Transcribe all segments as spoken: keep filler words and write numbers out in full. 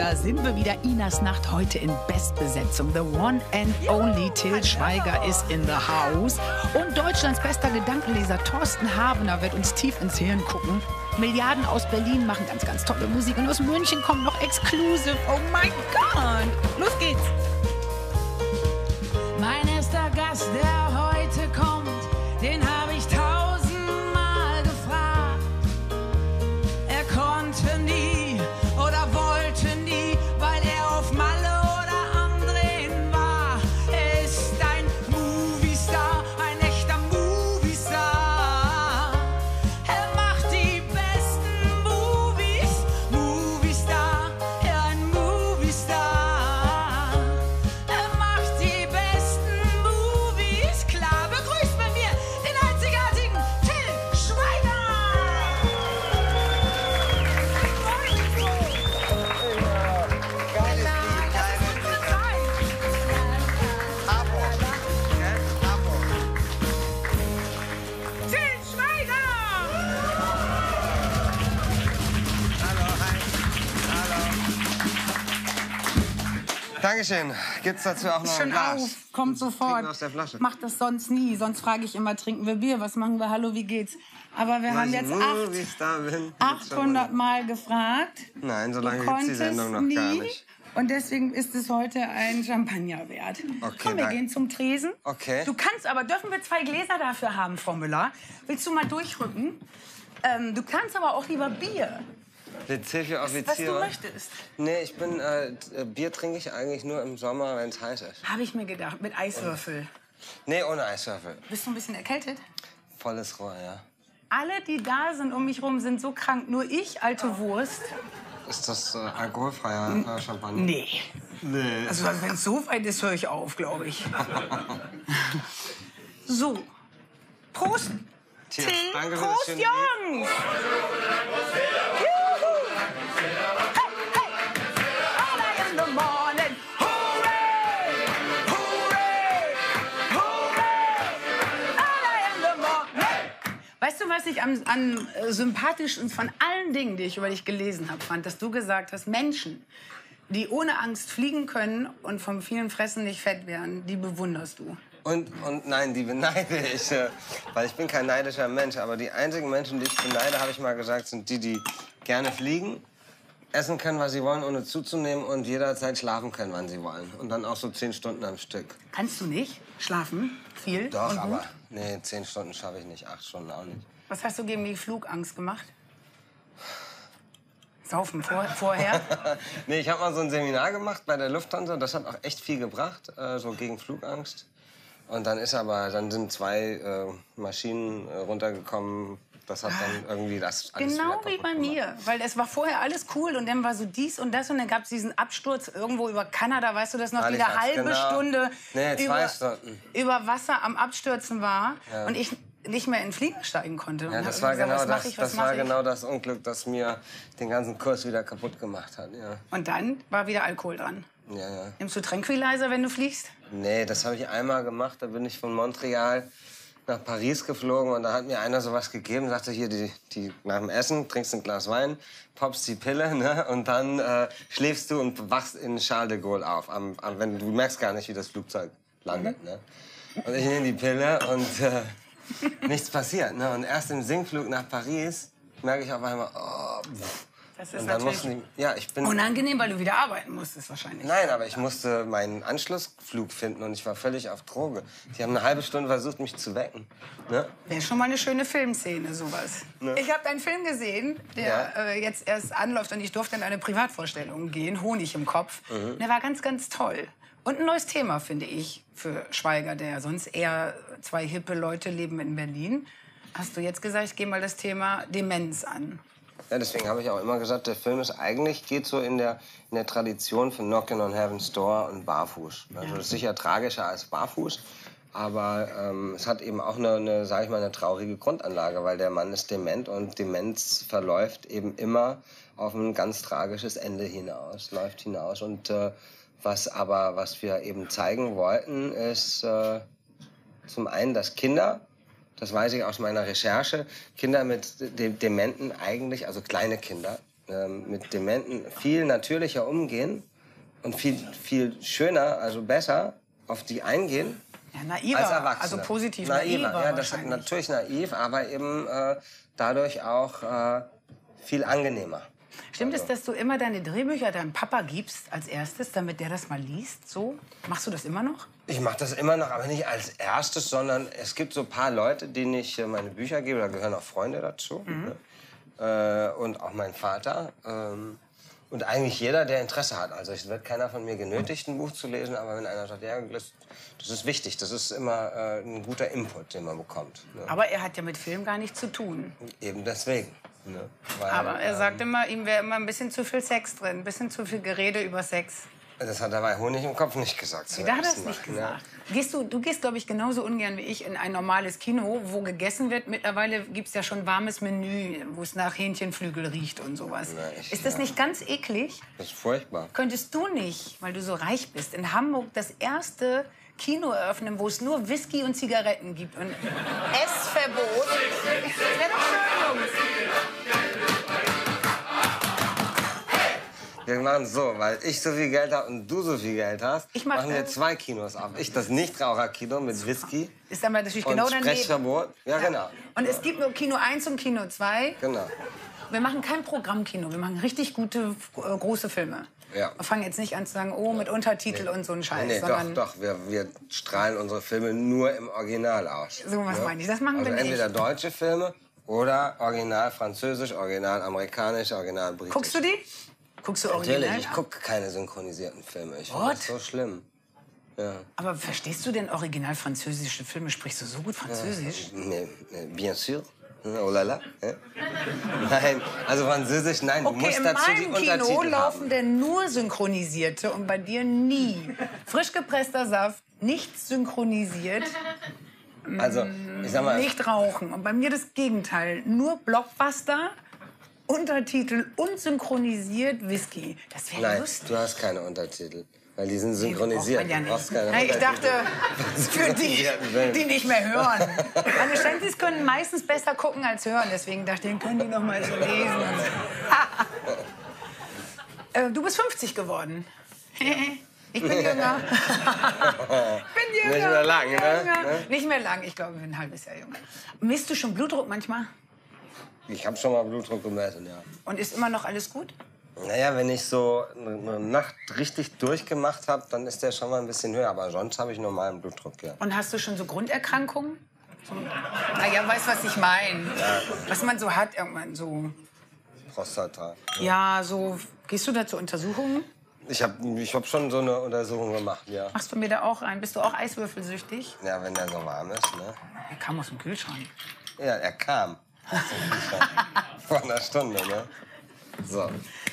Da sind wir wieder. Inas Nacht heute in Bestbesetzung. The one and only Till Schweiger ist in the house. Und Deutschlands bester Gedankenleser Thorsten Havener wird uns tief ins Hirn gucken. Milliarden aus Berlin machen ganz, ganz tolle Musik. Und aus München kommt noch Exclusive. Oh mein Gott. Los geht's. Mein erster Gast, der heute kommt, den habe ich tausendmal gefragt. Er konnte nie oder wollte nie, weil er auf Malle oder Andren war. Er ist ein Moviestar, ein echter Moviestar. Er macht die besten Movies, Moviestar, ja ein Moviestar. Er macht die besten Movies, klar, begrüßt bei mir den einzigartigen Till Schweiger. Till Schweiger! Dankeschön. Gibt's dazu auch noch Schon ein Glas? auf, kommt sofort. Trinken aus der Flasche. Mach das sonst nie. Sonst frage ich immer, trinken wir Bier? Was machen wir? Hallo, wie geht's? Aber wir haben Weil jetzt ich acht, Moviestar bin. achthundert Mal gefragt. Nein, so Du lange gibt's die konntest Sendung noch nie. gar nicht. Und deswegen ist es heute ein Champagner wert. Okay, Komm, wir danke. gehen zum Tresen. Okay. Du kannst aber, dürfen wir zwei Gläser dafür haben, Frau Müller? Willst du mal durchrücken? Ähm, du kannst aber auch lieber Bier, Letizia was du Offiziere. möchtest. Nee, ich bin, äh, Bier trinke ich eigentlich nur im Sommer, wenn es heiß ist. Habe ich mir gedacht, mit Eiswürfel. Nee, ohne Eiswürfel. Bist du ein bisschen erkältet? Volles Rohr, ja. Alle, die da sind um mich rum, sind so krank. Nur ich, alte Wurst. Ist das äh, alkoholfreier äh, Champagner? Nee. Nee. Also, wenn es so weit ist, höre ich auf, glaube ich. So. Prost. Tja, Till. danke für das Prost, schöne Jungs. Juhu. Hey, hey. Early in the morning. Hooray. Hooray. Hooray. Early in the morning. Weißt du, was ich am, am äh, sympathischsten von allen Dingen, die ich über dich gelesen habe, fand, dass du gesagt hast, Menschen, die ohne Angst fliegen können und vom vielen Fressen nicht fett werden, die bewunderst du. Und, und nein, die beneide ich, äh, weil ich bin kein neidischer Mensch. Aber die einzigen Menschen, die ich beneide, habe ich mal gesagt, sind die, die gerne fliegen, essen können, was sie wollen, ohne zuzunehmen und jederzeit schlafen können, wann sie wollen. Und dann auch so zehn Stunden am Stück. Kannst du nicht schlafen? Viel? Doch, und gut? aber nee, zehn Stunden schaffe ich nicht, acht Stunden auch nicht. Was hast du gegen die Flugangst gemacht? Saufen vor, vorher? Nee, ich habe mal so ein Seminar gemacht bei der Lufthansa. Das hat auch echt viel gebracht, äh, so gegen Flugangst. Und dann ist aber, dann sind zwei äh, Maschinen äh, runtergekommen. Das hat dann irgendwie das alles Genau wieder wie kaputt bei gemacht. mir. Weil es war vorher alles cool und dann war so dies und das und dann gab es diesen Absturz irgendwo über Kanada, weißt du das noch, wie eine Halifax, halbe genau. Stunde Nee, zwei über, Stunden. über Wasser am Abstürzen war Ja. und ich nicht mehr in den Flieger steigen konnte. Und Ja, hab das immer war gesagt, genau was mach das, ich, was das mach war ich? genau das Unglück, das mir den ganzen Kurs wieder kaputt gemacht hat. Ja, Und dann war wieder Alkohol dran. ja, ja. Nimmst du Tranquilizer, wenn du fliegst? Nee, das habe ich einmal gemacht. Da bin ich von Montreal nach Paris geflogen und da hat mir einer sowas gegeben, sagte hier, die, die, nach dem Essen trinkst ein Glas Wein, poppst die Pille, ne, und dann äh, schläfst du und wachst in Charles de Gaulle auf. Am, am, wenn, du merkst gar nicht, wie das Flugzeug landet. Ne? Und ich nehme die Pille und äh, nichts passiert. Ne? Und erst im Sinkflug nach Paris merke ich auf einmal, oh, pff. Das ist Und dann natürlich mussten die, ja, ich bin, unangenehm, weil du wieder arbeiten musstest wahrscheinlich. Nein, aber ich musste meinen Anschlussflug finden und ich war völlig auf Droge. Die haben eine halbe Stunde versucht, mich zu wecken. Ne? Wäre schon mal eine schöne Filmszene, sowas. Ne? Ich habe einen Film gesehen, der Ja. äh, jetzt erst anläuft und ich durfte in eine Privatvorstellung gehen, Honig im Kopf. Mhm. Der war ganz, ganz toll. Und ein neues Thema, finde ich, für Schweiger, der ja sonst eher zwei hippe Leute leben in Berlin. Hast du jetzt gesagt, ich gehe mal das Thema Demenz an. Ja, deswegen habe ich auch immer gesagt, der Film ist eigentlich geht so in der, in der Tradition von Knockin' on Heaven's Door und Barfuß. Also das ist sicher tragischer als Barfuß, aber ähm, es hat eben auch eine, eine, sag ich mal, eine traurige Grundanlage, weil der Mann ist dement und Demenz verläuft eben immer auf ein ganz tragisches Ende hinaus, läuft hinaus. Und äh, was aber, was wir eben zeigen wollten, ist äh, zum einen, dass Kinder, das weiß ich aus meiner Recherche, Kinder mit De Dementen eigentlich, also kleine Kinder, ähm, mit Dementen viel natürlicher umgehen und viel, viel schöner, also besser auf die eingehen. Ja, naiver, Als Erwachsene. also positiv naiver. naiver Ja, das ist wahrscheinlich. natürlich naiv, aber eben äh, dadurch auch äh, viel angenehmer. Stimmt es, dass du immer deine Drehbücher deinem Papa gibst als erstes, damit der das mal liest? So? Machst du das immer noch? Ich mache das immer noch, aber nicht als erstes, sondern es gibt so ein paar Leute, denen ich äh, meine Bücher gebe, da gehören auch Freunde dazu. Mhm. Ne? Äh, und auch mein Vater. Ähm, und eigentlich jeder, der Interesse hat. Also es wird keiner von mir genötigt, ein Buch zu lesen, aber wenn einer sagt, ja, das, das ist wichtig, das ist immer äh, ein guter Input, den man bekommt. Ne? Aber er hat ja mit Film gar nichts zu tun. Eben deswegen. Ne? Weil, Aber er ähm, sagt immer, ihm wäre immer ein bisschen zu viel Sex drin, ein bisschen zu viel Gerede über Sex. Das hat er bei Honig im Kopf nicht gesagt. zum Da hat er es ersten Mal, nicht ne? gesagt. Gehst du, du gehst, glaube ich, genauso ungern wie ich in ein normales Kino, wo gegessen wird. Mittlerweile gibt es ja schon warmes Menü, wo es nach Hähnchenflügel riecht und sowas. Na, ich- ist das nicht ganz eklig? Das ist furchtbar. Könntest du nicht, weil du so reich bist, in Hamburg das erste Kino eröffnen, wo es nur Whisky und Zigaretten gibt und Essverbot? Das wäre doch schön, Jungs. Wir machen so, weil ich so viel Geld habe und du so viel Geld hast, Ich mach, machen wir äh, zwei Kinos auf. Ich das Nichtraucherkino mit Whisky Ist dann natürlich und genau daneben. Sprechverbot. Ja, genau. Und es gibt nur Kino eins und Kino zwei. Genau. Wir machen kein Programmkino, wir machen richtig gute, äh, große Filme. Ja. Wir fangen jetzt nicht an zu sagen, oh, mit Untertitel und so ein Scheiß. Nee, sondern doch, doch. Wir, wir strahlen unsere Filme nur im Original aus. So was meine ich. Das machen also wir nicht. entweder deutsche Filme oder original französisch, original amerikanisch, original britisch. Guckst du die? Guckst du original? Natürlich, ich gucke keine synchronisierten Filme. Ich finde What? das so schlimm. Ja. Aber verstehst du denn original französische Filme? Sprichst du so gut Französisch? Mais, mais, bien sûr. Oh la la. Ja? Nein, also Französisch, nein. Du Okay, musst in dazu die meinem Kino Untertitel laufen haben. denn nur synchronisierte und bei dir nie. Frisch gepresster Saft, nicht synchronisiert, Also, ich sag mal, nicht rauchen. Und bei mir das Gegenteil. Nur Blockbuster, Untertitel und synchronisiert Whisky. Das wäre nein, lustig. du hast keine Untertitel. Weil die sind Nee, synchronisiert. braucht man ja Du brauchst nicht. keine Hey, ich Untertitel. dachte, für die, die nicht mehr hören. Meine Stanzis können meistens besser gucken als hören. Deswegen dachte ich, können die noch mal so lesen. Und so. äh, du bist fünfzig geworden. Ich bin jünger. Ich bin jünger. Nicht mehr lang, bin ne? jünger. Ne? Nicht mehr lang. Ich glaube, ich bin ein halbes Jahr jünger. Misst du schon Blutdruck manchmal? Ich habe schon mal Blutdruck gemessen, ja. Und ist immer noch alles gut? Naja, wenn ich so eine Nacht richtig durchgemacht habe, dann ist der schon mal ein bisschen höher. Aber sonst habe ich normalen Blutdruck, ja. Und hast du schon so Grunderkrankungen? So, na ja, weißt was ich meine? Was man so hat irgendwann so. Prostata. Ja, so. Gehst du da zur Untersuchung? Ich habe ich hab schon so eine Untersuchung gemacht, ja. Machst du mir da auch rein? Bist du auch eiswürfelsüchtig? Ja, wenn der so warm ist, ne? Er kam aus dem Kühlschrank. Ja, er kam. Vor einer Stunde, ne? So.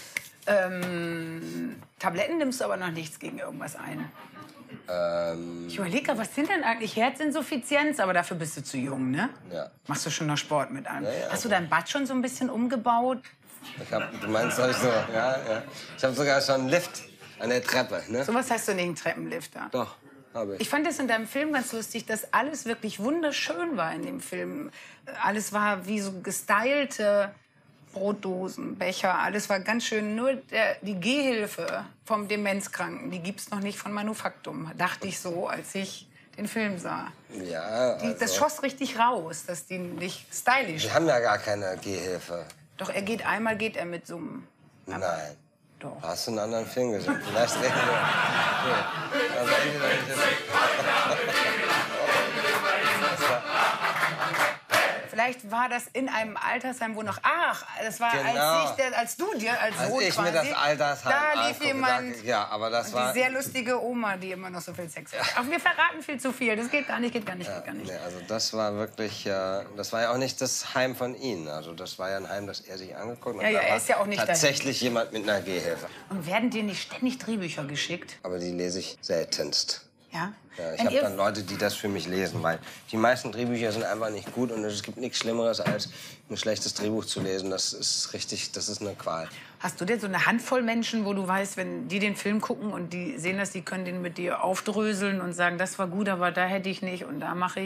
Ähm, Tabletten nimmst du aber noch nichts gegen irgendwas ein. Ähm, Ich überlege, was sind denn eigentlich Herzinsuffizienz? Aber dafür bist du zu jung, ne? ja. Machst du schon noch Sport mit an? Ja, ja. Hast du dein Bad schon so ein bisschen umgebaut? Ich hab, du meinst, hab ich so, ja, ja. Ich habe sogar schon einen Lift an der Treppe, ne? Sowas hast du nicht, einen Treppenlifter. Doch, habe ich. Ich fand es in deinem Film ganz lustig, dass alles wirklich wunderschön war in dem Film. Alles war wie so gestylte Brotdosen, Becher, alles war ganz schön. Nur der, die Gehhilfe vom Demenzkranken, die gibt's noch nicht von Manufaktum, dachte ich so, als ich den Film sah. Ja, Die, also, das schoss richtig raus, dass die nicht stylisch. wir haben ja gar keine Gehhilfe. Doch er geht einmal geht er mit so einem. Nein. Doch. Hast du einen anderen Film gesehen? Vielleicht reden wir. Nee. Also entweder nicht Vielleicht war das in einem Altersheim, wo noch. Ach, das war Genau. als, ich, der, als du dir als Als Sohn ich mir quasi. das Altersheim Da lief angucke, jemand. da- ja, aber das und war- die sehr lustige Oma, die immer noch so viel Sex hat. Ach, wir verraten viel zu viel. Das geht gar nicht, geht gar nicht, geht gar nicht. Nee, also das war wirklich, äh, das war ja auch nicht das Heim von Ihnen. Also das war ja ein Heim, das er sich angeguckt hat. Ja, ja, Da er war ist ja auch nicht tatsächlich jemand mit einer Gehhilfe. Und werden dir nicht ständig Drehbücher geschickt? Aber die lese ich seltenst. Ja? Ja, ich Wenn habe ihr- dann Leute, die das für mich lesen, weil die meisten Drehbücher sind einfach nicht gut und es gibt nichts Schlimmeres, als ein schlechtes Drehbuch zu lesen. Das ist richtig, das ist eine Qual. Hast du denn so eine Handvoll Menschen, wo du weißt, wenn die den Film gucken und die sehen das, die können den mit dir aufdröseln und sagen, das war gut, aber da hätte ich nicht und da mache ich?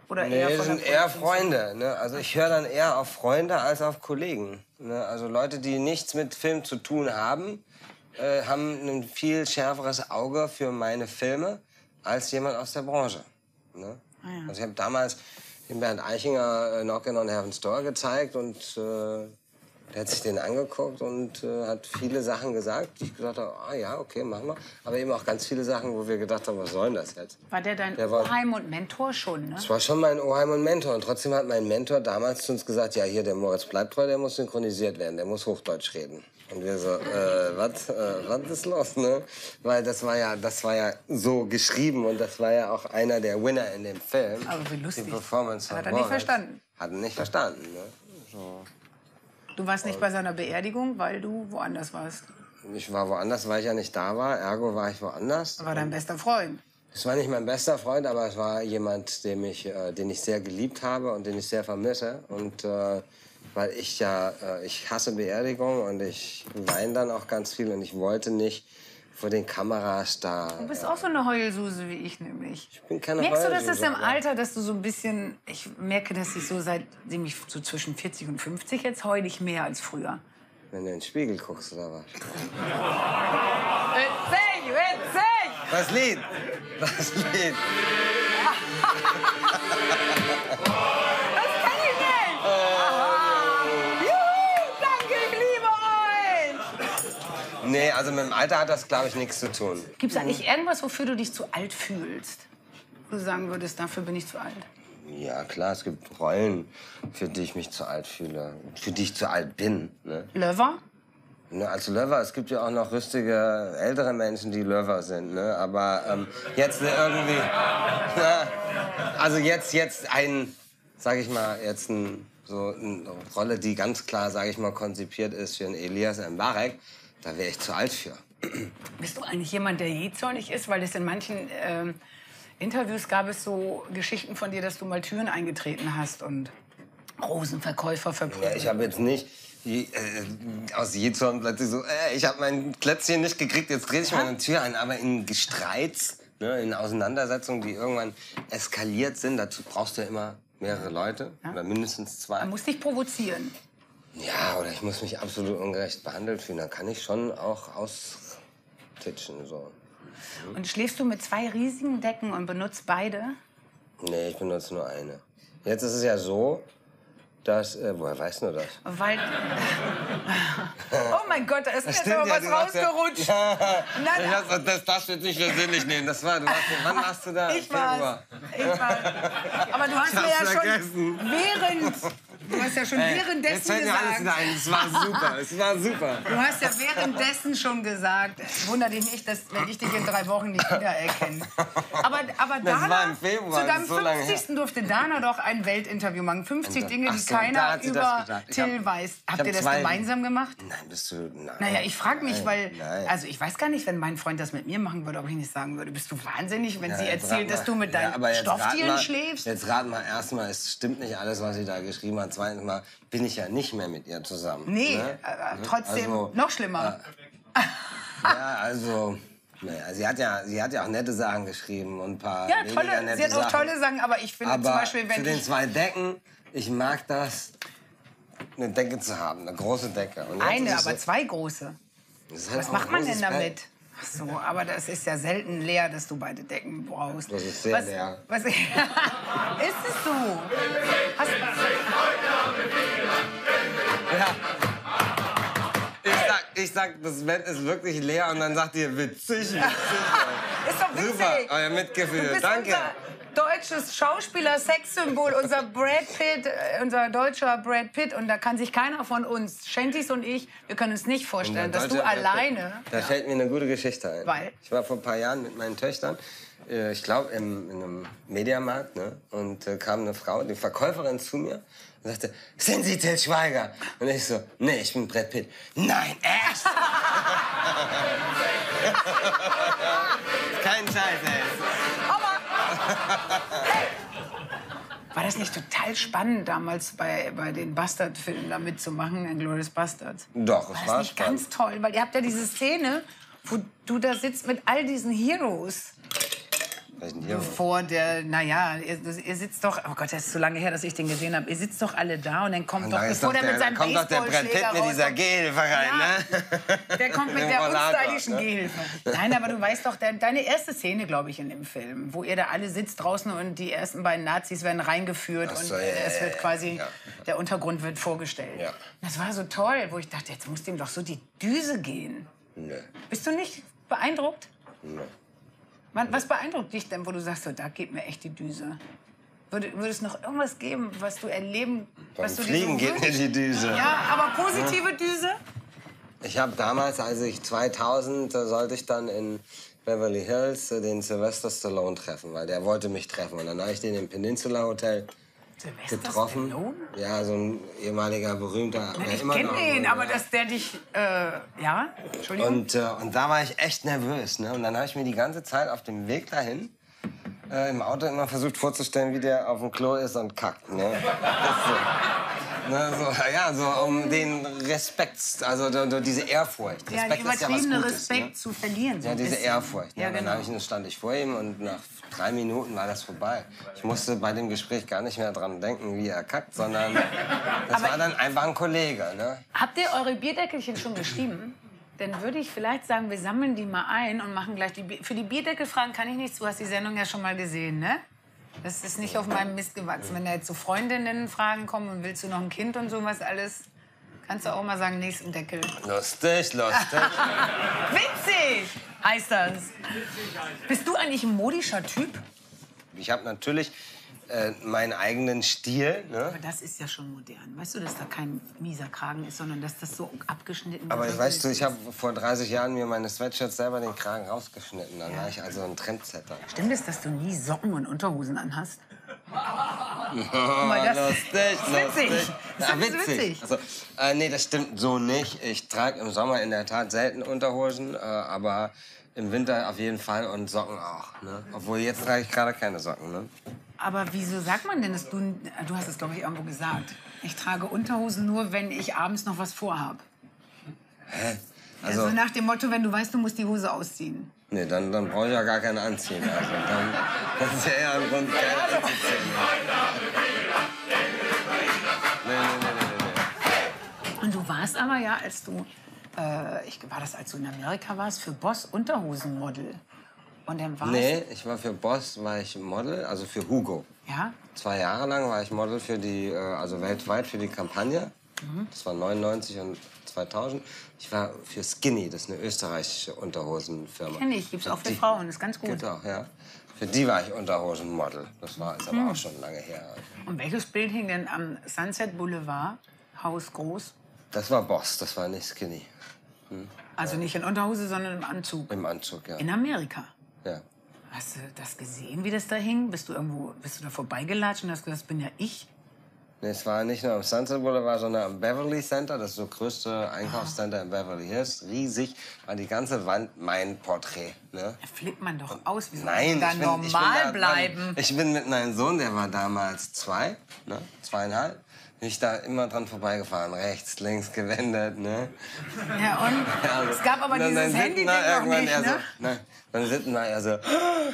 Oder Nee, eher das von der sind eher Produktion? Freunde. Ne? Also ich höre dann eher auf Freunde als auf Kollegen. Ne? Also Leute, die nichts mit Film zu tun haben, äh, haben ein viel schärferes Auge für meine Filme als jemand aus der Branche. Ne? Ah, ja. Also ich habe damals den Bernd Eichinger äh, Knockin' on Heaven's Door gezeigt und äh, der hat sich den angeguckt und äh, hat viele Sachen gesagt, die ich gesagt habe, ah ja, okay, machen wir. Aber eben auch ganz viele Sachen, wo wir gedacht haben, was soll denn das jetzt? War der dein Der war- Oheim und Mentor schon, ne? Das war schon mein Oheim und Mentor. Und trotzdem hat mein Mentor damals zu uns gesagt, ja, hier, der Moritz Bleibtreu, der muss synchronisiert werden, der muss Hochdeutsch reden. Und wir so, äh, was, äh, was ist los, ne? Weil das war ja, das war ja so geschrieben und das war ja auch einer der Winner in dem Film. Aber wie lustig. Die Performance von Hat er nicht Moritz. verstanden? Hat er nicht verstanden, ne? So. Du warst nicht bei seiner Beerdigung, weil du woanders warst. Ich war woanders, weil ich ja nicht da war, ergo war ich woanders. Er war dein bester Freund. Es war nicht mein bester Freund, aber es war jemand, den ich, äh, den ich sehr geliebt habe und den ich sehr vermisse. Und äh, weil ich ja, äh, ich hasse Beerdigungen und ich weine dann auch ganz viel und ich wollte nicht vor den Kameras da. Du bist auch so eine Heulsuse wie ich nämlich. Ich bin keine Merkst du, dass Heulsuse, das im aber- Alter, dass du so ein bisschen... Ich merke, dass ich so seitdem ich so zwischen vierzig und fünfzig jetzt heul ich mehr als früher. Wenn du in den Spiegel guckst oder was? Witzig, witzig! Das Lied! Das Lied! Das kann ich nicht! Aha. Juhu, danke, ich liebe euch! Nee, also mit dem Alter hat das, glaube ich, nichts zu tun. Gibt es eigentlich irgendwas, wofür du dich zu alt fühlst? Wo du sagen würdest, dafür bin ich zu alt? Ja, klar, es gibt Rollen, für die ich mich zu alt fühle. Für die ich zu alt bin. Ne? Löver? Ne, als Löwer, es gibt ja auch noch rüstige ältere Menschen, die Löwer sind. Ne? Aber ähm, jetzt irgendwie, ja, also jetzt jetzt ein, sag ich mal, jetzt ein, so eine Rolle, die ganz klar, sag ich mal, konzipiert ist für einen Elias Mbarek, da wäre ich zu alt für. Bist du eigentlich jemand, der jähzornig ist? Weil es in manchen ähm, Interviews gab es so Geschichten von dir, dass du mal Türen eingetreten hast und Rosenverkäufer verprügelt. Ja, ich habe jetzt nicht die, äh, aus Jezorn plötzlich so, äh, ich habe mein Plätzchen nicht gekriegt, jetzt drehe ich mal eine Tür ein. Aber in Gestreits, ne, in Auseinandersetzungen, die irgendwann eskaliert sind, dazu brauchst du ja immer mehrere Leute oder mindestens zwei. Man muss dich provozieren. Ja, oder ich muss mich absolut ungerecht behandelt fühlen. Dann kann ich schon auch austitschen. So. Und schläfst du mit zwei riesigen Decken und benutzt beide? Nee, ich benutze nur eine. Jetzt ist es ja so, dass... Äh, woher weißt du das? Weil... Oh mein Gott, da ist mir jetzt Stimmt, aber ja, was du warst ja- rausgerutscht. Ja, Nein, ich hab, das darfst du jetzt nicht persönlich nehmen. Das war, du warst, wann warst du da? Ich Februar. war's. Ich war's. Aber du hast Ich mir ja hab's schon vergessen. während... Du hast ja schon Ey, jetzt währenddessen fällt mir alles wieder gesagt... ein. Es war super. Es war super. Du hast ja währenddessen schon gesagt, wunder dich nicht, dass, wenn ich dich in drei Wochen nicht wiedererkenne. Aber, aber Das Dana, war im Februar, zu das deinem ist so lange her. fünfzigsten durfte Dana doch ein Weltinterview machen. fünfzig Dinge, die Ach so, da keiner hat sie das über gesagt. Ich Till hab- weiß. ich Habt hab ihr das zwei- gemeinsam gemacht? Nein, bist du... Nein. Naja, ich frage mich, Nein, weil, nein. also ich weiß gar nicht, wenn mein Freund das mit mir machen würde, ob ich nicht sagen würde, bist du wahnsinnig, wenn Ja, sie jetzt erzählt, rat dass mal. du mit Ja, deinen aber jetzt rat Stofftieren mal- schläfst? Jetzt rat mal erstmal, es stimmt nicht alles, was sie da geschrieben hat. Zweitens mal bin ich ja nicht mehr mit ihr zusammen. Nee, ne? äh, trotzdem Also, noch schlimmer. Ja, also... Naja, sie hat ja, sie hat ja auch nette Sachen geschrieben und ein paar Ja, weniger tolle, nette sie hat auch Sachen. tolle Sachen, aber ich finde Aber zum Beispiel, für wenn den ich... zwei Decken, ich mag das, eine Decke zu haben, eine große Decke. Und jetzt Eine, ist es aber so- zwei große. das ist halt Was auch macht ein man denn großes damit? Bett. Ach so, aber das ist ja selten leer, dass du beide Decken brauchst. Das ist sehr was, leer. Was, ist es so? Hast, Ja. Ich sag, ich sag, das Bett ist wirklich leer und dann sagt ihr, witzig, witzig. ist doch witzig. Super, euer Du Mitgefühl, bist danke. unser deutsches Schauspieler-Sexsymbol, unser Brad Pitt, äh, unser deutscher Brad Pitt. Und da kann sich keiner von uns, Shantis und ich, wir können uns nicht vorstellen, dass du Deutsche- alleine... Da fällt mir eine gute Geschichte ein. Weil? Ich war vor ein paar Jahren mit meinen Töchtern, äh, ich glaube in einem Mediamarkt, ne? Und äh, kam eine Frau, die Verkäuferin zu mir und sagte, sind Sie Till Schweiger? Und ich so, nee, ich bin Brad Pitt. Nein, echt? Kein Scheiß, ey. War das nicht total spannend, damals bei, bei den Bastard-Filmen da mitzumachen, Inglourious Basterds? Doch, War es das war nicht spannend. ganz toll? Weil ihr habt ja diese Szene, wo du da sitzt mit all diesen Heroes. Welchen Hero? Bevor der, naja, ihr, ihr sitzt doch, oh Gott, das ist so lange her, dass ich den gesehen habe. Ihr sitzt doch alle da und dann kommt Und doch, da ist bevor doch der, mit der, seinem da kommt doch der Brett Pitt Baseballschläger mit dieser rauskommt. Gehhilfe rein, Ja. ne? Der kommt mit Dem der Rollator, unstylischen ne? Gehhilfe. Nein, aber du weißt doch, der, deine erste Szene, glaube ich, in dem Film, wo ihr da alle sitzt draußen und die ersten beiden Nazis werden reingeführt Ach und so, ja, äh, es ja, wird ja, quasi, ja. der Untergrund wird vorgestellt. Ja. Das war so toll, wo ich dachte, jetzt muss dem doch so die Düse gehen. Nö. Bist du nicht beeindruckt? Nö. Man, was beeindruckt dich denn, wo du sagst, so, da geht mir echt die Düse? Würde, würde es noch irgendwas geben, was du erleben, Beim was du Fliegen dir so geht mir wünschst? die Düse. Ja, aber positive Düse? Ich habe damals, als ich zweitausend, da sollte ich dann in Beverly Hills äh, den Sylvester Stallone treffen, weil der wollte mich treffen. Und dann habe ich den im Peninsula Hotel Sylvester getroffen. Stallone? Ja, so ein ehemaliger berühmter. Na, der ich immer kenne noch- ihn, ja. aber dass der dich, äh, ja, Entschuldigung. Und, äh, und da war ich echt nervös. Ne? Und dann habe ich mir die ganze Zeit auf dem Weg dahin äh, im Auto immer versucht vorzustellen, wie der auf dem Klo ist und kackt. Ne? So. Ne, so, ja, so um den Respekt, also so, so diese Ehrfurcht. ja, Respekt den ist ja was übertriebene Gutes, Respekt ne? zu verlieren. So Ja, ein diese bisschen. Ehrfurcht. Ne? Ja, Dann genau. hab ich, stand ich vor ihm und nach drei Minuten war das vorbei. Ich musste bei dem Gespräch gar nicht mehr dran denken, wie er kackt, sondern das war dann einfach ein Kollege. Ne? Habt ihr eure Bierdeckelchen schon geschrieben? Dann würde ich vielleicht sagen, wir sammeln die mal ein und machen gleich die Bier. Für die Bierdeckelfragen kann ich nichts. Du hast die Sendung ja schon mal gesehen, ne? Das ist nicht auf meinem Mist gewachsen. Wenn da jetzt so Freundinnen-Fragen kommen und willst du noch ein Kind und sowas alles, kannst du auch mal sagen, nächsten Deckel. Lustig, lustig. Witzig heißt das. Bist du eigentlich ein modischer Typ? Ich habe natürlich äh, meinen eigenen Stil. Ne? Aber das ist ja schon modern. Weißt du, dass da kein mieser Kragen ist, sondern dass das so abgeschnitten Aber ist? ich weißt du, ich habe vor dreißig Jahren mir meine Sweatshirts selber den Kragen rausgeschnitten. Dann war ich also ein Trendsetter. Stimmt es, dass du nie Socken und Unterhosen anhast? Oh, das- lustig, das ist witzig. lustig. Das Ja, ist witzig. witzig. Also, äh, nee, das stimmt so nicht. Ich trage im Sommer in der Tat selten Unterhosen, äh, aber im Winter auf jeden Fall und Socken auch. Ne? Obwohl jetzt trage ich gerade keine Socken. Ne? Aber wieso sagt man denn, dass du... Du hast es, glaube ich, irgendwo gesagt. Ich trage Unterhosen nur, wenn ich abends noch was vorhab. Hä? Also, Also, nach dem Motto, wenn du weißt, du musst die Hose ausziehen. nee, dann, dann brauche ich ja gar keine anziehen. Also, dann, das ist ja eher ein Grund, keine anzuziehen. Nee, nee, nee, nee, nee. Und du warst aber ja, als du... Äh, ich, war das, als du in Amerika warst, für Boss Unterhosenmodel. Und dann warst Nee, ich war für Boss, war ich Model, also für Hugo. Ja? Zwei Jahre lang war ich Model für die, äh, also weltweit für die Kampagne. Mhm. Das war neunundneunzig und zweitausend. Ich war für Skinny, das ist eine österreichische Unterhosenfirma. Kenn ich, gibt's auch für Die- Frauen, ist ganz gut. Gibt's auch, ja. Für die war ich Unterhosenmodel. Das war ist aber Mhm. auch schon lange her. Und welches Bild hing denn am Sunset Boulevard? Haus groß? Das war Boss, das war nicht Skinny. Also nicht in Unterhose, sondern im Anzug. Im Anzug, ja. In Amerika. ja. Hast du das gesehen, wie das da hing? Bist du irgendwo, bist du da vorbeigelatscht und hast gesagt, das bin ja ich? Nee, es war nicht nur am Sunset Boulevard, sondern am Beverly Center. Das ist das größte Einkaufscenter in Beverly Hills. Riesig. War die ganze Wand mein Porträt. Ne? Da flippt man doch aus. Wie soll Nein, man da ich bin, normal ich bin da, bleiben? Ich bin mit meinem Sohn, der war damals zwei, ne? zweieinhalb. Bin ich da immer dran vorbeigefahren, rechts, links gewendet, ne? Ja, und? Ja, also, Es gab aber und dann- dieses dann Handy sitzen da noch irgendwann nicht, eher ne? So, ne? Dann sitzen wir eher so,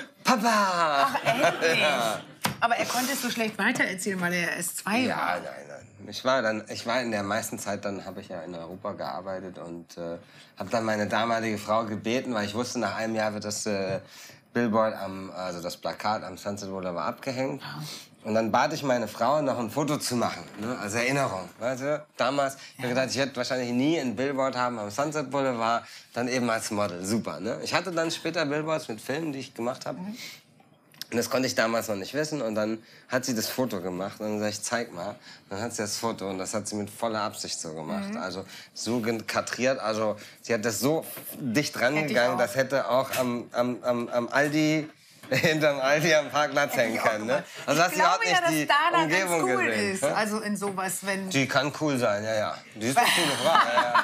Papa! Ach, endlich. Aber er konnte es so schlecht weitererzählen, weil er erst zwei Ja, war. nein, nein. Ich war dann, ich war in der meisten Zeit, dann habe ich ja in Europa gearbeitet und äh, habe dann meine damalige Frau gebeten, weil ich wusste, nach einem Jahr wird das äh, Billboard am, also das Plakat am Sunset Boulevard abgehängt. Und dann bat ich meine Frau, noch ein Foto zu machen, ne, als Erinnerung. Weißt du? Damals, ich habe gedacht, ich werde wahrscheinlich nie ein Billboard haben am Sunset Boulevard, dann eben als Model. Super, ne? Ich hatte dann später Billboards mit Filmen, die ich gemacht habe. Und das konnte ich damals noch nicht wissen. Und dann hat sie das Foto gemacht. Und dann sag ich, zeig mal. Dann hat sie das Foto. Und das hat sie mit voller Absicht so gemacht. Also so kadriert. Also sie hat das so dicht rangegangen, auch. das hätte auch am, am, am, am Aldi, hinterm Aldi am Parkplatz hängen können. Ne? Also hast Ich du überhaupt glaube ja, nicht dass die Dana Umgebung ganz cool gesehen. ist. ne? Also in sowas, wenn... Die kann cool sein, ja, ja. Die ist eine coole Frau. Ja, ja.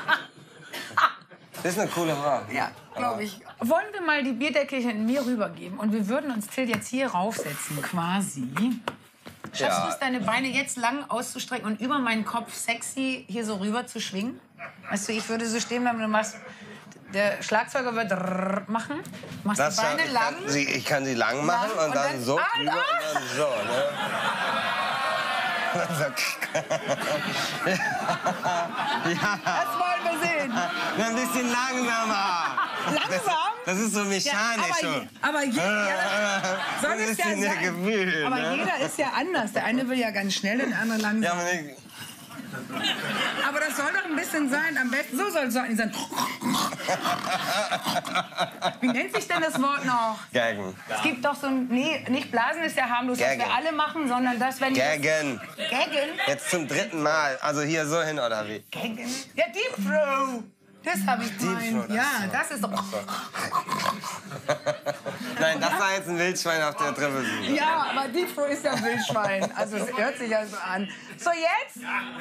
Das ist eine coole Frau. Ja, glaube ich. Wollen wir mal die Bierdeckelchen mir rübergeben und wir würden uns Till jetzt hier raufsetzen, quasi. Schaffst Ja. du es, deine Beine jetzt lang auszustrecken und über meinen Kopf sexy hier so rüber zu schwingen? Weißt du, ich würde so stehen bleiben und du machst... Der Schlagzeuger wird drrr machen. Machst Das die Beine ich, lang. kann sie, ich kann sie lang machen Lang und, und dann, dann- so Ah, drüber ah. und dann so. Ne? Das wollen wir sehen. Ein bisschen langsamer. Langsam? Das, das ist so mechanisch. Ja, so. aber, aber je, ja, soll Das es ist ja in der sein. Gefühl, Aber ne? jeder ist ja anders. Der eine will ja ganz schnell, der andere langsam. Ja, aber nicht. Aber das soll doch ein bisschen sein. Am besten so soll es sein. Wie nennt sich denn das Wort noch? Gaggen. Es gibt doch so ein... Nee, nicht Blasen ist ja harmlos, was Gaggen. wir alle machen, sondern das, wenn... die das- Gaggen. Gaggen? Jetzt zum dritten Mal. Also hier so hin, oder wie? Gaggen? Ja, Deep Throw. Das habe ich gemeint. Throat, Ja, ach so. das ist doch... Nein, das war jetzt ein Wildschwein auf der Treppe. Ja, aber Deep Throw ist ja ein Wildschwein. Also es hört sich ja so an. So, jetzt?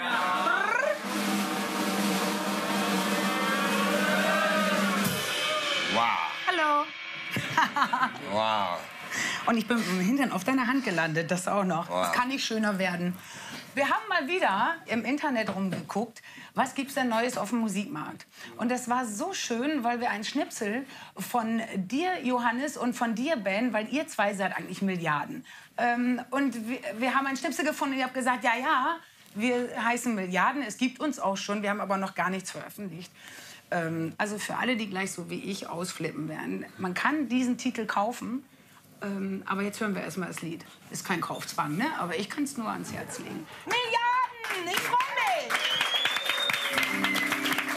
Wow. Hallo. Wow. Und ich bin mit dem Hintern auf deiner Hand gelandet, das auch noch. Wow. Das kann nicht schöner werden. Wir haben mal wieder im Internet rumgeguckt, was gibt's denn Neues auf dem Musikmarkt. Und das war so schön, weil wir einen Schnipsel von dir, Johannes, und von dir, Ben, weil ihr zwei seid eigentlich Milliarden. Ähm, und wir, wir haben einen Schnipsel gefunden und ihr habt gesagt, ja, ja, wir heißen Milliarden, es gibt uns auch schon, wir haben aber noch gar nichts veröffentlicht. Ähm, also für alle, die gleich so wie ich ausflippen werden, man kann diesen Titel kaufen. Ähm, aber jetzt hören wir erstmal das Lied. Ist kein Kaufzwang, ne? Aber ich kann es nur ans Herz legen. Milliarden! Ich freue mich!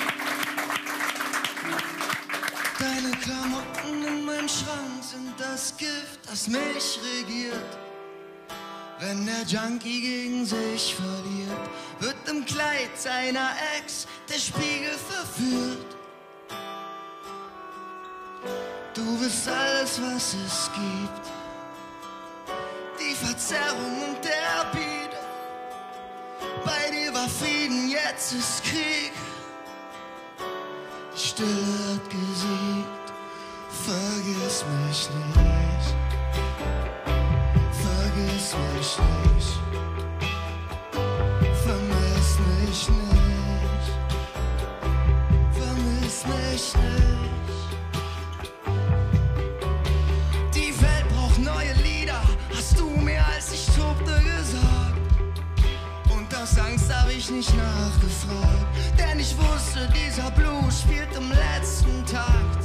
Deine Klamotten in meinem Schrank sind das Gift, das mich regiert. Wenn der Junkie gegen sich verliert, wird im Kleid seiner Ex der Spiegel verführt. Du bist alles, was es gibt. Die Verzerrung und der Beat. Bei dir war Frieden, jetzt ist Krieg. Die Stille hat gesiegt. Vergiss mich nicht. Vergiss mich nicht. Vermiss mich nicht. Vermiss mich nicht. Die Welt braucht neue Lieder, hast du mir, als ich tobte, gesagt. Und aus Angst hab ich nicht nachgefragt, denn ich wusste, dieser Blues spielt im letzten Takt.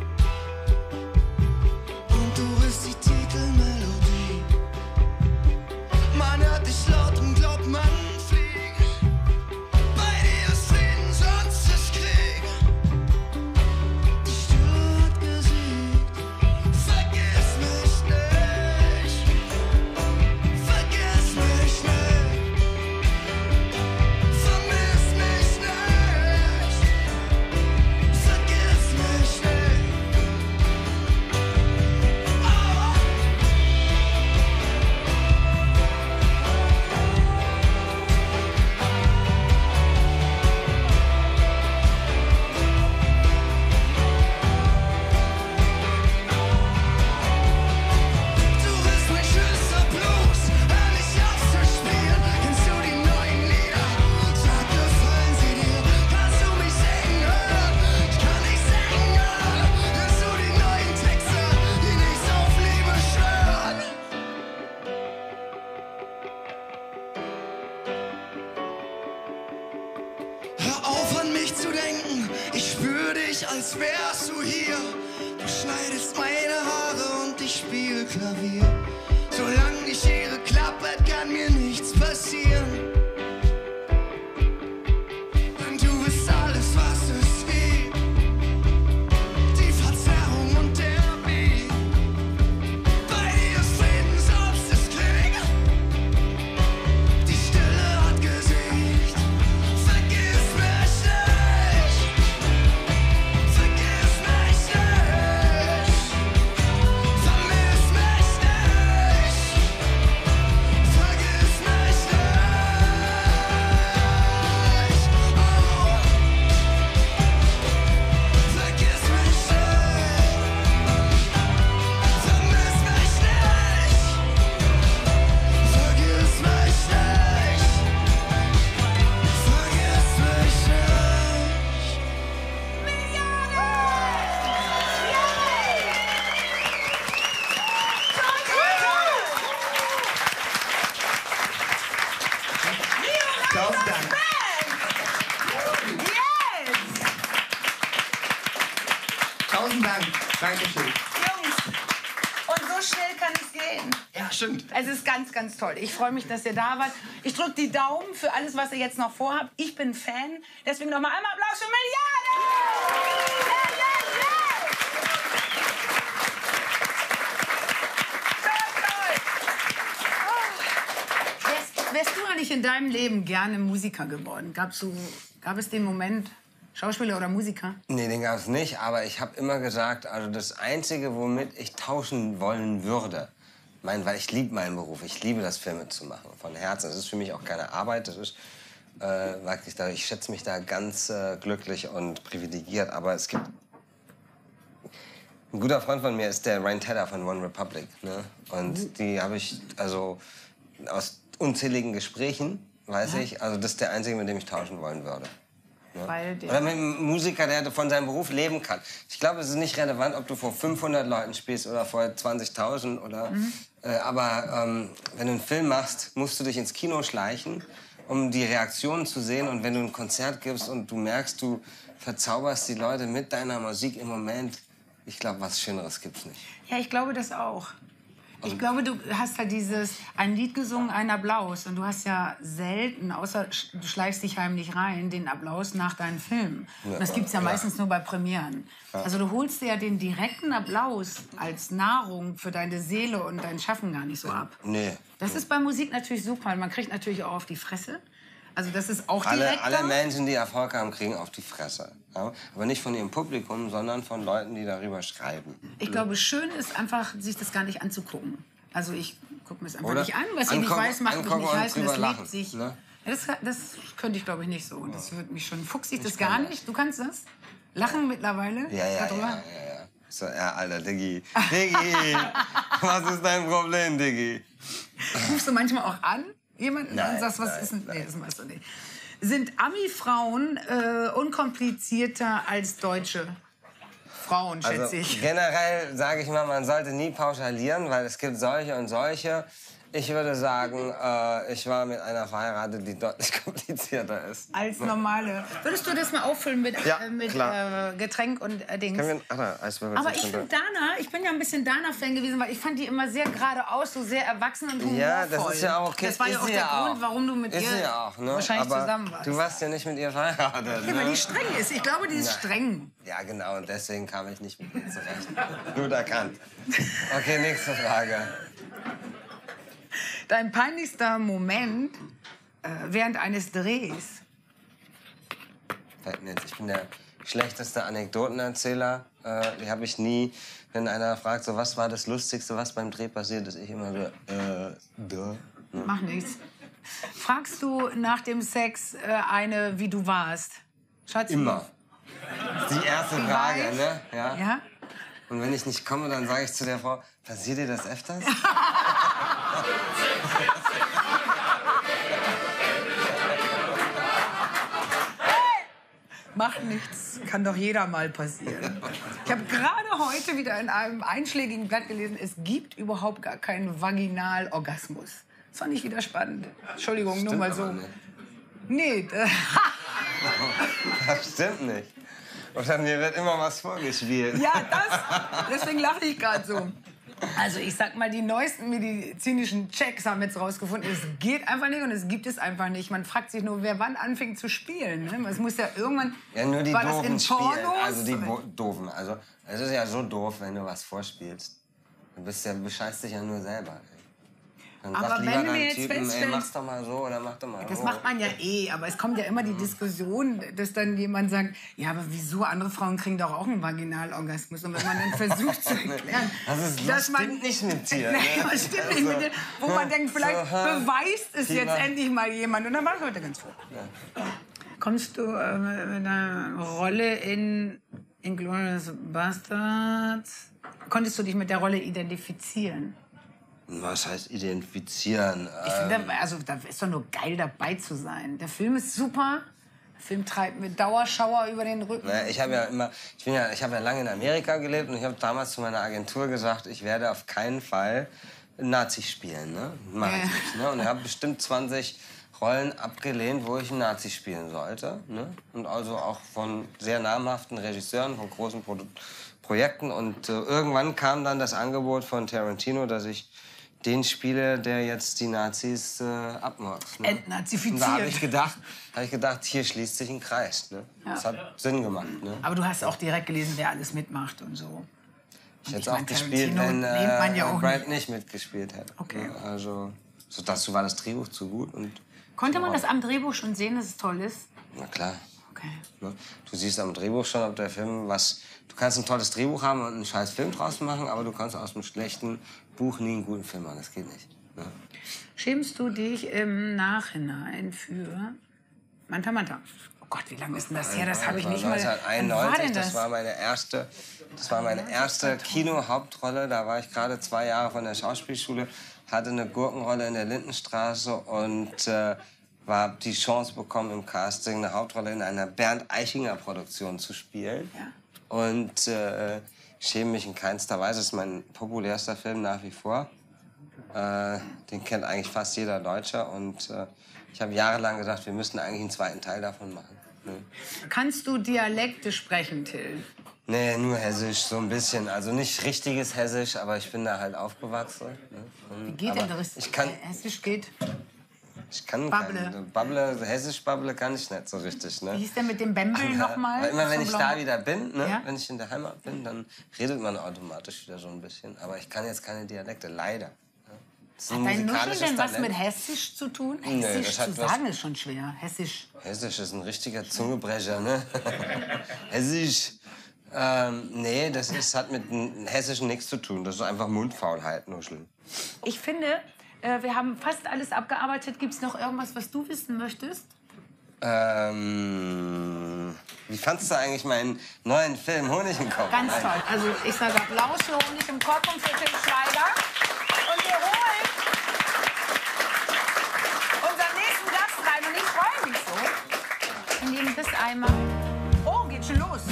Und du bist die Titelmelodie. Man hört dich laut und glaubt, man fliegt. Bei dir ist Frieden, sonst ist Krieg. Die Stille hat gesiegt. Vergiss mich nicht. Vergiss mich nicht. Vermiss mich nicht. Vergiss mich nicht. Oh. Du bist mein schönster Blues, hör nicht auf zu spielen. Kennst du die neuen Lieder? Sag, gefallen sie dir? Kannst du mich singen hören? Ich kann nicht singen hören. Kennst du die neuen Texte, die nicht auf Liebe schwören? Hör auf an mich zu denken, ich spür dich, als wärst du hier. Du schneidest meine Haare und ich spiele Klavier. Solange die Schere klappert, kann mir nichts passieren. Denn du bist alles, was es gibt. Die Verzerrung und der Beat. Bei dir ist Frieden, sonst ist Krieg. Die Stille hat gesiegt. Vergiss mich nicht. Vergiss mich nicht. Vermiss mich nicht. Tausend Dank. Yes! Tausend Dank. Dankeschön. Jungs, und so schnell kann es gehen. Ja, stimmt. Es ist ganz, ganz toll. Ich freue mich, dass ihr da wart. Ich drücke die Daumen für alles, was ihr jetzt noch vorhabt. Ich bin Fan. Deswegen noch mal einmal Applaus für Milliarden! Yeah, yeah, yeah! Toll, toll! Oh. Wärst, wärst du eigentlich in deinem Leben gerne Musiker geworden? Gab's so, gab es den Moment, Schauspieler oder Musiker? Nee, den gab es nicht, aber ich habe immer gesagt, also das Einzige, womit ich tauschen wollen würde, mein, weil ich liebe meinen Beruf, ich liebe das, Filme zu machen, von Herzen. Es ist für mich auch keine Arbeit, das ist, äh, wirklich da, ich schätze mich da ganz äh, glücklich und privilegiert, aber es gibt... Ein guter Freund von mir ist der Ryan Tedder von One Republic, ne? Und die habe ich, also aus unzähligen Gesprächen, weiß ich, also das ist der Einzige, mit dem ich tauschen wollen würde. Ja. Weil der Oder mit einem Musiker, der von seinem Beruf leben kann. Ich glaube, es ist nicht relevant, ob du vor fünfhundert Leuten spielst oder vor zwanzigtausend. Oder, Mhm. äh, aber ähm, wenn du einen Film machst, musst du dich ins Kino schleichen, um die Reaktionen zu sehen. Und wenn du ein Konzert gibst und du merkst, du verzauberst die Leute mit deiner Musik im Moment, ich glaube, was Schöneres gibt's nicht. Ja, ich glaube das auch. Ich glaube, du hast halt dieses, ein Lied gesungen, ein Applaus. Und du hast ja selten, außer du schleichst dich heimlich rein, den Applaus nach deinen Filmen. Und das gibt's ja meistens nur bei Premieren. Also du holst dir ja den direkten Applaus als Nahrung für deine Seele und dein Schaffen gar nicht so ab. Nee. Das ist bei Musik natürlich super. Man kriegt natürlich auch auf die Fresse. Also das ist auch Alle, direkt. alle Menschen, die Erfolg haben, kriegen auf die Fresse. Ja? Aber nicht von ihrem Publikum, sondern von Leuten, die darüber schreiben. Ich glaube, schön ist einfach, sich das gar nicht anzugucken. Also ich gucke mir es einfach Oder nicht an. Was ich nicht angucken- weiß, macht mich angucken nicht und heiß. Und das drüber lebt lachen, sich. ne? Ja, das, das könnte ich, glaube ich, nicht so. Das würde mich schon... Fuchs ich das gar nicht? Du kannst das? Lachen mittlerweile? Ja, ja, darüber? ja, ja, ja. So, ja, Alter, Diggi. Diggi, was ist dein Problem, Diggi? Rufst du manchmal auch an? Jemanden Nein, und sagst, was nein, ist denn... Nee, das machst du nicht. Sind Ami-Frauen äh, unkomplizierter als deutsche Frauen, schätze Also ich? generell sage ich mal, man sollte nie pauschalieren, weil es gibt solche und solche. Ich würde sagen, äh, ich war mit einer verheiratet, die deutlich komplizierter ist. Als normale. Würdest du das mal auffüllen mit, Ja, äh, mit klar. äh, Getränk und äh, Dings? Können wir, ach, da, Eiswürfel Aber sind ich schon finde da. Dana, ich bin ja ein bisschen Dana-Fan gewesen, weil ich fand die immer sehr geradeaus, so sehr erwachsen und humorvoll. Ja, das ist ja auch okay. Das war ja Ist auch sie der ja Grund, auch. warum du mit Ist ihr sie ja auch, ne? wahrscheinlich Aber zusammen warst. du warst ja nicht mit ihr verheiratet, Ja, weil ne? die streng ist. Ich glaube, die ist streng. Ja, genau, und deswegen kam ich nicht mit ihr zurecht. Gut erkannt. Okay, nächste Frage. Dein peinlichster Moment äh, während eines Drehs? Fällt mir jetzt, ich bin der schlechteste Anekdotenerzähler. Äh, die habe ich nie. Wenn einer fragt, so, was war das Lustigste, was beim Dreh passiert ist, ich immer so, äh, da. Mach nichts. Fragst du nach dem Sex äh, eine, wie du warst? Schatz, Immer. Das ist die erste Wie Frage, weiß? ne? Ja. Ja? Und wenn ich nicht komme, dann sage ich zu der Frau, passiert dir das öfters? Macht nichts, kann doch jeder mal passieren. Ich habe gerade heute wieder in einem einschlägigen Blatt gelesen, es gibt überhaupt gar keinen Vaginalorgasmus. Das fand ich wieder spannend. Entschuldigung, nur Stimmt mal so. aber nicht. Nee, äh, Das stimmt nicht. Oder mir wird immer was vorgespielt. ja, das, deswegen lache ich gerade so. Also ich sag mal, die neuesten medizinischen Checks haben jetzt rausgefunden, es geht einfach nicht und es gibt es einfach nicht. Man fragt sich nur, wer wann anfängt zu spielen. Ne? Es muss ja irgendwann... Ja, nur die war das in Doofen spielen. Pornos? Also die Bo Doofen. Also es ist ja so doof, wenn du was vorspielst. Du bist ja, bescheißt dich ja nur selber. Ey. Dann Aber sag lieber wenn du deinem mir jetzt Typen, ey, feststellst- mach's doch mal so oder mach doch mal Das so. macht man ja eh, aber es kommt ja immer die Diskussion, dass dann jemand sagt, ja, aber wieso, andere Frauen kriegen doch auch einen Vaginalorgasmus. Und wenn man dann versucht zu erklären, Das ist- das dass man... stimmt nicht mit dir, Nee, ne? das stimmt nicht mit dir. Wo man denkt, vielleicht So, ha, beweist es jetzt Thema. endlich mal jemand. Und dann war ich heute ganz froh. Kommst du äh, mit einer Rolle in Inglourious Basterds? Konntest du dich mit der Rolle identifizieren? Was heißt identifizieren? Ich finde, also, da ist doch nur geil, dabei zu sein. Der Film ist super. Der Film treibt mir Dauerschauer über den Rücken. Naja, ich habe ja immer, ich bin ja, ich habe ja lange in Amerika gelebt und ich habe damals zu meiner Agentur gesagt, ich werde auf keinen Fall Nazi spielen, ne? Mach ich Ja. nicht, ne? Und ich habe bestimmt zwanzig Rollen abgelehnt, wo ich einen Nazi spielen sollte. Ne? Und also auch von sehr namhaften Regisseuren, von großen Pro Projekten. Und äh, irgendwann kam dann das Angebot von Tarantino, dass ich den spiele, der jetzt die Nazis äh, abmurkst. Ne? Entnazifiziert. Und da habe ich gedacht, hab ich gedacht, hier schließt sich ein Kreis. Ne? Ja. Das hat Sinn gemacht. Ne? Aber du hast auch direkt gelesen, wer alles mitmacht und so. Ich hätte es ich auch mein, gespielt, Tarantino wenn nimmt man ja äh, auch Brad nicht mitgespielt hätte. Okay. Ne? Also, so, dazu war das Drehbuch zu gut. Und Konnte man das am Drehbuch schon sehen, dass es toll ist? na klar. Okay. Ne? Du siehst am Drehbuch schon, ob der Film was... Du kannst ein tolles Drehbuch haben und einen scheiß Film draus machen, aber du kannst aus einem schlechten Buch nie einen guten Film machen. Das geht nicht. Ne? Schämst du dich im Nachhinein für Manta Manta? Oh Gott, wie lange ist denn das her? Das habe ich nicht mal... Wann war neunzehnhunderteinundneunzig, denn das? das? das war meine erste, das war meine erste Kino-Hauptrolle. Da war ich gerade zwei Jahre von der Schauspielschule, hatte eine Gurkenrolle in der Lindenstraße und äh, war die Chance bekommen, im Casting eine Hauptrolle in einer Bernd Eichinger-Produktion zu spielen. Ja. Und äh, ich schäme mich in keinster Weise. Das ist mein populärster Film nach wie vor. Äh, den kennt eigentlich fast jeder Deutsche. Und äh, ich habe jahrelang gedacht, wir müssten eigentlich einen zweiten Teil davon machen. Ne? Kannst du Dialekte sprechen, Till? Nee, nur Hessisch, so ein bisschen. Also nicht richtiges Hessisch, aber ich bin da halt aufgewachsen. Ne? Und, Wie geht aber denn das? Ich kann, Hessisch geht. ich kann Babble. kein, Babble, Hessisch Babble kann ich nicht so richtig. Ne? Wie hieß der mit dem Bembel nochmal? Weil immer wenn Vom ich Blauen- da wieder bin, ne, Ja? wenn ich in der Heimat bin, dann redet man automatisch wieder so ein bisschen. Aber ich kann jetzt keine Dialekte, leider. Das ist ein Hat dein Nuschel musikalisches denn was Talent. mit Hessisch zu tun? Nee, Hessisch das hat zu was- sagen ist schon schwer. Hessisch. Hessisch ist ein richtiger Zungebrecher, ne? Hessisch. Ähm, nee, das ist, hat mit dem Hessischen nichts zu tun. Das ist einfach Mundfaulheit, Nuscheln. Ich finde, äh, wir haben fast alles abgearbeitet. Gibt es noch irgendwas, was du wissen möchtest? Ähm, wie fandst du eigentlich meinen neuen Film Honig im Kopf? Ganz toll. Also ich sage Applaus für Honig im Kopf und für Till Schweiger. Und wir holen unseren nächsten Gast rein. Und ich freue mich so. Wir nehmen das einmal. Oh, geht schon los.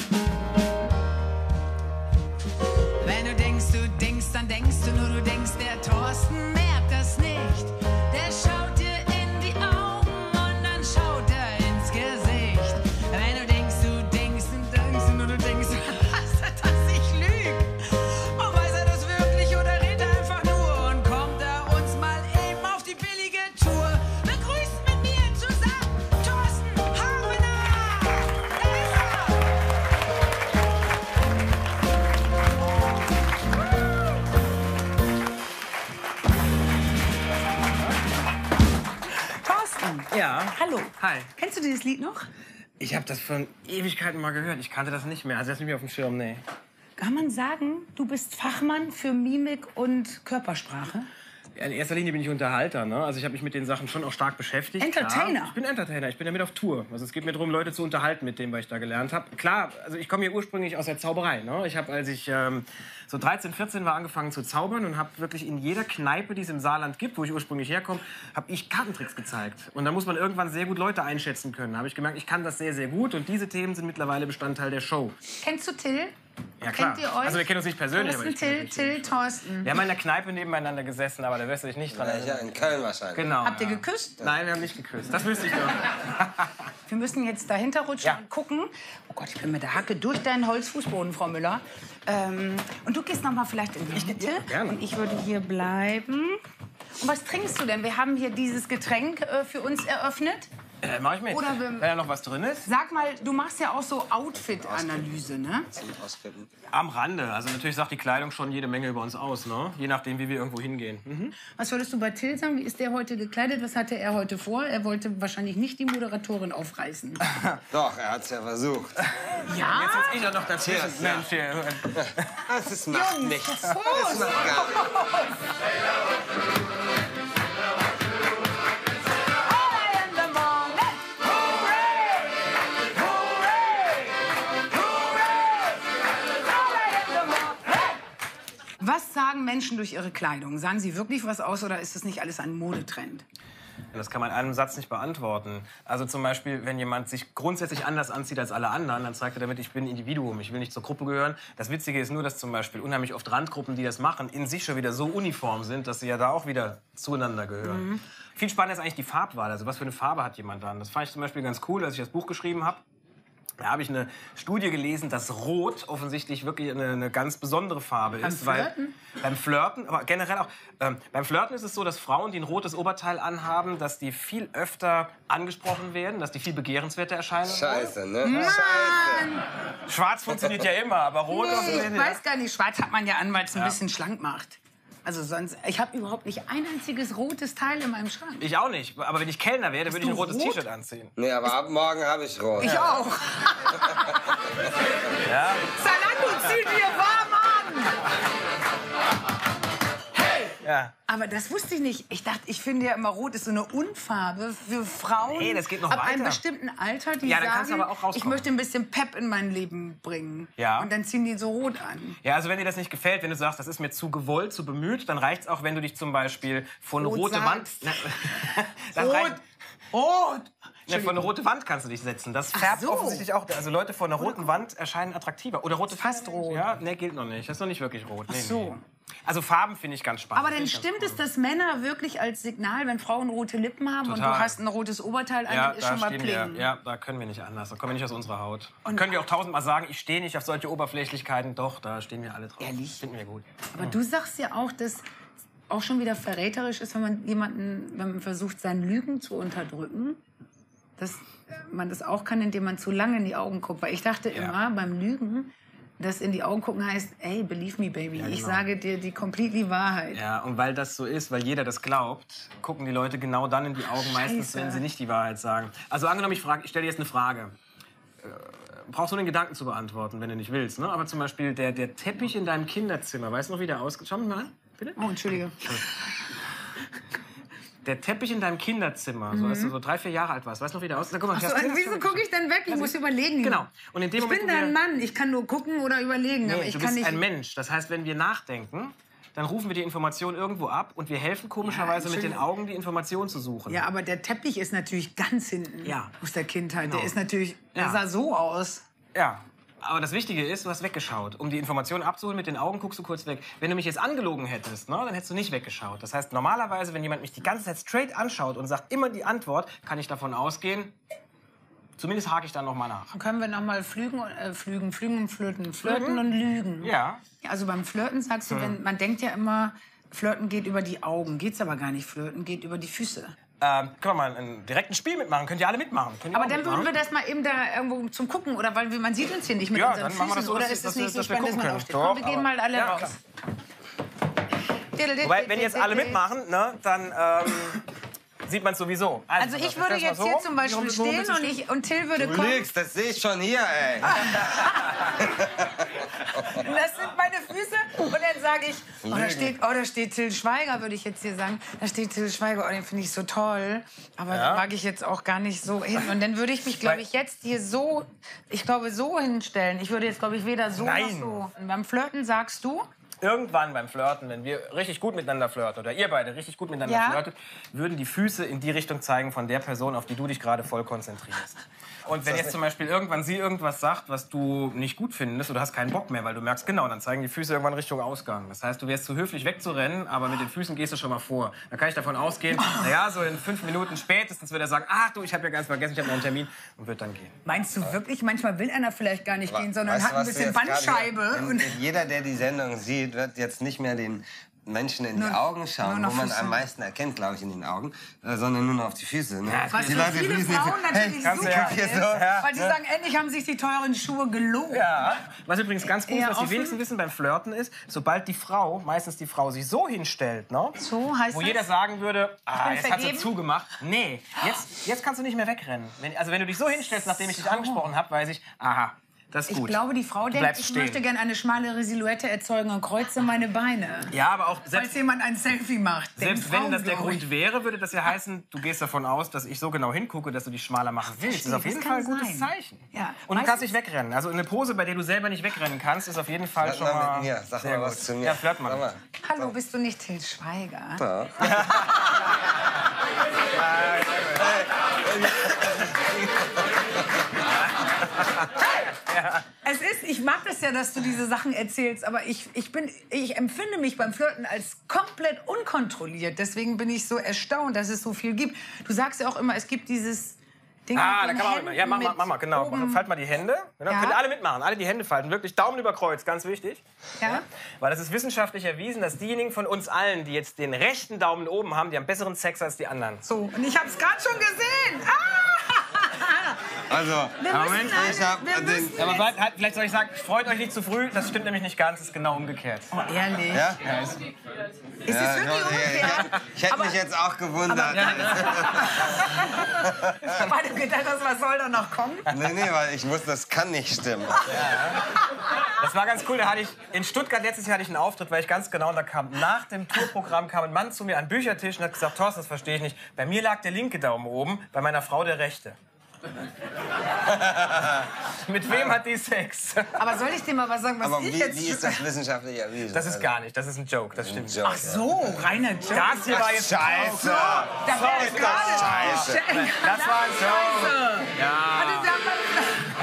Wenn du denkst, du denkst, dann denkst du nur, du denkst, der Thorsten merkt das nicht. Der schaut dir in die Augen und dann schaut er ins Gesicht. Wenn du denkst, du denkst, dann denkst du nur, du denkst, hast er, dass ich lüg? Und weiß er das wirklich oder redet er einfach nur? Und kommt er uns mal eben auf die billige Tour? Begrüßt mit mir zusammen Thorsten Hartmann! Da ist er! Thorsten. Ja. Hallo. Hi. Kennst du dieses Lied noch? Ich habe das von Ewigkeiten mal gehört. Ich kannte das nicht mehr. Also das ist nicht mehr auf dem Schirm, nee. Kann man sagen, du bist Fachmann für Mimik und Körpersprache? In erster Linie bin ich Unterhalter, ne? Also ich habe mich mit den Sachen schon auch stark beschäftigt. Entertainer? Klar. Ich bin Entertainer, ich bin damit auf Tour. Also es geht mir darum, Leute zu unterhalten mit dem, was ich da gelernt habe. Klar, also ich komme ja ursprünglich aus der Zauberei, ne? Ich habe, als ich ähm, so dreizehn, vierzehn war, angefangen zu zaubern und habe wirklich in jeder Kneipe, die es im Saarland gibt, wo ich ursprünglich herkomme, habe ich Kartentricks gezeigt. Und da muss man irgendwann sehr gut Leute einschätzen können. Da habe ich gemerkt, ich kann das sehr, sehr gut und diese Themen sind mittlerweile Bestandteil der Show. Kennst du Till? Ja, klar. Kennt ihr euch? Also wir kennen uns nicht persönlich, aber Thorsten, ich Till, kenn Till, Thorsten. Wir haben in der Kneipe nebeneinander gesessen, aber da wirst du dich nicht dran Ja, erinnern. in Köln wahrscheinlich. Genau. Habt ihr ja. geküsst? Nein, wir haben nicht geküsst. Das wüsste ich doch. Wir müssen jetzt dahinter rutschen Ja. und gucken. Oh Gott, ich bin mit der Hacke durch deinen Holzfußboden, Frau Müller. Ähm, und du gehst noch mal vielleicht in die Mitte. ja, gerne. Und ich würde hier bleiben. Und was trinkst du denn? Wir haben hier dieses Getränk äh, für uns eröffnet. Äh, mach ich mit. Oder wir- Wenn da noch was drin ist. Sag mal, du machst ja auch so Outfit-Analyse, ne? Auskippen. Am Rande. Also natürlich sagt die Kleidung schon jede Menge über uns aus, ne? Je nachdem, wie wir irgendwo hingehen. Mhm. Was würdest du bei Till sagen? Wie ist der heute gekleidet? Was hatte er heute vor? Er wollte wahrscheinlich nicht die Moderatorin aufreißen. Doch, er hat's ja versucht. Ja? Jetzt sitze ich ja noch dazwischen. Cheers, ja. Mensch, hier. Das ist, macht Jungs, nichts. Prost! Das macht gar nichts. Early in the morning. Hooray! Hooray! Hooray! Early in the morning. Was sagen Menschen durch ihre Kleidung? Sagen sie wirklich was aus oder ist das nicht alles ein Modetrend? Das kann man in einem Satz nicht beantworten. Also zum Beispiel, wenn jemand sich grundsätzlich anders anzieht als alle anderen, dann zeigt er damit, ich bin ein Individuum, ich will nicht zur Gruppe gehören. Das Witzige ist nur, dass zum Beispiel unheimlich oft Randgruppen, die das machen, in sich schon wieder so uniform sind, dass sie ja da auch wieder zueinander gehören. Mhm. Viel spannender ist eigentlich die Farbwahl. Also was für eine Farbe hat jemand dann? Das fand ich zum Beispiel ganz cool, als ich das Buch geschrieben habe. Da habe ich eine Studie gelesen, dass Rot offensichtlich wirklich eine, eine ganz besondere Farbe ist. Beim Flirten? Weil, beim Flirten, aber generell auch. Ähm, beim Flirten ist es so, dass Frauen, die ein rotes Oberteil anhaben, dass die viel öfter angesprochen werden, dass die viel begehrenswerter erscheinen. Scheiße, ne? Mann! Scheiße. Schwarz funktioniert ja immer, aber Rot... Nee, ich offensichtlich- weiß gar nicht. Schwarz hat man ja an, weil es ein bisschen schlank macht. Also sonst, ich habe überhaupt nicht ein einziges rotes Teil in meinem Schrank. Ich auch nicht. Aber wenn ich Kellner wäre, würde ich ein du rotes rot? T-Shirt anziehen. Nee, aber ab morgen habe ich rot. Ich auch. Ja. Zalando, zieh dir warm an! Ja. Aber das wusste ich nicht. Ich dachte, ich finde ja immer, Rot ist so eine Unfarbe für Frauen. Nee, das geht noch ab einem weiter. bestimmten Alter, die Ja, dann kannst du sagen, aber auch rauskommen. ich möchte ein bisschen Pep in mein Leben bringen. Ja. Und dann ziehen die so Rot an. Ja, also wenn dir das nicht gefällt, wenn du sagst, das ist mir zu gewollt, zu bemüht, dann reicht's auch, wenn du dich zum Beispiel vor eine Rot rote Wand... sagst. Na, das Rot! reicht- Rot! Ja, vor eine rote Wand kannst du dich setzen. Das färbt so. offensichtlich auch. Also Leute vor einer roten Wand erscheinen attraktiver. Oder rote Fast rot. Ja, nee, gilt noch nicht. Das ist noch nicht wirklich rot. Nee, Ach so. Nee. Also Farben finde ich ganz spannend. Aber dann Finde ich stimmt ganz es, dass Männer wirklich als Signal, wenn Frauen rote Lippen haben und Total. du hast ein rotes Oberteil an, Ja, dann ist da schon mal stehen wir. pling. Ja, da können wir nicht anders. Da kommen wir nicht aus unserer Haut. Und- können wir auch tausendmal sagen, ich stehe nicht auf solche Oberflächlichkeiten. Doch, da stehen wir alle drauf. Ehrlich? Finden wir gut. Aber du sagst ja auch, dass auch schon wieder verräterisch ist, wenn man jemanden, wenn man versucht, seine Lügen zu unterdrücken, dass man das auch kann, indem man zu lange in die Augen guckt. Weil ich dachte Ja. immer beim Lügen, dass in die Augen gucken heißt, hey, believe me, baby, Ja, ich genau. sage dir die completely Wahrheit. Ja, und weil das so ist, weil jeder das glaubt, gucken die Leute genau dann in die Augen, meistens, Scheiße. wenn sie nicht die Wahrheit sagen. Also angenommen, ich, frage, ich stelle dir jetzt eine Frage. Äh, brauchst du den Gedanken zu beantworten, wenn du nicht willst. Ne? Aber zum Beispiel der, der Teppich in deinem Kinderzimmer, weißt du noch, wie der aussieht? Schau mal an, bitte. Oh, Entschuldige. Der Teppich in deinem Kinderzimmer, so als du so drei, vier Jahre alt warst, weißt du noch, wie der aussieht? Na, guck mal, Mhm. Ach hast so, du das wieso schon- gucke ich denn weg? Ich muss überlegen. Genau. Und in dem Ich Moment, bin wo wir- dein Mann. Ich kann nur gucken oder überlegen. aber Nee, ich du kann bist nicht. ein Mensch. Das heißt, wenn wir nachdenken, dann rufen wir die Information irgendwo ab und wir helfen komischerweise mit den Entschuldigung. Augen, die Information zu suchen. Ja, aber der Teppich ist natürlich ganz hinten Ja. aus der Kindheit. Der Genau. ist natürlich, der Ja. sah so aus. Ja. Aber das Wichtige ist, du hast weggeschaut. Um die Informationen abzuholen mit den Augen, guckst du kurz weg. Wenn du mich jetzt angelogen hättest, ne, dann hättest du nicht weggeschaut. Das heißt, normalerweise, wenn jemand mich die ganze Zeit straight anschaut und sagt immer die Antwort, kann ich davon ausgehen, zumindest hake ich dann noch mal nach. Können wir noch mal flügen, äh, flügen, flügen und flirten, flirten und lügen. Ja. Also beim Flirten sagst du, wenn, man denkt ja immer, Flirten geht über die Augen. Geht's aber gar nicht. Flirten geht über die Füße. Ähm, können wir mal ein direkten Spiel mitmachen? Könnt ihr alle mitmachen? Könnt ihr Aber auch dann würden mitmachen? wir das mal eben da irgendwo zum Gucken, oder weil wir, man sieht uns hier nicht mit Ja, unseren dann machen wir das Füßen, so, oder dass- ist das dass wir- nicht so dass wir spannend, dass gucken man können. aufsteht? Doch, Komm, wir gehen aber- mal alle Ja, raus. Wobei, wenn jetzt alle mitmachen, ne, dann ähm, sieht man es sowieso. Also ich würde stell's mal jetzt so. hier zum Beispiel Warum- warum stehen willst du und, ich, und Till würde Du kommen. lügst, das sehe ich schon hier, ey. Das sind meine Füße. Und dann sage ich, oh da, steht, oh, da steht Till Schweiger, würde ich jetzt hier sagen. Da steht Till Schweiger, oh, den finde ich so toll. Aber Ja. den mag ich jetzt auch gar nicht so hin. Und dann würde ich mich, glaube ich, jetzt hier so, ich glaube, so hinstellen. Ich würde jetzt, glaube ich, weder so Nein. noch so. Und beim Flirten sagst du, Irgendwann beim Flirten, wenn wir richtig gut miteinander flirten, oder ihr beide richtig gut miteinander Ja. flirtet, würden die Füße in die Richtung zeigen von der Person, auf die du dich gerade voll konzentrierst. Und wenn jetzt zum Beispiel irgendwann sie irgendwas sagt, was du nicht gut findest oder hast keinen Bock mehr, weil du merkst, genau, dann zeigen die Füße irgendwann Richtung Ausgang. Das heißt, du wärst zu höflich wegzurennen, aber mit den Füßen gehst du schon mal vor. Da kann ich davon ausgehen, naja, so in fünf Minuten spätestens wird er sagen, ach du, ich habe ja ganz vergessen, ich habe noch einen Termin, und wird dann gehen. meinst du wirklich, manchmal will einer vielleicht gar nicht gehen, sondern Weißt du, hat ein was du bisschen jetzt gerade hier- Bandscheibe. Und Wenn jeder, der die Sendung sieht, wird jetzt nicht mehr den Menschen in die Nur- Augen nur schauen, noch wo man Füße. am meisten erkennt, glaube ich, in den Augen, äh, sondern nur noch auf die Füße. Ne? Was die für Leute viele fließen Frauen jetzt- natürlich kannst du super ja- ist, hier so, weil sie sagen, endlich haben sich die teuren Schuhe gelohnt. Ja. Was übrigens ganz gut ist, Eher was die offen. wenigsten wissen beim Flirten ist, sobald die Frau, meistens die Frau, sich so hinstellt, ne? So heißt Wo das? jeder sagen würde, ah, bin jetzt hat sie vergeben? zugemacht. Nee, jetzt, jetzt kannst du nicht mehr wegrennen. Wenn, also wenn du dich so hinstellst, nachdem ich dich angesprochen habe, weiß ich, aha, das ist Ich gut. glaube, die Frau Du denkt, bleibst ich stehen. möchte gerne eine schmalere Silhouette erzeugen und kreuze meine Beine. Ja, aber auch Falls selbst, jemand ein Selfie macht. selbst denken wenn Frauen, das der glaube ich. Grund wäre, würde das ja heißen, du gehst davon aus, dass ich so genau hingucke, dass du dich schmaler machen willst. Das ist auf das jeden kann Fall ein gutes sein. Zeichen. Ja. Und du Meistens- kannst nicht wegrennen. Also eine Pose, bei der du selber nicht wegrennen kannst, ist auf jeden Fall Flirt schon mal mal mit mir. Sag sehr mal was gut. zu mir. Ja, flirt mal. Sag mal. Hallo, bist du nicht Till Schweiger? Ja. Ja, Ja. Es ist, ich mag das ja, dass du diese Sachen erzählst, aber ich, ich, bin, ich empfinde mich beim Flirten als komplett unkontrolliert. Deswegen bin ich so erstaunt, dass es so viel gibt. Du sagst ja auch immer, es gibt dieses Ding Ah, da mit den kann man auch immer. Ja, mach mal, Händen mach mal, genau. oben. Falt mal die Hände. Genau. Ja. Könnt ihr alle mitmachen, alle die Hände falten. Wirklich Daumen über Kreuz, ganz wichtig. Ja? Weil es ist wissenschaftlich erwiesen, dass diejenigen von uns allen, die jetzt den rechten Daumen oben haben, die haben besseren Sex als die anderen. So, und ich habe es gerade schon gesehen. Ah! Also, Wir Aber müssen, Moment, halt- ich hab wir den- müssen Aber jetzt- wart, halt, vielleicht soll ich sagen, freut euch nicht zu früh. Das stimmt nämlich nicht ganz, es ist genau umgekehrt. Oh, ehrlich? ja? Ist es Ja, wirklich ich, umgekehrt? ich hätte Aber- mich jetzt auch gewundert. Weil du gedacht hast, was soll da noch kommen? Nee, nee, weil ich wusste, das kann nicht stimmen. Das war ganz cool. Da hatte ich, in Stuttgart letztes Jahr hatte ich einen Auftritt, weil ich ganz genau, da kam nach dem Tourprogramm kam ein Mann zu mir an den Büchertisch und hat gesagt, Thorsten, das verstehe ich nicht. Bei mir lag der linke Daumen oben, bei meiner Frau der rechte. Mit wem hat die Sex? Aber soll ich dir mal was sagen, was Aber ich wie, jetzt... wie ist das wissenschaftlich erwiesen? Das ist gar nicht, das ist ein Joke, das stimmt. Joke, Ach so, reiner Joke. Das hier war jetzt Scheiße! Da wäre ist gerade... das scheiße. Das war ein Joke. Scheiße. Ja. Warte, sag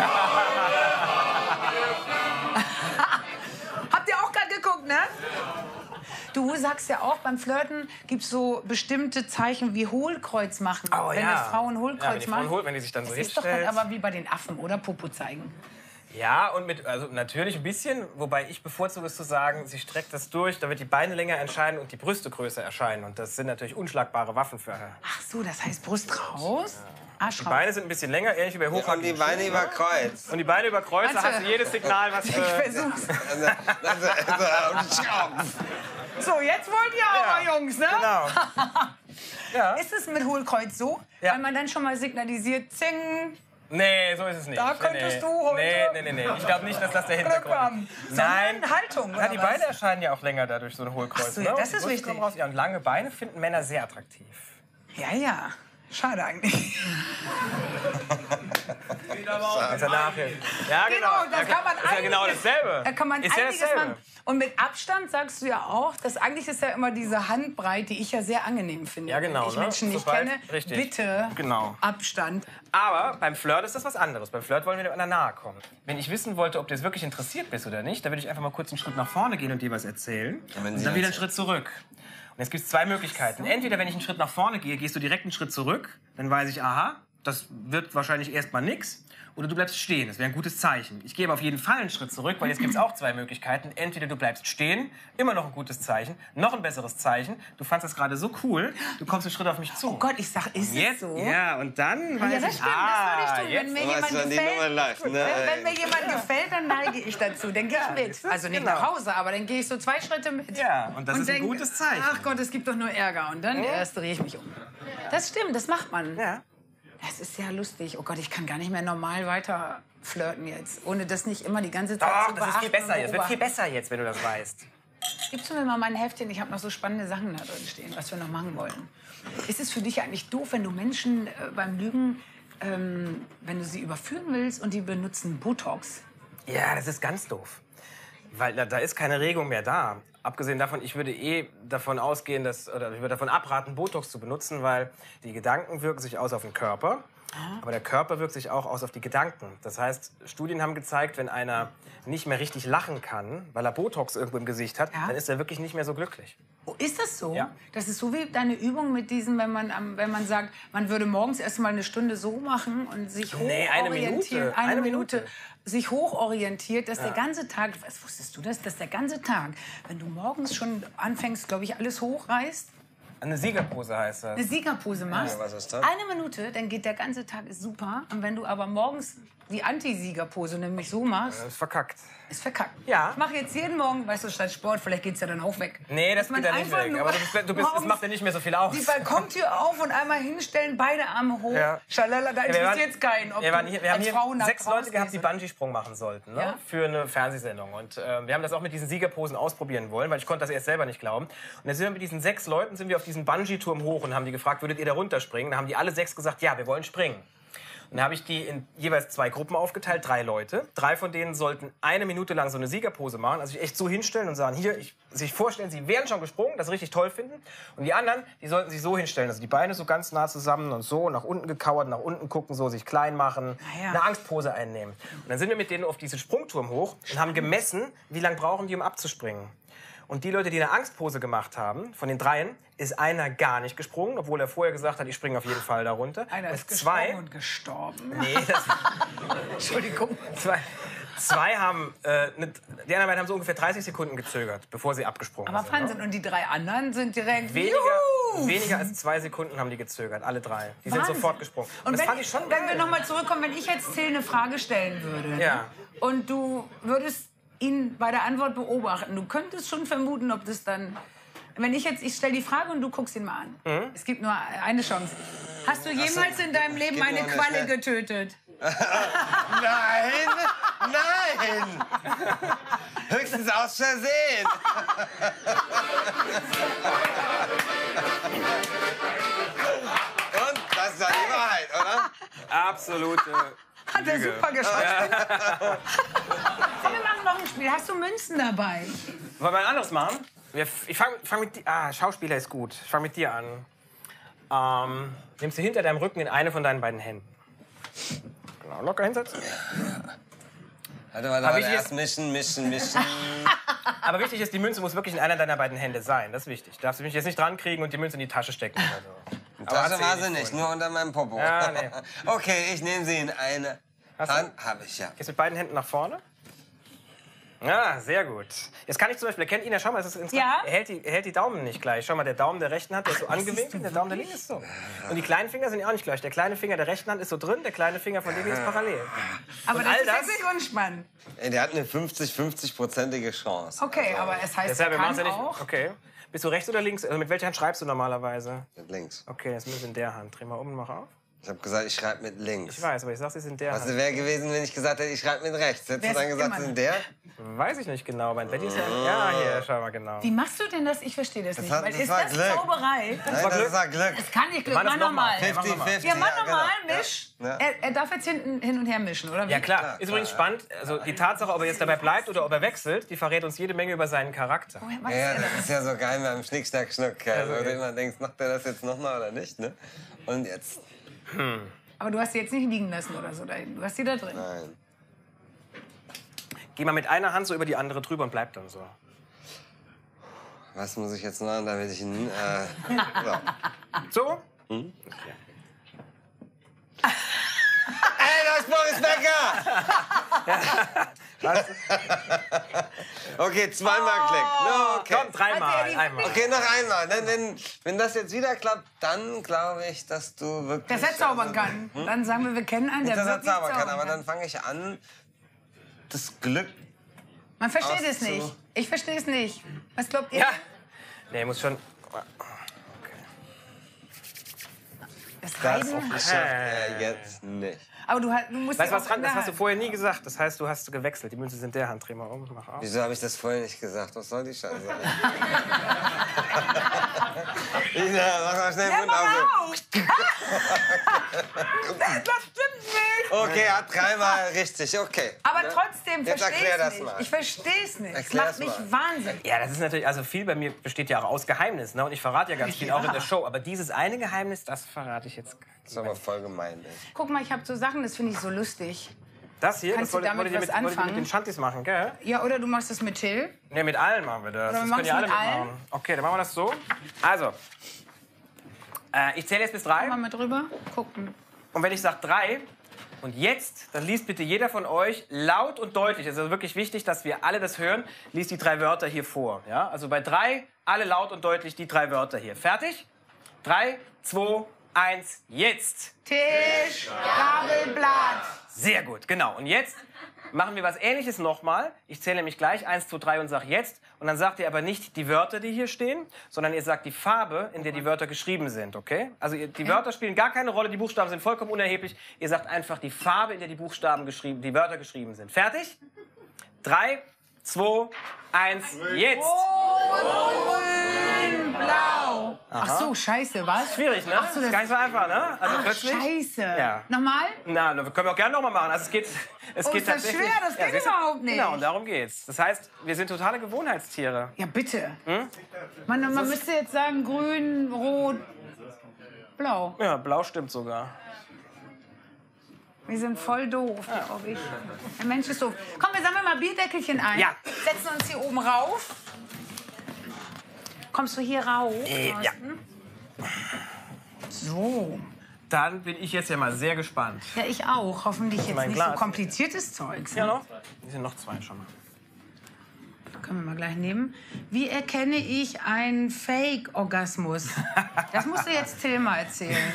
mal- Habt ihr auch gerade geguckt, ne? Du sagst ja auch, beim Flirten gibt es so bestimmte Zeichen wie Hohlkreuz machen. Oh, wenn ja. eine Frau ein Ja, Hohlkreuz wenn die Frau macht. ein Hohl- wenn die sich dann so das ist doch hinstellt. dann aber wie bei den Affen, oder? Popo zeigen. Ja, und mit, also natürlich ein bisschen, wobei ich bevorzuge es zu sagen, sie streckt das durch, da wird die Beine länger erscheinen und die Brüste größer erscheinen. Und das sind natürlich unschlagbare Waffen für her. Ach so, das heißt Brust raus? Arsch Die raus. Beine sind ein bisschen länger, ähnlich wie bei Und die Hochhackern. Beine über Kreuz. Und die Beine über Kreuz, da hast du jedes Signal, was... Ich Äh, versuch's. Also, also, also, So, jetzt wollt ihr aber, Ja, Jungs, ne? genau. Ja. Ist es mit Hohlkreuz so? Ja. Weil man dann schon mal signalisiert, zing, Nee, so ist es nicht. Da Nee, könntest nee. du heute Nee, nee, nee, nee. Ich glaube nicht, dass das der Glück Hintergrund haben. ist. Sondern Haltung, Ja, oder die was? Beine erscheinen ja auch länger dadurch, so ein Hohlkreuz. Ach so, ja, ne? das Die ist Brüste wichtig. kommen raus. Ja, und lange Beine finden Männer sehr attraktiv. Ja, ja. Schade eigentlich. Also nachher. Ja, genau. Genau, das ja, kann man ist ja genau einiges- dasselbe. Da kann man ist ja einiges dasselbe. machen. Und mit Abstand sagst du ja auch, dass eigentlich ist ja immer diese Handbreite, die ich ja sehr angenehm finde. Ja, genau, Wenn ich ne? Menschen nicht Sobald- kenne, richtig. bitte Genau. Abstand. Aber beim Flirt ist das was anderes. Beim Flirt wollen wir dem anderen nahe kommen. Wenn ich wissen wollte, ob du jetzt wirklich interessiert bist oder nicht, dann würde ich einfach mal kurz einen Schritt nach vorne gehen und dir was erzählen. wenn Und sie dann wieder einen erzählt. Schritt zurück. Und jetzt gibt es zwei Möglichkeiten. Entweder, wenn ich einen Schritt nach vorne gehe, gehst du direkt einen Schritt zurück. Dann weiß ich, aha, das wird wahrscheinlich erstmal nix. Oder du bleibst stehen. Das wäre ein gutes Zeichen. Ich gehe aber auf jeden Fall einen Schritt zurück, weil jetzt gibt es auch zwei Möglichkeiten. Entweder du bleibst stehen, immer noch ein gutes Zeichen, noch ein besseres Zeichen. Du fandest das gerade so cool, du kommst einen Schritt auf mich zu. Oh Gott, ich sag, ist Jetzt, es so? ja, und dann weiß Ja, das ich, stimmt, ah, das würde ich tun. jetzt Wenn mir weißt jemand du, wann die gefällt, Nummer läuft, ne? wenn, wenn mir jemand gefällt, dann neige ich dazu. Dann gehe ich mit. Also nicht genau. nach Hause, aber dann gehe ich so zwei Schritte mit. Ja, und das ist ein denk, gutes Zeichen. Ach Gott, es gibt doch nur Ärger. Und dann erst drehe ich mich um. Das stimmt, das macht man. Ja. Das ist ja lustig. Oh Gott, ich kann gar nicht mehr normal weiter flirten jetzt, ohne das nicht immer die ganze Zeit Doch, zu das ist viel beachten besser und jetzt. Wird viel beobachten. besser jetzt, wenn du das weißt. Gibst du mir mal mein Heftchen? Ich habe noch so spannende Sachen da drin stehen, was wir noch machen wollen. Ist es für dich eigentlich doof, wenn du Menschen äh, beim Lügen, ähm, wenn du sie überführen willst und die benutzen Botox? Ja, das ist ganz doof. Weil da, da ist keine Regung mehr da. Abgesehen davon, ich würde eh davon ausgehen, dass, oder ich würde davon abraten, Botox zu benutzen, weil die Gedanken wirken sich aus auf den Körper. Aber der Körper wirkt sich auch aus auf die Gedanken. Das heißt, Studien haben gezeigt, wenn einer nicht mehr richtig lachen kann, weil er Botox irgendwo im Gesicht hat, Ja. dann ist er wirklich nicht mehr so glücklich. Oh, ist das so? Ja. Das ist so wie deine Übung mit diesen, wenn man, am- wenn man sagt, man würde morgens erst mal eine Stunde so machen und sich Nee, eine hochorientieren. Minute. Eine, Eine Minute. Minute. Sich hochorientiert, dass der ganze Tag, was wusstest du das, dass der ganze Tag, wenn du morgens schon anfängst, glaube ich, alles hochreißt, Eine Siegerpose heißt das. eine Siegerpose machst, Ja, was ist das? eine Minute, dann geht der ganze Tag ist super. Und wenn du aber morgens die Anti-Siegerpose nämlich so machst, Das ist verkackt. ist verkackt. Ja. Ich mache jetzt jeden Morgen, weißt du, statt Sport, vielleicht geht's ja dann auch weg. Nee, das Dass man geht ja nicht einfach weg. nur Aber du bist, du bist, das morgens macht ja nicht mehr so viel aus. die Balkontür auf und einmal hinstellen, beide Arme hoch. Ja. Schalala, da Ja, wir waren- interessiert jetzt keinen, ob wir, waren du hier, wir haben als hier Frau nackt sechs Leute gehabt, die rausgehst. Bungee-Sprung machen sollten, ne? Ja. Für eine Fernsehsendung. Und äh, wir haben das auch mit diesen Siegerposen ausprobieren wollen, weil ich konnte das erst selber nicht glauben. Und dann sind wir mit diesen sechs Leuten sind wir auf diesen Bungee-Turm hoch und haben die gefragt, würdet ihr da runterspringen? Dann haben die alle sechs gesagt, ja, wir wollen springen. Und dann habe ich die in jeweils zwei Gruppen aufgeteilt, drei Leute. Drei von denen sollten eine Minute lang so eine Siegerpose machen, also sich echt so hinstellen und sagen, hier, ich, sich vorstellen, sie wären schon gesprungen, das richtig toll finden. Und die anderen, die sollten sich so hinstellen, also die Beine so ganz nah zusammen und so, nach unten gekauert, nach unten gucken, so sich klein machen, Ah ja. eine Angstpose einnehmen. Und dann sind wir mit denen auf diesen Sprungturm hoch und haben gemessen, wie lange brauchen die, um abzuspringen. Und die Leute, die eine Angstpose gemacht haben, von den dreien, ist einer gar nicht gesprungen, obwohl er vorher gesagt hat, ich springe auf jeden Fall da runter. Einer und ist zwei, gestorben und gestorben. nee, das, Entschuldigung. zwei, zwei haben, äh, ne, die anderen beiden haben so ungefähr dreißig Sekunden gezögert, bevor sie abgesprungen Aber sind. Wahnsinn. Und die drei anderen sind direkt... Weniger, Juhu! weniger als zwei Sekunden haben die gezögert, alle drei. Die sind Wahnsinn. sofort gesprungen. Und das wenn, fand ich schon wenn wir geil. nochmal zurückkommen, wenn ich jetzt Till eine Frage stellen würde, ne? Ja. Und du würdest ihn bei der Antwort beobachten, du könntest schon vermuten, ob das dann... Wenn ich jetzt, ich stelle die Frage und du guckst ihn mal an. Mhm. Es gibt nur eine Chance. Hast du jemals in deinem Leben geht eine nur Qualle nicht, ne? getötet? Nein, nein. Höchstens aus Versehen. Und das ist ja die Wahrheit, oder? Absolute Hat er Lüge. super geschafft. Komm, wir machen noch ein Spiel. Hast du Münzen dabei? Wollen wir ein anderes machen? Wir- Ich fange fang mit dir. Ah, Schauspieler ist gut. Ich fange mit dir an. Ähm, nimmst du hinter deinem Rücken in eine von deinen beiden Händen. Genau, locker hinsetzen. Warte, warte, Hab warte. ich Erst jetzt- mischen, mischen, mischen. Aber wichtig ist, die Münze muss wirklich in einer deiner beiden Hände sein. Das ist wichtig. Darfst du mich jetzt nicht dran kriegen und die Münze in die Tasche stecken oder so. Aber hat Tasche war eh sie nicht, vorhin. nur unter meinem Popo. Ja, nee. Okay, ich nehme sie in eine Hast du? Hand. Habe ich ja. Gehst mit beiden Händen nach vorne. Ja, sehr gut. Jetzt kann ich zum Beispiel, er kennt ihn ja, schau mal, das ist interessant. Ja. Er hält die, er hält die Daumen nicht gleich. Schau mal, der Daumen der rechten Hand, der ist so angewinkelt, der Daumen der linken ist so. Und die kleinen Finger sind ja auch nicht gleich. Der kleine Finger der rechten Hand ist so drin, der kleine Finger von dem hier ist parallel. Aber Und das all ist das- jetzt nicht unspannend. Ey, der hat eine fünfzig-fünfzig-prozentige Chance. Okay, aber es heißt, Deshalb, wir er machen kann ja nicht. auch... Okay. Bist du rechts oder links? Also mit welcher Hand schreibst du normalerweise? Mit links. Okay, jetzt müssen wir in der Hand. Dreh mal um und mach auf. Ich habe gesagt, ich schreibe mit links. Ich weiß, aber ich sag, sie ist in der Was Hand. wäre gewesen, wenn ich gesagt hätte, ich schreibe mit rechts? Hättest Wär's du dann gesagt, immer sie sind noch. der? Weiß ich nicht genau. Mein Betty ist ja. Ja, hier, schau mal genau. Wie machst du denn das? Ich verstehe das, nicht. hat- Weil das ist war das Glück. Zauberei? Nein, das ist ja Glück. Das kann nicht Glück. Mach das Mach noch mal. nochmal. Ja, mach noch mal. fünfzig fünfzig. Ja, mach nochmal, genau. misch. Ja. Er, er darf jetzt hinten hin und her mischen, oder wie? Ja klar. Ist übrigens spannend. Also die Tatsache, ob er jetzt dabei bleibt oder ob er wechselt, die verrät uns jede Menge über seinen Charakter. Woher macht Ja, er das das? ist ja so geil beim Schnick, Schnack, Schnuck. Also, wo okay. du immer denkst, macht er das jetzt nochmal oder nicht? Ne? Und jetzt? Aber du hast sie jetzt nicht liegen lassen oder so. dahin. Du hast sie da drin. Nein. Geh mal mit einer Hand so über die andere drüber und bleib dann so. Was muss ich jetzt machen, damit ich ihn... Äh, so. So? Ey, das ist Boris Becker! Okay, zweimal Klick. No, okay. Komm, dreimal, Hat er die- einmal. Okay, noch einmal. Wenn, wenn, wenn das jetzt wieder klappt, dann glaube ich, dass du wirklich... Dass er zaubern kann. Dann sagen wir, wir kennen einen, der Dass er wirklich zaubern kann, aber kann. dann fange ich an, das Glück... Man versteht es auszu- nicht. Ich verstehe es nicht. Was glaubt ihr? Ja. Nee, muss schon. Das Das Reiben? schafft er jetzt nicht. Aber du, hast- du musst Weißt sie du was auch dran? in Das der hast du Hand. vorher nie gesagt. Das heißt, du hast gewechselt. Die Münze ist in der Hand. Dreh mal um, mach auf. Wieso habe ich das vorher nicht gesagt? Was soll die Scheiße? Ina, mach mal schnell den Mund Mach auf. auf! das, das stimmt nicht. Okay, er hat dreimal richtig, okay. Aber trotzdem Jetzt verstehe erklär ich das nicht. mal. Ich verstehe es nicht. Es Erklär's macht mich mal. wahnsinnig. Ja, das ist natürlich, also viel bei mir besteht ja auch aus Geheimnissen. Ne? Und ich verrate ja ganz viel, auch in der Show. Aber dieses eine Geheimnis, das verrate ich jetzt. Das ist aber voll gemein. Ey. Guck mal, ich habe so Sachen, das finde ich so lustig. Das hier, Kannst das du wollte, damit wollte ihr was mit, wollte ihr anfangen? mit den Shanties machen, gell? Ja, oder du machst das mit Till. Ne, mit allen machen wir das. Oder wir Das können ja alle machen's mit mitmachen. Okay, dann machen wir das so. Also, äh, ich zähle jetzt bis drei. Mal mit drüber gucken. Und wenn ich sage drei, und jetzt, dann liest bitte jeder von euch laut und deutlich, es ist also wirklich wichtig, dass wir alle das hören, liest die drei Wörter hier vor. Ja? Also bei drei, alle laut und deutlich die drei Wörter hier. Fertig? Drei, zwei, eins, jetzt. Tisch, Gabel, Blatt. Sehr gut, genau. Und jetzt machen wir was Ähnliches nochmal. Ich zähle nämlich gleich eins, zwei, drei und sage jetzt. Und dann sagt ihr aber nicht die Wörter, die hier stehen, sondern ihr sagt die Farbe, in der die Wörter geschrieben sind, okay? Also ihr, die Wörter spielen gar keine Rolle, die Buchstaben sind vollkommen unerheblich. Ihr sagt einfach die Farbe, in der die Buchstaben geschrieben, die Wörter geschrieben sind. Fertig? Drei, zwei, eins, jetzt! Blau. Ach so, scheiße, was? Schwierig, ne? Ach so, ist das gar nicht so einfach, ne? Also Ach, plötzlich. scheiße. Ja. Nochmal? Na, das können wir auch gerne nochmal machen. Also es geht, es Oh, geht ist das tatsächlich. schwer? Das geht siehst du? überhaupt nicht. Genau, und darum geht's. Das heißt, wir sind totale Gewohnheitstiere. Ja, bitte. Hm? Man, man müsste jetzt sagen grün, rot, blau. Ja, blau stimmt sogar. Wir sind voll doof, glaube ich. Der Mensch ist doof. Komm, wir sammeln mal Bierdeckelchen ein. Ja. Setzen uns hier oben rauf. Kommst du hier rauf? Äh, ja. So. Dann bin ich jetzt ja mal sehr gespannt. Ja, ich auch. Hoffentlich jetzt mein nicht Glas. so kompliziertes Zeugs. Ja, noch? Hier sind noch zwei schon mal. Können wir mal gleich nehmen. Wie erkenne ich einen Fake-Orgasmus? Das musst du jetzt Till mal erzählen.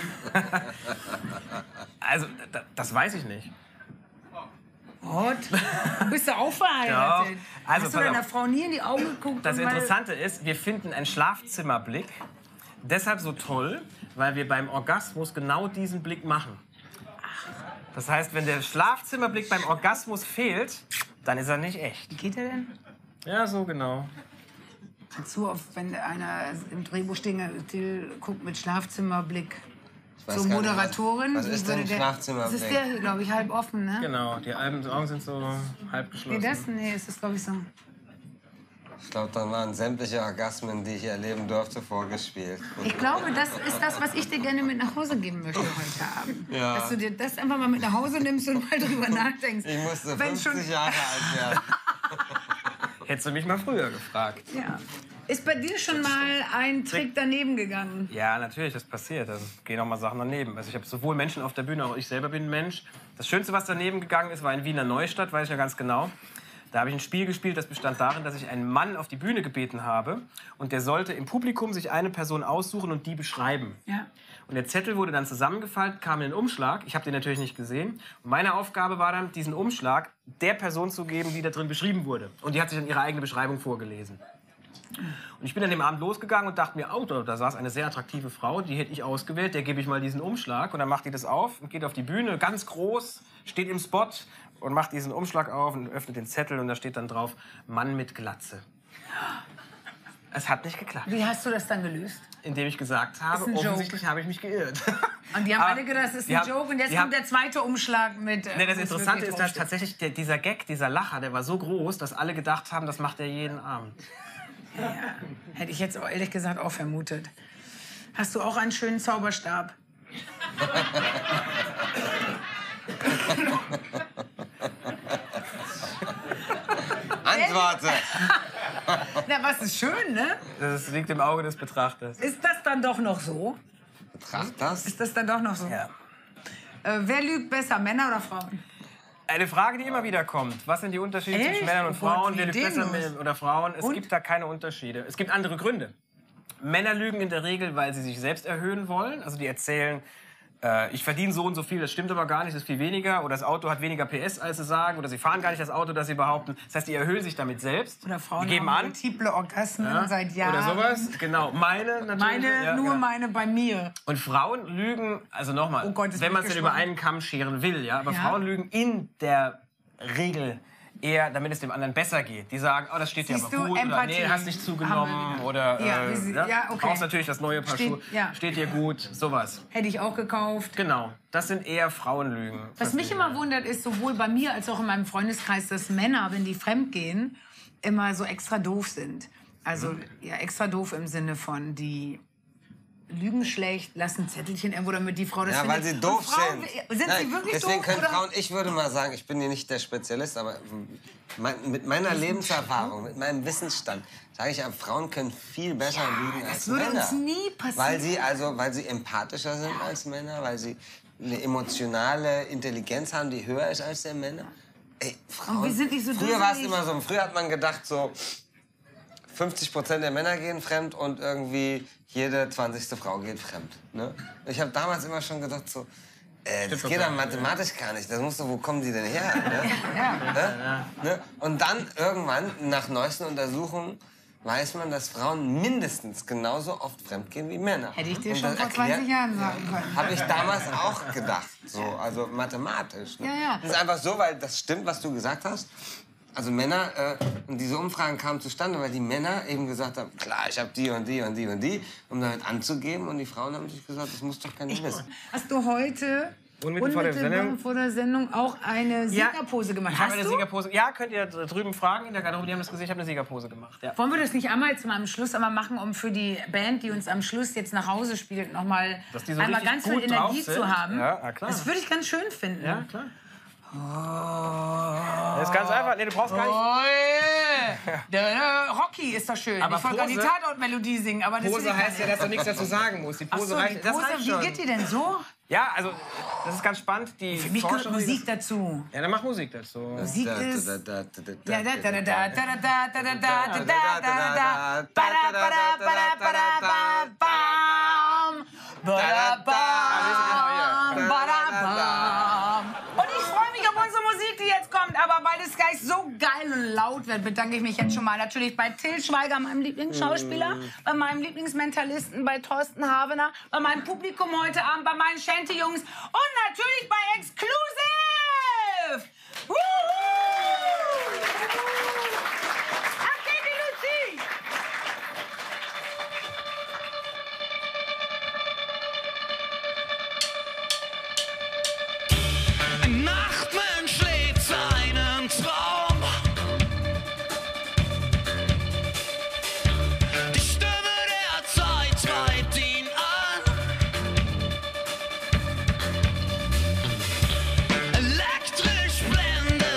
Also, da, das weiß ich nicht. What? Bist du auch verheiratet? Doch. Also, Hast du pass deiner auf. Frau nie in die Augen geguckt? Das und mal- Interessante ist, wir finden einen Schlafzimmerblick deshalb so toll, weil wir beim Orgasmus genau diesen Blick machen. Das heißt, wenn der Schlafzimmerblick beim Orgasmus fehlt, dann ist er nicht echt. Wie geht der denn? Ja, so genau. Dazu, auf, wenn einer im Drehbuch steht, Till guckt mit Schlafzimmerblick weiß zur gar nicht, Moderatorin. was- was Wie ist würde denn der- Schlafzimmerblick? Das ist der hier, glaube ich, halb offen, ne? Genau, die Augen sind so halb Nee, geschlossen. das? Nee, ist das, glaube ich, so. Ich glaube, dann waren sämtliche Orgasmen, die ich erleben durfte, vorgespielt. Ich glaube, das ist das, was ich dir gerne mit nach Hause geben möchte heute Abend. Ja. Dass du dir das einfach mal mit nach Hause nimmst und mal drüber nachdenkst. Ich musste Wenn schon- fünfzig Jahre alt werden. Hättest du mich mal früher gefragt. Ja. Ist bei dir schon mal ein Trick daneben gegangen? Ja, natürlich, das passiert. Da gehen auch mal Sachen daneben. Also ich habe sowohl Menschen auf der Bühne, auch ich selber bin ein Mensch. Das Schönste, was daneben gegangen ist, war in Wiener Neustadt, weiß ich ja ganz genau. Da habe ich ein Spiel gespielt, das bestand darin, dass ich einen Mann auf die Bühne gebeten habe. Und der sollte im Publikum sich eine Person aussuchen und die beschreiben. Ja. Und der Zettel wurde dann zusammengefaltet, kam in den Umschlag. Ich habe den natürlich nicht gesehen. Und meine Aufgabe war dann, diesen Umschlag der Person zu geben, die da drin beschrieben wurde. Und die hat sich dann ihre eigene Beschreibung vorgelesen. Und ich bin an dem Abend losgegangen und dachte mir, oh, da, da saß eine sehr attraktive Frau, die hätte ich ausgewählt, der gebe ich mal diesen Umschlag. Und dann macht die das auf und geht auf die Bühne, ganz groß, steht im Spot und macht diesen Umschlag auf und öffnet den Zettel und da steht dann drauf, Mann mit Glatze. Es hat nicht geklappt. Wie hast du das dann gelöst? Indem ich gesagt habe, Ist ein Joke. offensichtlich habe ich mich geirrt. Und die haben Aber alle gedacht, das ist die ein haben- Joke. Und jetzt die kommt haben- der zweite Umschlag mit... äh, Nee, das wo es Interessante wirklich ist, dass draufsteht. tatsächlich der, dieser Gag, dieser Lacher, der war so groß, dass alle gedacht haben, das macht er jeden Abend. Ja, hätte ich jetzt auch ehrlich gesagt auch vermutet. Hast du auch einen schönen Zauberstab? Antworte! Na, was ist schön, ne? Das liegt im Auge des Betrachters. Ist das dann doch noch so? Betracht das. Ist das dann doch noch so? Ja. Äh, wer lügt besser, Männer oder Frauen? Eine Frage, die immer wieder kommt. Was sind die Unterschiede Echt? zwischen Männern und Oh Gott, Frauen? wie Wer lügt besser demlos. mit- oder Frauen? Es Und? gibt da keine Unterschiede. Es gibt andere Gründe. Männer lügen in der Regel, weil sie sich selbst erhöhen wollen. Also die erzählen, äh, ich verdiene so und so viel, das stimmt aber gar nicht, das ist viel weniger. Oder das Auto hat weniger P S, als sie sagen. Oder sie fahren gar nicht das Auto, das sie behaupten. Das heißt, die erhöhen sich damit selbst. Oder Frauen die geben haben an. multiple Orgasmen Ja, seit Jahren. Oder sowas. Genau. Meine natürlich. Meine, ja, nur ja. meine bei mir. Und Frauen lügen, also nochmal, Oh Gott, jetzt wenn bin man ich es denn über gespannt. einen Kamm scheren will, ja, aber Ja. Frauen lügen in der Regel eher, damit es dem anderen besser geht. Die sagen, oh, das steht dir Siehst aber du, gut, oder Empathie nee, hast nicht haben zugenommen, wir oder wieder. Ja, äh, wie sie- ja, ja, okay. brauchst natürlich das neue Paar Steht- Schuhe, ja. steht dir gut, sowas. Hätte ich auch gekauft. Genau, das sind eher Frauenlügen. Was mich immer wundert, ist sowohl bei mir als auch in meinem Freundeskreis, dass Männer, wenn die fremdgehen, immer so extra doof sind. Also ja, extra doof im Sinne von, die lügen schlecht, lassen Zettelchen irgendwo, damit die Frau das Ja, findet. weil sie Und doof Frauen, sind. Sind Nein, sie wirklich deswegen doof? können Oder? Frauen, ich würde mal sagen, ich bin hier nicht der Spezialist, aber mein, mit meiner Lebenserfahrung, mit meinem Wissensstand, sage ich, Frauen können viel besser lügen als das würde Männer. uns nie passieren. Weil sie, also, weil sie empathischer sind als Männer, weil sie eine emotionale Intelligenz haben, die höher ist als der Männer. Ey, Frauen, wir sind nicht so früher war es dusselig. immer so, früher hat man gedacht, so fünfzig Prozent der Männer gehen fremd und irgendwie jede zwanzigste Frau geht fremd. Ne? Ich habe damals immer schon gedacht, so, äh, das geht dann mathematisch gar nicht. Das muss doch, wo kommen die denn her? Ne? Ne? Ne? Und dann irgendwann, nach neuesten Untersuchungen, weiß man, dass Frauen mindestens genauso oft fremdgehen wie Männer. Hätte ich dir Und schon das vor erklärt- zwanzig Jahren sagen können. Habe ich damals auch gedacht, so, also mathematisch. Ne? Ja, ja. Das ist einfach so, weil das stimmt, was du gesagt hast. Also Männer, äh, und diese Umfragen kamen zustande, weil die Männer eben gesagt haben, klar, ich habe die und die und die und die, um damit anzugeben. Und die Frauen haben sich gesagt, das muss doch keiner wissen. Hast du heute Unmittelbar vor der Sendung? vor der Sendung auch eine Siegerpose gemacht? Ich habe Hast eine du? Siegerpose. Ja, könnt ihr drüben fragen in der Garderobe, die haben das gesehen, ich habe eine Siegerpose gemacht. Ja. Wollen wir das nicht einmal jetzt mal am Schluss einmal machen, um für die Band, die uns am Schluss jetzt nach Hause spielt, noch mal Dass die so einmal richtig ganz viel gut drauf Energie sind? zu haben? Ja, na klar. Das würde ich ganz schön finden. Ja, klar. Das ist ganz einfach. Nee, du brauchst gar nicht... Oh, yeah. der, der Rocky ist doch schön. Aber ich wollte gerade die Pose- Tatortmelodie singen, aber das will Pose ich gar heißt ja, nicht. dass du nichts dazu sagen musst. Die Ach Pose so, die reicht, das Pose, reicht wie schon. geht die denn so? Ja, also, das ist ganz spannend. Die Für mich gehört Forschung, die Musik dazu. das- Ja, dann mach Musik dazu. Musik Da, ist... da, da, da, da, Ja, da, da, da, da, da, da, da, da, da, da, da, da, da, da, bada, bada, bada, bada, bada, bam, bada, bam, bada, bam. Und ich freue mich auf unsere Musik, die jetzt kommt. Aber weil es gleich so geil und laut wird, bedanke ich mich jetzt schon mal natürlich bei Till Schweiger, meinem Lieblingsschauspieler, bei meinem Lieblingsmentalisten, bei Thorsten Havener, bei meinem Publikum heute Abend, bei meinen Shanty-Jungs und natürlich bei Exclusive! Woohoo! Okay, die Lucy! Ein Nachtmensch lebt seinen Traum. Die Stimme der Zeit treibt ihn an. Elektrisch blendend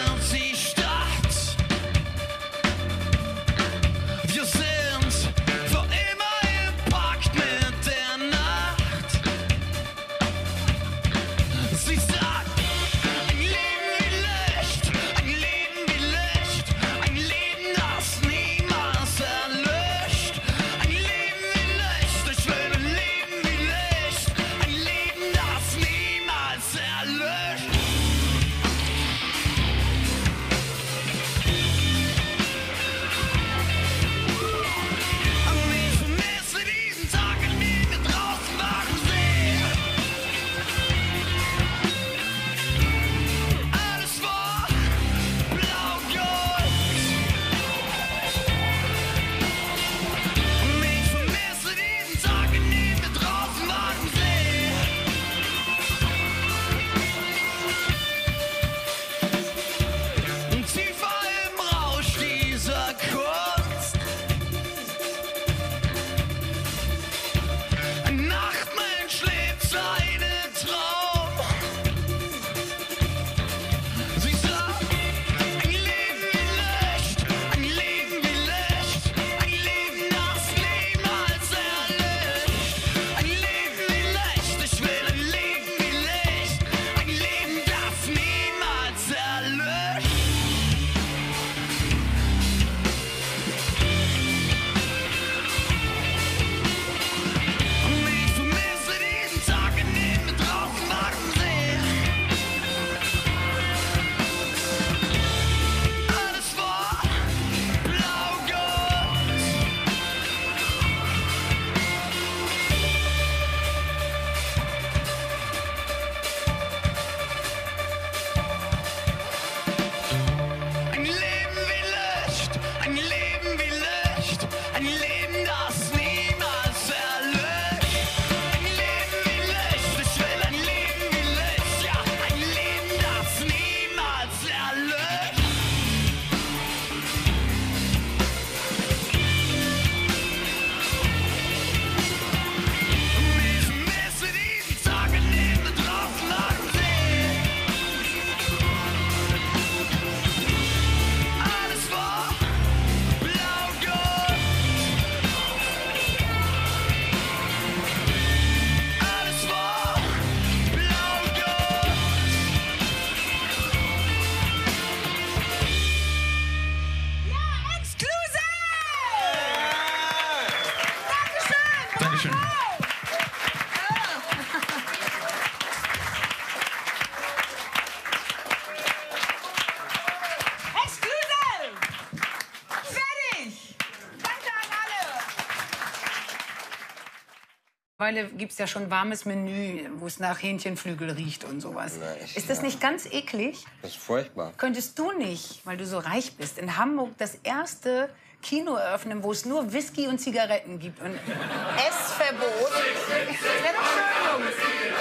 mittlerweile gibt es ja schon warmes Menü, wo es nach Hähnchenflügel riecht und sowas. Na, ich- ist das nicht ganz eklig? Das ist furchtbar. Könntest du nicht, weil du so reich bist, in Hamburg das erste Kino eröffnen, wo es nur Whisky und Zigaretten gibt und Essverbot? Das wäre doch schön, Jungs.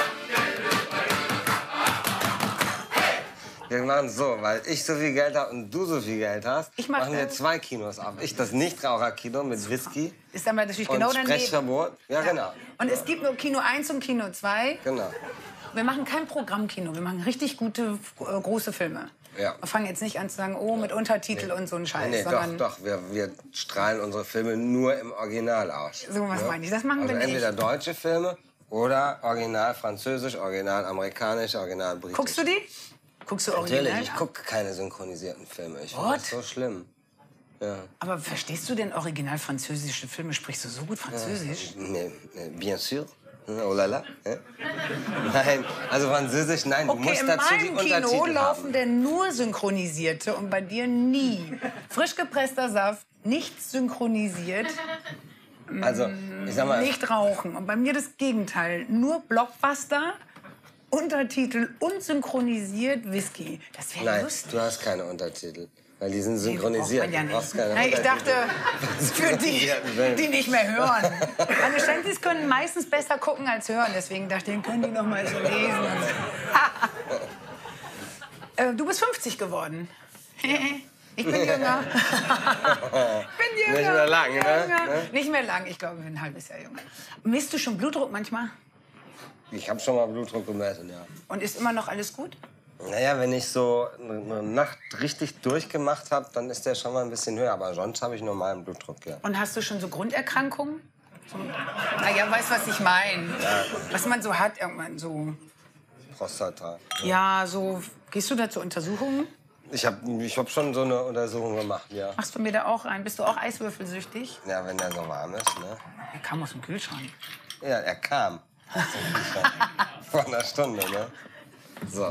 Wir machen es so, weil ich so viel Geld habe und du so viel Geld hast, Ich mach, machen wir äh, zwei Kinos auf. Ich das Nichtraucherkino mit Whisky Ist aber natürlich und genau daneben. Sprechverbot. Ja, genau. Und es gibt nur Kino eins und Kino zwei. Genau. Wir machen kein Programmkino, wir machen richtig gute, äh, große Filme. Ja. Wir fangen jetzt nicht an zu sagen, oh, mit Untertitel und so ein Scheiß. Nee, doch, sondern doch. Wir, wir strahlen unsere Filme nur im Original aus. So was Ja? meine ich. Das machen also wir nicht. entweder deutsche Filme oder original französisch, original amerikanisch, original britisch. Guckst du die? Guckst du original? Natürlich, ich gucke keine synchronisierten Filme. Ich finde What? das so schlimm. Ja. Aber verstehst du denn original französische Filme? Sprichst du so gut Französisch? Mais, mais bien sûr. Oh la la. Ja? Nein, also Französisch, nein. Du Okay, musst in dazu die meinem Kino Untertitel laufen haben. denn nur synchronisierte und bei dir nie. Frisch gepresster Saft, nicht synchronisiert, Also, ich sag mal, nicht rauchen. Und bei mir das Gegenteil. Nur Blockbuster, Untertitel und synchronisiert Whisky. Das wäre nein, lustig. du hast keine Untertitel. Weil die sind Nee, synchronisiert. braucht man Du ja brauchst nicht. keine Nein, ich Untertitel. dachte, für die, die nicht mehr hören. Meine Stantis können meistens besser gucken als hören. Deswegen dachte ich, können die noch mal so lesen. äh, du bist fünfzig geworden. Ich bin jünger. Ich bin jünger. Nicht mehr lang, ne? Jünger. Ne? Nicht mehr lang, ich glaube, ich bin ein halbes Jahr jünger. Misst du schon Blutdruck manchmal? Ich habe schon mal Blutdruck gemessen, ja. Und ist immer noch alles gut? Naja, wenn ich so eine Nacht richtig durchgemacht habe, dann ist der schon mal ein bisschen höher. Aber sonst habe ich normalen Blutdruck, ja. Und hast du schon so Grunderkrankungen? So, naja, weißt was ich meine. Was man so hat irgendwann so. Prostata. Ja, so. Gehst du da zur Untersuchung? Ich habe ich hab schon so eine Untersuchung gemacht, ja. Machst du mir da auch rein? Bist du auch eiswürfelsüchtig? Ja, wenn der so warm ist, ne? Er kam aus dem Kühlschrank. Ja, er kam. Vor einer Stunde, ne? So.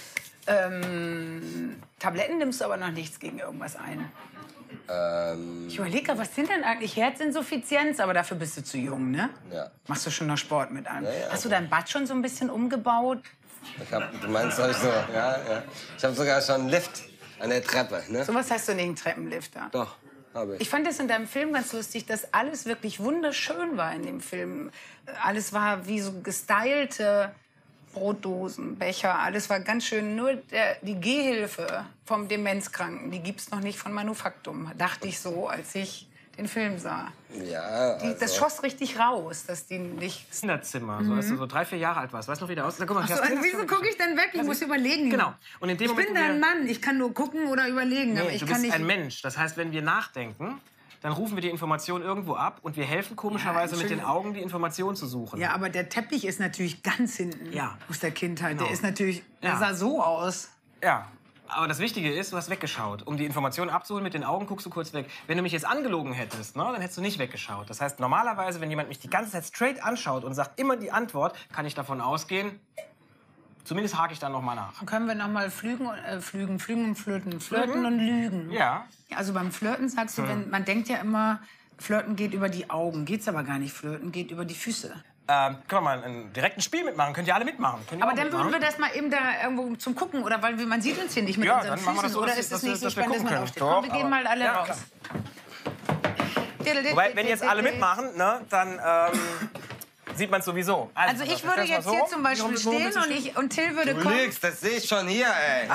Ähm, Tabletten nimmst du aber noch nichts gegen irgendwas ein. Ähm, Ich überlege, was sind denn eigentlich Herzinsuffizienz? Aber dafür bist du zu jung, ne? ja. Machst du schon noch Sport mit an? Ja, ja. Hast du dein Bad schon so ein bisschen umgebaut? Ich hab, du meinst, hab ich so, ja, ja. Ich habe sogar schon einen Lift an der Treppe, ne? Sowas hast du nicht, einen Treppenlifter. Doch, habe ich. Ich fand es in deinem Film ganz lustig, dass alles wirklich wunderschön war in dem Film. Alles war wie so gestylte Brotdosen, Becher, alles war ganz schön. Nur der, die Gehhilfe vom Demenzkranken, die gibt's noch nicht von Manufaktum, dachte ich so, als ich den Film sah. Ja, Die, also, das schoss richtig raus, dass die nicht... Kinderzimmer, so, als du so drei, vier Jahre alt warst. Weißt du noch, wie der aussieht? Guck mal, Ach so, das Kind ist wieso schon- gucke ich denn weg? Ich muss überlegen. Genau. Und in dem Ich Moment, bin wo wir- dein Mann, ich kann nur gucken oder überlegen. aber Nee, ich du kann bist nicht... ein Mensch. Das heißt, wenn wir nachdenken, dann rufen wir die Information irgendwo ab und wir helfen komischerweise mit den Entschuldigung. Augen, die Information zu suchen. Ja, aber der Teppich ist natürlich ganz hinten Ja. aus der Kindheit. Der Genau. ist natürlich, der Ja. sah so aus. Ja. Aber das Wichtige ist, du hast weggeschaut. Um die Information abzuholen mit den Augen, guckst du kurz weg. Wenn du mich jetzt angelogen hättest, ne, dann hättest du nicht weggeschaut. Das heißt, normalerweise, wenn jemand mich die ganze Zeit straight anschaut und sagt immer die Antwort, kann ich davon ausgehen, zumindest hake ich dann noch mal nach. Dann können wir noch mal flügen, äh, flügen, flügen und flirten. Flirten und lügen. Ja. Also beim Flirten sagst du, wenn, man denkt ja immer, Flirten geht über die Augen. Geht's aber gar nicht. Flirten geht über die Füße. Ähm, können wir mal ein direktes Spiel mitmachen? Könnt ihr alle mitmachen? Könnt ihr Aber auch dann mitmachen? würden wir das mal eben da irgendwo zum Gucken, oder weil wir, man sieht uns hier nicht mit Ja, unseren dann machen wir das Füßen. so, Oder dass- ist es dass nicht wir- so dass wir spannend, dass man gucken aufsteht? können. Komm, wir Doch, gehen mal alle ja, raus. Wobei, wenn jetzt alle mitmachen, ne, dann ähm, sieht man es sowieso. Also ich würde stell's mal jetzt so hier rum. zum Wie Beispiel rum- worum stehen willst du und, ich, und Till würde du kommen. lügst, das sehe ich schon hier, ey.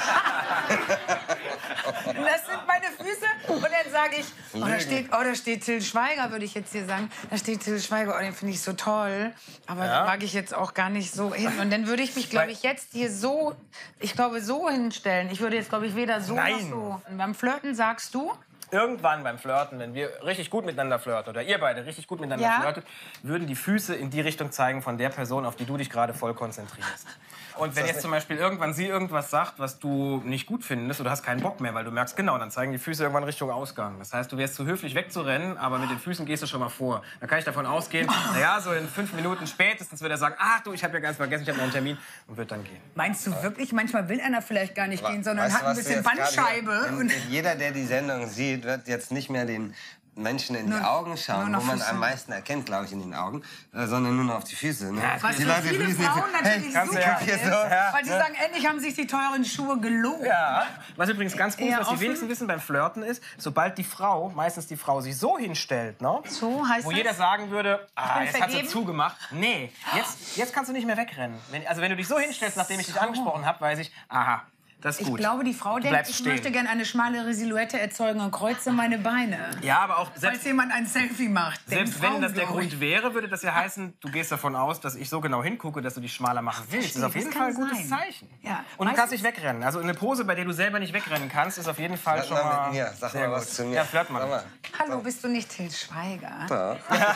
Das sind meine Füße. Und dann sage ich, oh da, steht, oh, da steht Till Schweiger, würde ich jetzt hier sagen. Da steht Till Schweiger, oh, den finde ich so toll. Aber Ja. den mag ich jetzt auch gar nicht so hin. Und dann würde ich mich, glaube ich, jetzt hier so, ich glaube, so hinstellen. Ich würde jetzt, glaube ich, weder so Nein. noch so. Und beim Flirten sagst du, Irgendwann beim Flirten, wenn wir richtig gut miteinander flirten oder ihr beide richtig gut miteinander Ja. flirtet, würden die Füße in die Richtung zeigen von der Person, auf die du dich gerade voll konzentrierst. Und wenn jetzt zum Beispiel irgendwann sie irgendwas sagt, was du nicht gut findest oder hast keinen Bock mehr, weil du merkst, genau, dann zeigen die Füße irgendwann Richtung Ausgang. Das heißt, du wärst zu höflich wegzurennen, aber mit den Füßen gehst du schon mal vor. Da kann ich davon ausgehen, naja, so in fünf Minuten spätestens wird er sagen, ach du, ich habe ja ganz vergessen, ich habe noch einen Termin und wird dann gehen. meinst du wirklich, manchmal will einer vielleicht gar nicht gehen, sondern Weißt du, hat ein was du bisschen jetzt gerade Bandscheibe. hier- Und Jeder, der die Sendung sieht, wird jetzt nicht mehr den Menschen in die Nur- Augen schauen, nur wo noch man Füße. am meisten erkennt, glaube ich, in den Augen, äh, sondern nur noch auf die Füße. Ne? Was die für viele fließen Frauen nicht- natürlich kannst du super ja- ist, so, ja. weil die sagen, endlich haben sich die teuren Schuhe gelohnt. Ja. Was übrigens ganz gut ist, Eher was die offen. wenigsten wissen beim Flirten ist, sobald die Frau, meistens die Frau, sich so hinstellt, ne? So heißt wo das? jeder sagen würde, ah, bin jetzt hat sie vergeben? zugemacht. Nee, jetzt, jetzt kannst du nicht mehr wegrennen. Wenn, also wenn du dich so hinstellst, nachdem ich dich angesprochen habe, weiß ich, aha, das ist Ich gut. glaube, die Frau Du denkt, bleibst ich stehen. möchte gerne eine schmalere Silhouette erzeugen und kreuze meine Beine. Ja, aber auch Falls selbst, jemand ein Selfie macht. denken selbst wenn Frauen, das der glaube ich. Grund wäre, würde das ja heißen, du gehst davon aus, dass ich so genau hingucke, dass du dich schmaler machen willst. Das ist auf das jeden kann Fall ein gutes sein. Zeichen. Ja. Und du Weißt kannst du- nicht wegrennen. Also eine Pose, bei der du selber nicht wegrennen kannst, ist auf jeden Fall Flirt schon mal mal mit mir. Sag sehr mal was gut. zu mir. Ja, flirt mal. Sag mal. Hallo, bist du nicht Til Schweiger? Ja.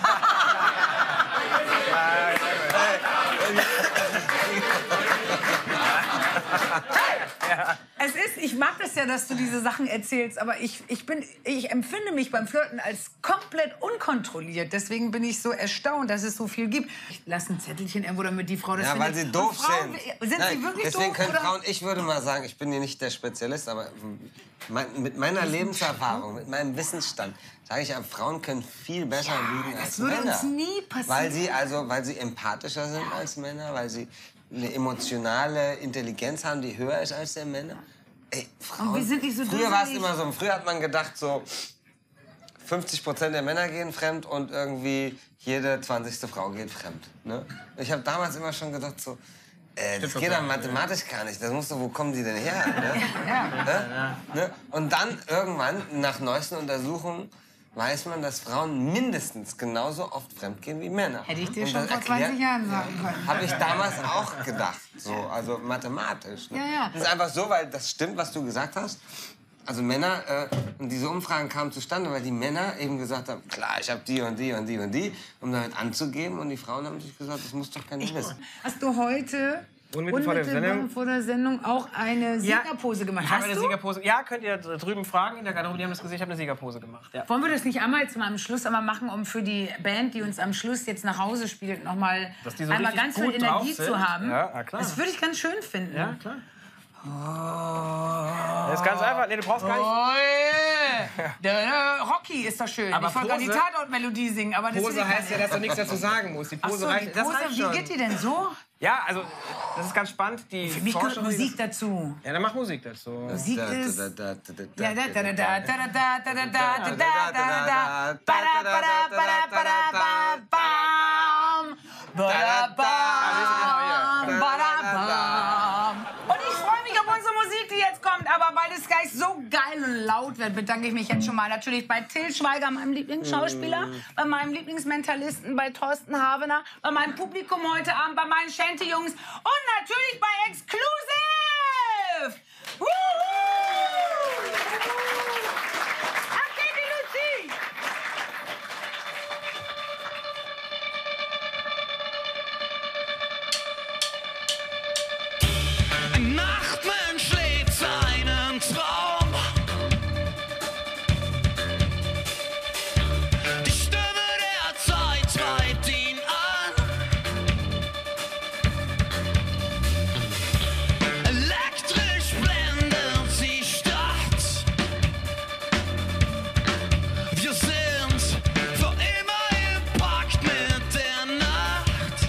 Es ist, ich mag das ja, dass du diese Sachen erzählst, aber ich, ich, bin, ich empfinde mich beim Flirten als komplett unkontrolliert. Deswegen bin ich so erstaunt, dass es so viel gibt. Ich lasse ein Zettelchen irgendwo, damit die Frau das Ja, findet. weil sie Und doof Frauen, sind. Sind Nein, sie wirklich deswegen doof? können Oder? Frauen, ich würde mal sagen, ich bin hier nicht der Spezialist, aber mein, mit meiner Lebenserfahrung, mit meinem Wissensstand, sage ich, Frauen können viel besser lügen als das würde Männer. uns nie passieren. Weil sie, also, weil sie empathischer sind als Männer, weil sie eine emotionale Intelligenz haben, die höher ist als der Männer. Ey, Frauen, wir sind nicht so früher war es dusselig. immer so, früher hat man gedacht, so fünfzig Prozent der Männer gehen fremd und irgendwie jede zwanzigste Frau geht fremd. Ne? Ich habe damals immer schon gedacht, so, äh, das geht dann mathematisch gar nicht. Das muss doch, wo kommen die denn her? Ne? Ne? Ne? Und dann irgendwann, nach neuesten Untersuchungen, weiß man, dass Frauen mindestens genauso oft fremdgehen wie Männer. Hätte ich dir Und schon das vor erklärt- zwanzig Jahren sagen können. Habe ich damals auch gedacht, so, also mathematisch. Ne? Ja, ja. Das ist einfach so, weil das stimmt, was du gesagt hast. Also Männer, äh, und diese Umfragen kamen zustande, weil die Männer eben gesagt haben, klar, ich habe die und die und die und die, um damit anzugeben. Und die Frauen haben sich gesagt, das muss doch keiner wissen. Hast du heute Unmittelbar vor der unmittelbar Sendung? vor der Sendung auch eine Ja, Siegerpose gemacht? Ich habe Hast eine du? Siegerpose. Ja, könnt ihr drüben fragen in der Garderobe, die haben das gesehen. Ich habe eine Siegerpose gemacht. Ja. Wollen wir das nicht einmal jetzt mal am Schluss einmal machen, um für die Band, die uns am Schluss jetzt nach Hause spielt, noch mal Dass die so einmal richtig ganz viel gut drauf Energie sind? zu haben? Ja, na klar. Das würde ich ganz schön finden. Ja, klar. Das ist ganz einfach. Nee, du brauchst gar nicht. Oh, yeah. Der, der Rocky ist doch schön. Aber ich wollte gerade die Pose- Tatortmelodie singen, aber das will Pose ich gar heißt ja, nicht. dass du nichts dazu sagen musst. Die Ach Pose so, die reicht. Das Pose, reicht wie schon. geht die denn so? Ja, also das ist ganz spannend. Die Für mich gehört Forschung- Musik dazu. Ja, dann mach Musik dazu. Musik Da, ist... da, da, da, da, Ja, da, da, da, da, da, da, da, da, da, da, da, da, da, da, Bada, bam, bada, bam. Und ich freue mich auf unsere Musik, die jetzt kommt. Aber weil es gleich so geil und laut wird, bedanke ich mich jetzt schon mal natürlich bei Til Schweiger, meinem Lieblingsschauspieler, bei meinem Lieblingsmentalisten, bei Thorsten Havener, bei meinem Publikum heute Abend, bei meinen Shanty-Jungs und natürlich bei Exclusive! Wuhu! Okay, die Lucy! Ein Nachtmensch lebt seinen Traum. Die Stimme der Zeit treibt ihn an. Elektrisch blendet die Stadt. Wir sind für immer im Pakt mit der Nacht.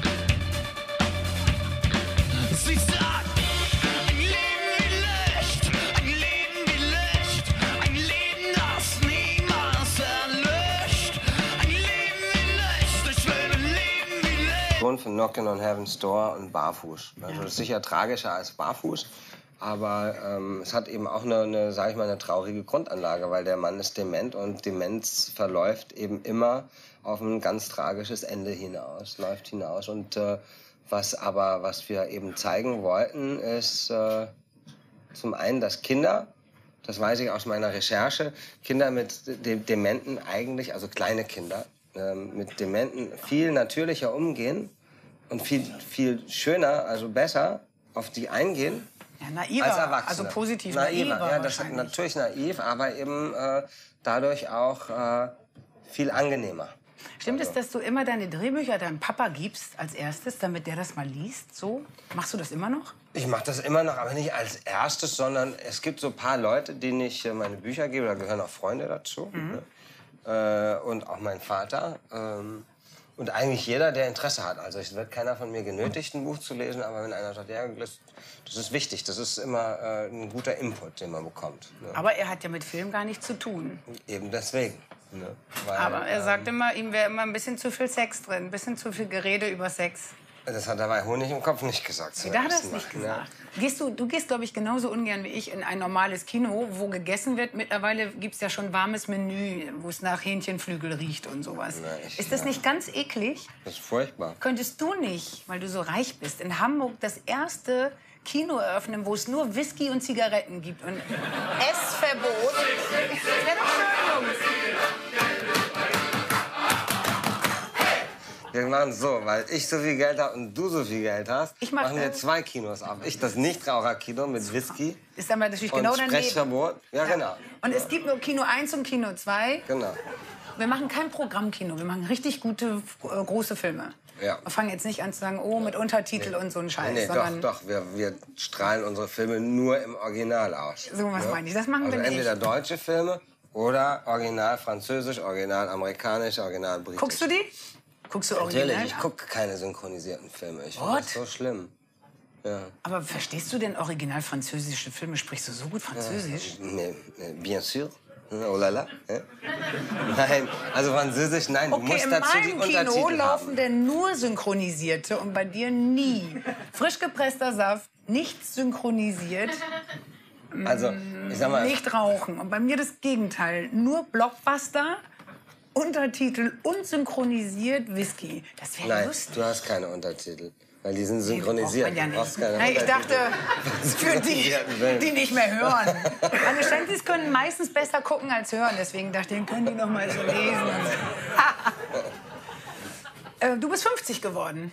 Sie sagt, ein Leben wie Licht, ein Leben wie Licht, ein Leben, das niemals erlöscht. Ein Leben wie Licht, ich will ein Leben wie Licht. Grund von Knockin' on Heaven's Door und Barfuß. Also das ist sicher tragischer als Barfuß, aber ähm, es hat eben auch eine, eine, sag ich mal, eine traurige Grundanlage, weil der Mann ist dement und Demenz verläuft eben immer auf ein ganz tragisches Ende hinaus, läuft hinaus. Und äh, was aber, was wir eben zeigen wollten, ist äh, zum einen, dass Kinder, das weiß ich aus meiner Recherche, Kinder mit De Dementen eigentlich, also kleine Kinder, ähm, mit Dementen viel natürlicher umgehen und viel, viel schöner, also besser auf die eingehen Ja, naiver, als Erwachsene. also positiv naiver. naiver Ja, das ist wahrscheinlich. natürlich naiv, aber eben äh, dadurch auch äh, viel angenehmer. Stimmt es, dass du immer deine Drehbücher deinem Papa gibst als erstes, damit der das mal liest? So? Machst du das immer noch? Ich mache das immer noch, aber nicht als erstes, sondern es gibt so ein paar Leute, denen ich äh, meine Bücher gebe, da gehören auch Freunde dazu. Mhm. Ne? äh, und auch mein Vater. Ähm, und eigentlich jeder, der Interesse hat. Also es wird keiner von mir genötigt, ein Buch zu lesen, aber wenn einer sagt, ja, das, das ist wichtig, das ist immer äh, ein guter Input, den man bekommt. Ne? Aber er hat ja mit Film gar nichts zu tun. Eben deswegen. Ne? Weil, Aber er ähm, sagt immer, ihm wäre immer ein bisschen zu viel Sex drin, ein bisschen zu viel Gerede über Sex. Das hat er bei Honig im Kopf nicht gesagt. Da hat er es nicht gesagt. Gehst du, du gehst, glaube ich, genauso ungern wie ich in ein normales Kino, wo gegessen wird. Mittlerweile gibt es ja schon warmes Menü, wo es nach Hähnchenflügel riecht und sowas. Na, ich- ist das nicht ganz eklig? Das ist furchtbar. Könntest du nicht, weil du so reich bist, in Hamburg das erste Kino eröffnen, wo es nur Whisky und Zigaretten gibt und Essverbot? Das wäre doch schön, Jungs. Wir machen es so, weil ich so viel Geld habe und du so viel Geld hast, Ich mach, machen wir äh, zwei Kinos auf. Ich das Nichtraucherkino mit Whisky Ist aber natürlich und genau daneben. Sprechverbot. Ja, genau. Und es gibt nur Kino eins und Kino zwei. Genau. Wir machen kein Programmkino, wir machen richtig gute, äh, große Filme. Ja. Wir fangen jetzt nicht an zu sagen, oh, mit Untertitel und so ein Scheiß. Nee, doch, sondern doch. Wir, wir strahlen unsere Filme nur im Original aus. So was meine ich. Das machen also wir nicht. entweder deutsche Filme oder original französisch, original amerikanisch, original britisch. Guckst du die? Guckst du original? Natürlich, ich gucke keine synchronisierten Filme. Ich finde What? das so schlimm. Ja. Aber verstehst du denn original französische Filme? Sprichst du so gut Französisch? Mais, mais, bien sûr. Oh la la. Ja? Nein, also Französisch, nein. Du Okay, musst in dazu die meinem Kino Untertitel laufen haben. denn nur synchronisierte und bei dir nie. Frisch gepresster Saft, nicht synchronisiert, Also, ich sag mal, nicht rauchen. Und bei mir das Gegenteil. Nur Blockbuster, Untertitel und synchronisiert Whisky. Das wäre nein, lustig. du hast keine Untertitel. Weil die sind Nee, synchronisiert. braucht man ja Du brauchst nicht. keine Hey, ich Untertitel. dachte, für die, die nicht mehr hören. Meine Shanties können meistens besser gucken als hören. Deswegen dachte ich, können die noch mal so lesen. äh, du bist fünfzig geworden.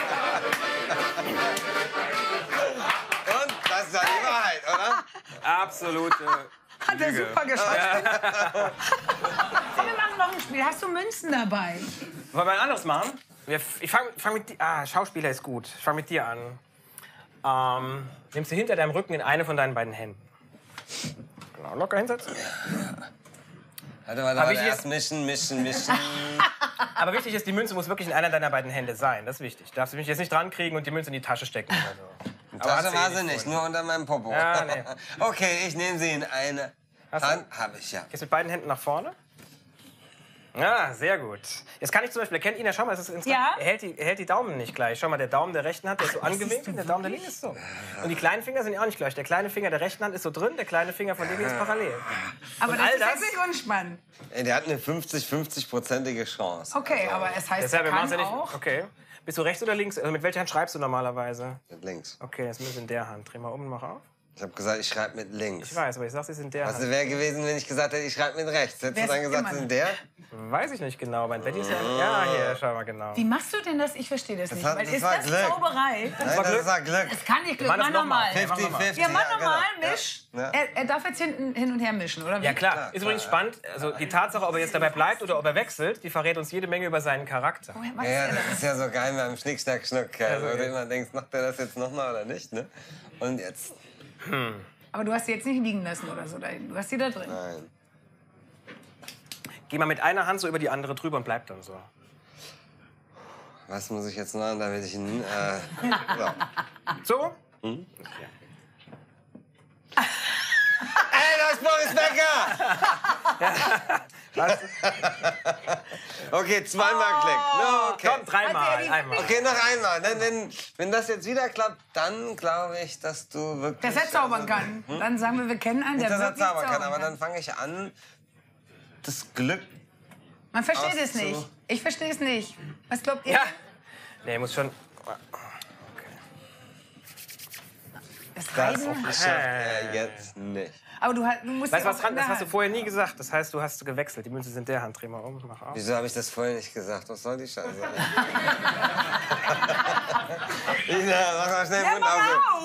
Und? Das ist ja die Wahrheit, oder? Absolute. Hat er super geschafft. Komm, wir machen noch ein Spiel. Hast du Münzen dabei? Wollen wir ein anderes machen? Wir, ich fange fang mit dir. Ah, Schauspieler ist gut. Ich fange mit dir an. Ähm, nimmst du hinter deinem Rücken in eine von deinen beiden Händen. Genau, locker hinsetzen. Warte, warte, Hab warte. ich Erst mischen, mischen, mischen. Aber wichtig ist, die Münze muss wirklich in einer deiner beiden Hände sein. Das ist wichtig. Darfst du mich jetzt nicht dran kriegen und die Münze in die Tasche stecken oder so. Aber hat Tasche sie eh war sie nicht nicht, vor. nur unter meinem Popo. Ja, nee. Okay, ich nehme sie in eine Hast du? Hand. Habe ich, ja. Gehst mit beiden Händen nach vorne. Ja, sehr gut. Jetzt kann ich zum Beispiel, erkennt ihn ja, schau mal, das ist interessant. Ja. Er hält, die, er hält die Daumen nicht gleich. Schau mal, der Daumen der rechten Hand, der ist so angewinkelt, der Daumen der linken ist so. Und die kleinen Finger sind ja auch nicht gleich. Der kleine Finger der rechten Hand ist so drin, der kleine Finger von links ist parallel. Aber Und das all ist das- jetzt nicht unspannend. Ey, der hat eine fünfzig-fünfzig-prozentige Chance. Okay, aber es heißt, Deshalb, er wir machen kann ja nicht. auch. Okay. Bist du rechts oder links? Also mit welcher Hand schreibst du normalerweise? Mit links. Okay, das ist in der Hand. Dreh mal um und mach auf. Ich habe gesagt, ich schreibe mit links. Ich weiß, aber ich sag's, es ist in der Was Hand. wäre gewesen, wenn ich gesagt hätte, ich schreibe mit rechts? Hättest du Wär's dann gesagt, immer es ist noch. der? Weiß ich nicht genau. Mein Betty ist ja. Ja, hier, schau mal genau. Wie machst du denn das? Ich verstehe das, nicht. hat- Weil das ist war das Glück. Zauberei? Nein, das war Glück. Das kann nicht Glück. Mach Mach das noch mal. nochmal. Mach noch mal. fünfzig fünfzig. Ja, mach genau. nochmal, misch. Ja. Er, er darf jetzt hinten hin und her mischen, oder wie? Ja klar. Ist übrigens spannend. Also die Tatsache, ob er jetzt dabei bleibt oder ob er wechselt, die verrät uns jede Menge über seinen Charakter. Woher weiß Ja, ja, er das das? ist ja so geil beim Schnick, Schnack, Schnuck. Also, okay. wo du immer denkst, macht er das jetzt nochmal oder nicht? Ne? Und jetzt? Aber du hast sie jetzt nicht liegen lassen oder so. Du hast sie da drin. Nein. Geh mal mit einer Hand so über die andere drüber und bleib dann so. Was muss ich jetzt machen, damit ich ihn... Äh, so. So? Ey, das ist Boris Becker! Okay, zweimal Klick. No, okay. Komm, dreimal. Hat er die- Einmal. Okay, noch einmal. Wenn, wenn, wenn das jetzt wieder klappt, dann glaube ich, dass du wirklich... Dass er zaubern kann. Dann sagen wir, wir kennen einen, der Dass er wirklich zaubern kann, aber kann. dann fange ich an, das Glück... Man versteht es Auszu- nicht. Ich verstehe es nicht. Was glaubt ihr? Ja. Nee, muss schon. Das Das Reiben? schafft er jetzt nicht. Aber du, hast- du musst Weißt sie du was auch dran? in Das der hast du Hand. vorher nie gesagt. Das heißt, du hast gewechselt. Die Münze ist in der Hand. Dreh mal um, mach auf. Wieso habe ich das vorher nicht gesagt? Was soll die Scheiße? Ina, mach mal schnell den Ja, Mund mach auf. auf!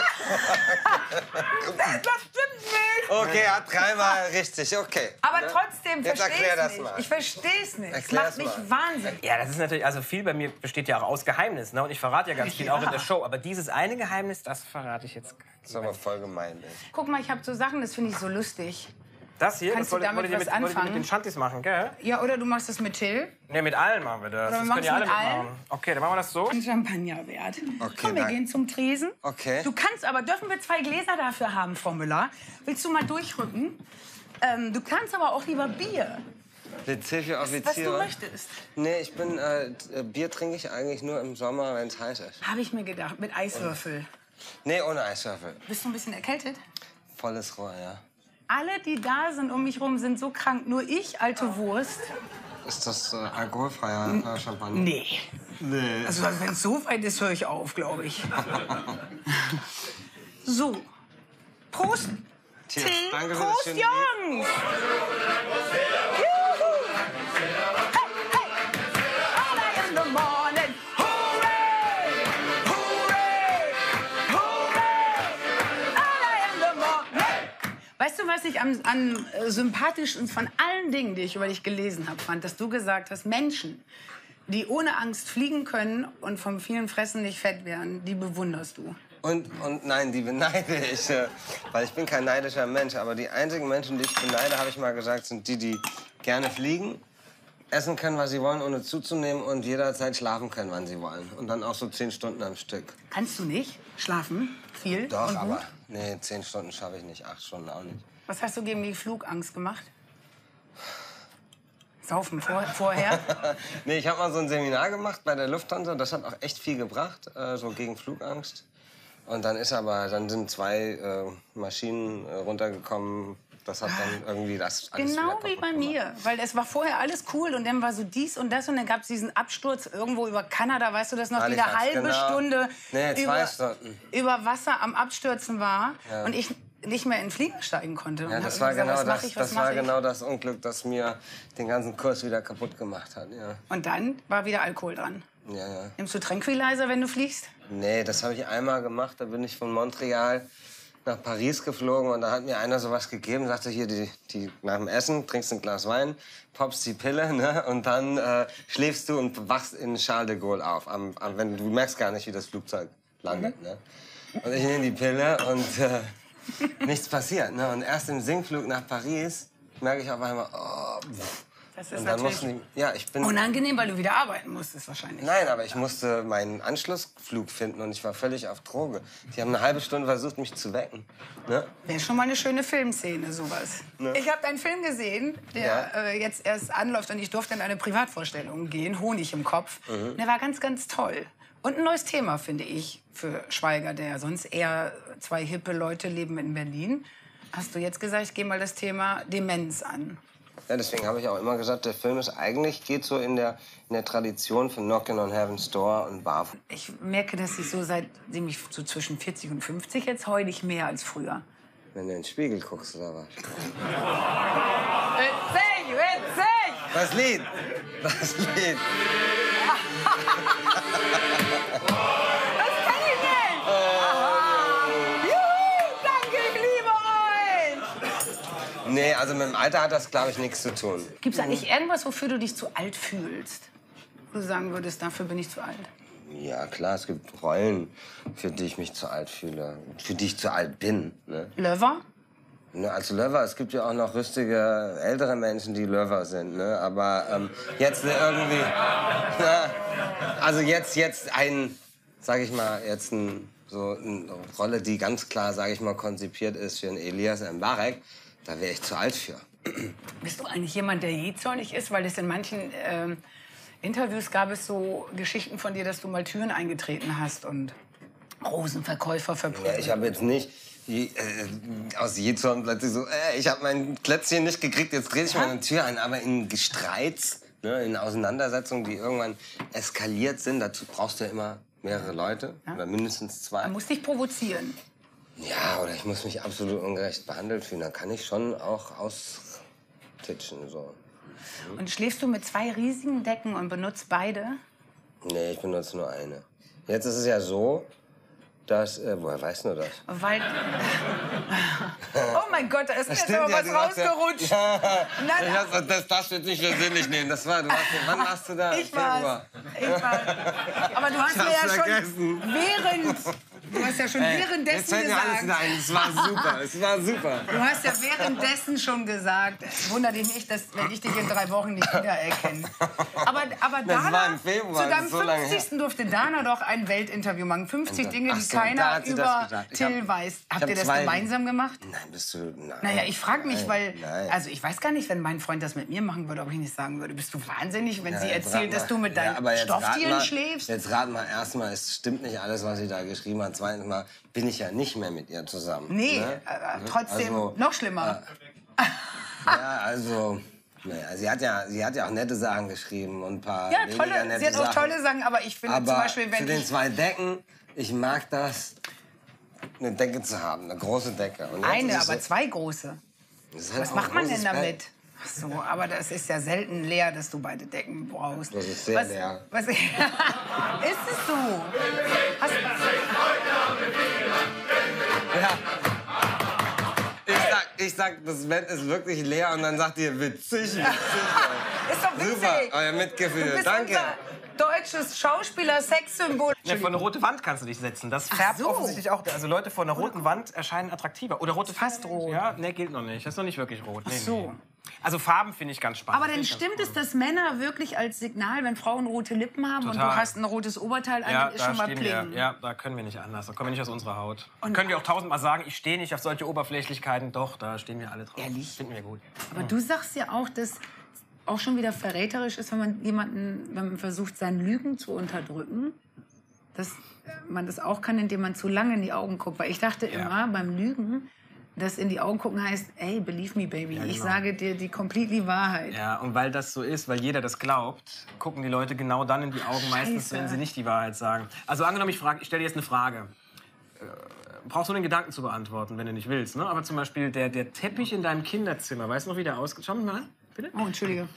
das, das stimmt nicht. Okay, er hat dreimal richtig, okay. Aber Ne? trotzdem Jetzt verstehe erklär ich das nicht. mal. Ich verstehe es nicht. Es Erklär's macht mich mal. wahnsinnig. Ja, das ist natürlich, also viel bei mir besteht ja auch aus Geheimnissen. Ne? Und ich verrate ja ganz viel, auch in der Show. Aber dieses eine Geheimnis, das verrate ich jetzt. Das ist aber voll gemein, ey. Guck mal, ich habe so Sachen, das finde ich so lustig. Das hier, Kannst das du damit wollte ich was mit, wollte ich anfangen? mit den Shanties machen, gell? Ja, oder du machst das mit Till. Ne, mit allen machen wir das. Oder wir Das machen's können ja alle mit allen? mitmachen. Okay, dann machen wir das so. Ein Champagner wert. Okay, Komm, wir danke. gehen zum Tresen. Okay. Du kannst aber, dürfen wir zwei Gläser dafür haben, Frau Müller? Willst du mal durchrücken? Ähm, du kannst aber auch lieber Bier, Bezirke was du Offiziere. möchtest. Nee, ich bin, äh, Bier trinke ich eigentlich nur im Sommer, wenn es heiß ist. Habe ich mir gedacht, mit Eiswürfel. Nee, ohne Eiswürfel. Bist du ein bisschen erkältet? Volles Rohr, ja. Alle, die da sind um mich rum, sind so krank. Nur ich, alte Wurst. Ist das äh, alkoholfreier äh, Champagner? Nee. Nee. Also wenn es so weit ist, höre ich auf, glaube ich. So. Prost. Cheers. Till. Danke für das Prost, schöne Lied. Jungs. Juhu. Hey, hey. Early in the morning. Hooray. Hooray. Hooray. Early in the morning. Weißt du, was ich am, am äh, sympathischsten von allen Dingen, die ich über dich gelesen habe, fand, dass du gesagt hast, Menschen, die ohne Angst fliegen können und vom vielen Fressen nicht fett werden, die bewunderst du. Und, und nein, die beneide ich, äh, weil ich bin kein neidischer Mensch. Aber die einzigen Menschen, die ich beneide, habe ich mal gesagt, sind die, die gerne fliegen, essen können, was sie wollen, ohne zuzunehmen und jederzeit schlafen können, wann sie wollen. Und dann auch so zehn Stunden am Stück. Kannst du nicht schlafen? Viel? Doch, und gut? aber nee, zehn Stunden schaffe ich nicht, acht Stunden auch nicht. Was hast du gegen die Flugangst gemacht? Saufen vor, vorher? Nee, ich habe mal so ein Seminar gemacht bei der Lufthansa. Das hat auch echt viel gebracht, äh, so gegen Flugangst. Und dann ist aber, dann sind zwei äh, Maschinen äh, runtergekommen. Das hat dann irgendwie das alles Genau wieder wie kaputt bei gemacht. mir. Weil es war vorher alles cool und dann war so dies und das und dann gab es diesen Absturz irgendwo über Kanada, weißt du das noch, die eine Halifax, halbe genau. Stunde Nee, zwei über, Stunden. über Wasser am Abstürzen war Ja. und ich nicht mehr in den Flieger steigen konnte. Und Ja, hab das mir war gesagt, genau was mach das, ich, was das mach war ich? genau das Unglück, das mir den ganzen Kurs wieder kaputt gemacht hat. Ja, Und dann war wieder Alkohol dran. ja, ja. Nimmst du Tranquilizer, wenn du fliegst? Nee, das habe ich einmal gemacht. Da bin ich von Montreal nach Paris geflogen und da hat mir einer sowas gegeben, sagte hier, die, die, nach dem Essen trinkst ein Glas Wein, poppst die Pille, ne, und dann äh, schläfst du und wachst in Charles de Gaulle auf. Am, am, wenn, du merkst gar nicht, wie das Flugzeug landet. Ne? Und ich nehme die Pille und äh, nichts passiert. Ne? Und erst im Sinkflug nach Paris merke ich auf einmal, oh, pff. Das ist Und dann natürlich mussten die, ja, ich bin, unangenehm, weil du wieder arbeiten musstest wahrscheinlich. Nein, aber ich musste meinen Anschlussflug finden und ich war völlig auf Droge. Die haben eine halbe Stunde versucht, mich zu wecken. Ne? Wäre schon mal eine schöne Filmszene, sowas. Ich habe einen Film gesehen, der Ja. äh, jetzt erst anläuft und ich durfte in eine Privatvorstellung gehen, Honig im Kopf. Mhm. Und der war ganz, ganz toll. Und ein neues Thema, finde ich, für Schweiger, der sonst eher zwei hippe Leute leben in Berlin. Hast du jetzt gesagt, ich gehe mal das Thema Demenz an. Ja, deswegen habe ich auch immer gesagt, der Film ist eigentlich geht so in der, in der Tradition von Knockin' on Heaven's Door und Barfuß. Ich merke, dass ich so seitdem ich so zwischen vierzig und fünfzig jetzt heul ich mehr als früher. Wenn du in den Spiegel guckst oder was? Witzig, witzig! Das Lied! Das Lied! Das kann ich nicht! Aha. Juhu, danke, ich liebe euch! Nee, also mit dem Alter hat das, glaube ich, nichts zu tun. Gibt es eigentlich irgendwas, wofür du dich zu alt fühlst? Wo du sagen würdest, dafür bin ich zu alt? Ja, klar, es gibt Rollen, für die ich mich zu alt fühle. Für die ich zu alt bin. Ne? Löver? Ne, als Löwer, es gibt ja auch noch rüstige ältere Menschen, die Löwer sind. Ne? Aber ähm, jetzt irgendwie, na, also jetzt jetzt ein, sag ich mal, jetzt ein, so eine Rolle, die ganz klar, sag ich mal, konzipiert ist für einen Elias Mbarek, da wäre ich zu alt für. Bist du eigentlich jemand, der jähzornig ist? Weil es in manchen ähm, Interviews gab es so Geschichten von dir, dass du mal Türen eingetreten hast und Rosenverkäufer verprügelt. Ja, ich habe jetzt nicht je, äh, aus Jezorn plötzlich so, äh, ich habe mein Plätzchen nicht gekriegt, jetzt drehe ich mal eine Tür ein. Aber in Gestreits, ne, in Auseinandersetzungen, die irgendwann eskaliert sind, dazu brauchst du ja immer mehrere Leute Ja. oder mindestens zwei. Man muss dich provozieren. Ja, oder ich muss mich absolut ungerecht behandelt fühlen. Da kann ich schon auch austitschen. So. Und schläfst du mit zwei riesigen Decken und benutzt beide? Nee, ich benutze nur eine. Jetzt ist es ja so, dass... Äh, woher weißt du das? Weil... Oh mein Gott, da ist mir jetzt aber ja, was du warst ja- rausgerutscht. Ja, Nein, ich hab, das darfst du jetzt nicht persönlich nehmen. Das war, du warst, wann warst du da? Ich Februar. war's. Ich war's. Aber du hast Ich mir ja hab's schon vergessen. während... Du hast ja schon Ey, jetzt währenddessen fällt mir alles wieder gesagt... ein. Es war super. Es war super. Du hast ja währenddessen schon gesagt, wunder dich nicht, dass wenn ich dich in drei Wochen nicht wiedererkenne. Aber, aber Das Dana, war im Februar, zu das deinem ist so lange her. fünfzigsten durfte Dana doch ein Weltinterview machen. fünfzig Dinge, die Ach so, da keiner hat sie das über gesagt. Ich Till hab- weiß. ich Habt hab ihr das zwei- gemeinsam gemacht? Nein, bist du... Nein. Naja, ich frage mich, Nein, weil, nein. also ich weiß gar nicht, wenn mein Freund das mit mir machen würde, ob ich nicht sagen würde, bist du wahnsinnig, wenn Ja, sie jetzt erzählt, rat dass mal. du mit Ja, deinen aber jetzt rat Stofftieren mal- schläfst? Jetzt rat mal erstmal, es stimmt nicht alles, was sie da geschrieben hat. Zweitens mal bin ich ja nicht mehr mit ihr zusammen. Nee, ne? äh, trotzdem Also, noch schlimmer. Ja, also... Naja, sie hat ja, sie hat ja auch nette Sachen geschrieben und ein paar Ja, weniger tolle, nette sie hat auch Sachen. tolle Sachen, aber ich finde Aber zum Beispiel, für wenn den ich... zwei Decken, ich mag das, eine Decke zu haben, eine große Decke. Und jetzt Eine, ist es aber so- zwei große. das ist halt Was auch macht ein man denn großes damit? Bett. Ach so, aber das ist ja selten leer, dass du beide Decken brauchst. Das ist sehr was, leer. Was, ist es so? Hast, Ja. Ich sag, ich sag, das Bett ist wirklich leer und dann sagt ihr, witzig, witzig. ist doch witzig. Super, euer Du Mitgefühl, bist danke. unser deutsches Schauspieler-Sexsymbol. Ja, vor eine rote Wand kannst du dich setzen. Das färbt so. offensichtlich auch. Also Leute vor einer roten Wand erscheinen attraktiver. Oder rote Fast rot. Ja, ne, gilt noch nicht. Das ist noch nicht wirklich rot. Nee, so. Nee. Also Farben finde ich ganz spannend. Aber dann Finde ich stimmt ganz es, dass Männer wirklich als Signal, wenn Frauen rote Lippen haben und Total. du hast ein rotes Oberteil an, Ja, dann ist da schon mal stehen wir, pling. ja, da können wir nicht anders. Da kommen wir nicht aus unserer Haut. Und können wir auch tausendmal sagen, ich stehe nicht auf solche Oberflächlichkeiten. Doch, da stehen wir alle drauf. Ehrlich? Finden wir gut. Aber du sagst ja auch, dass auch schon wieder verräterisch ist, wenn man jemanden, wenn man versucht, seine Lügen zu unterdrücken, dass man das auch kann, indem man zu lange in die Augen guckt. Weil ich dachte Ja. immer beim Lügen, dass in die Augen gucken heißt, hey, believe me, baby, Ja, ich genau. sage dir die completely Wahrheit. Ja, und weil das so ist, weil jeder das glaubt, gucken die Leute genau dann in die Augen, meistens, Scheiße. wenn sie nicht die Wahrheit sagen. Also angenommen, ich, frage, ich stelle dir jetzt eine Frage. Äh, brauchst du den Gedanken zu beantworten, wenn du nicht willst. Ne? Aber zum Beispiel der, der Teppich in deinem Kinderzimmer, weißt du noch, wie der aussieht? Schau mal, bitte. Oh, Entschuldige.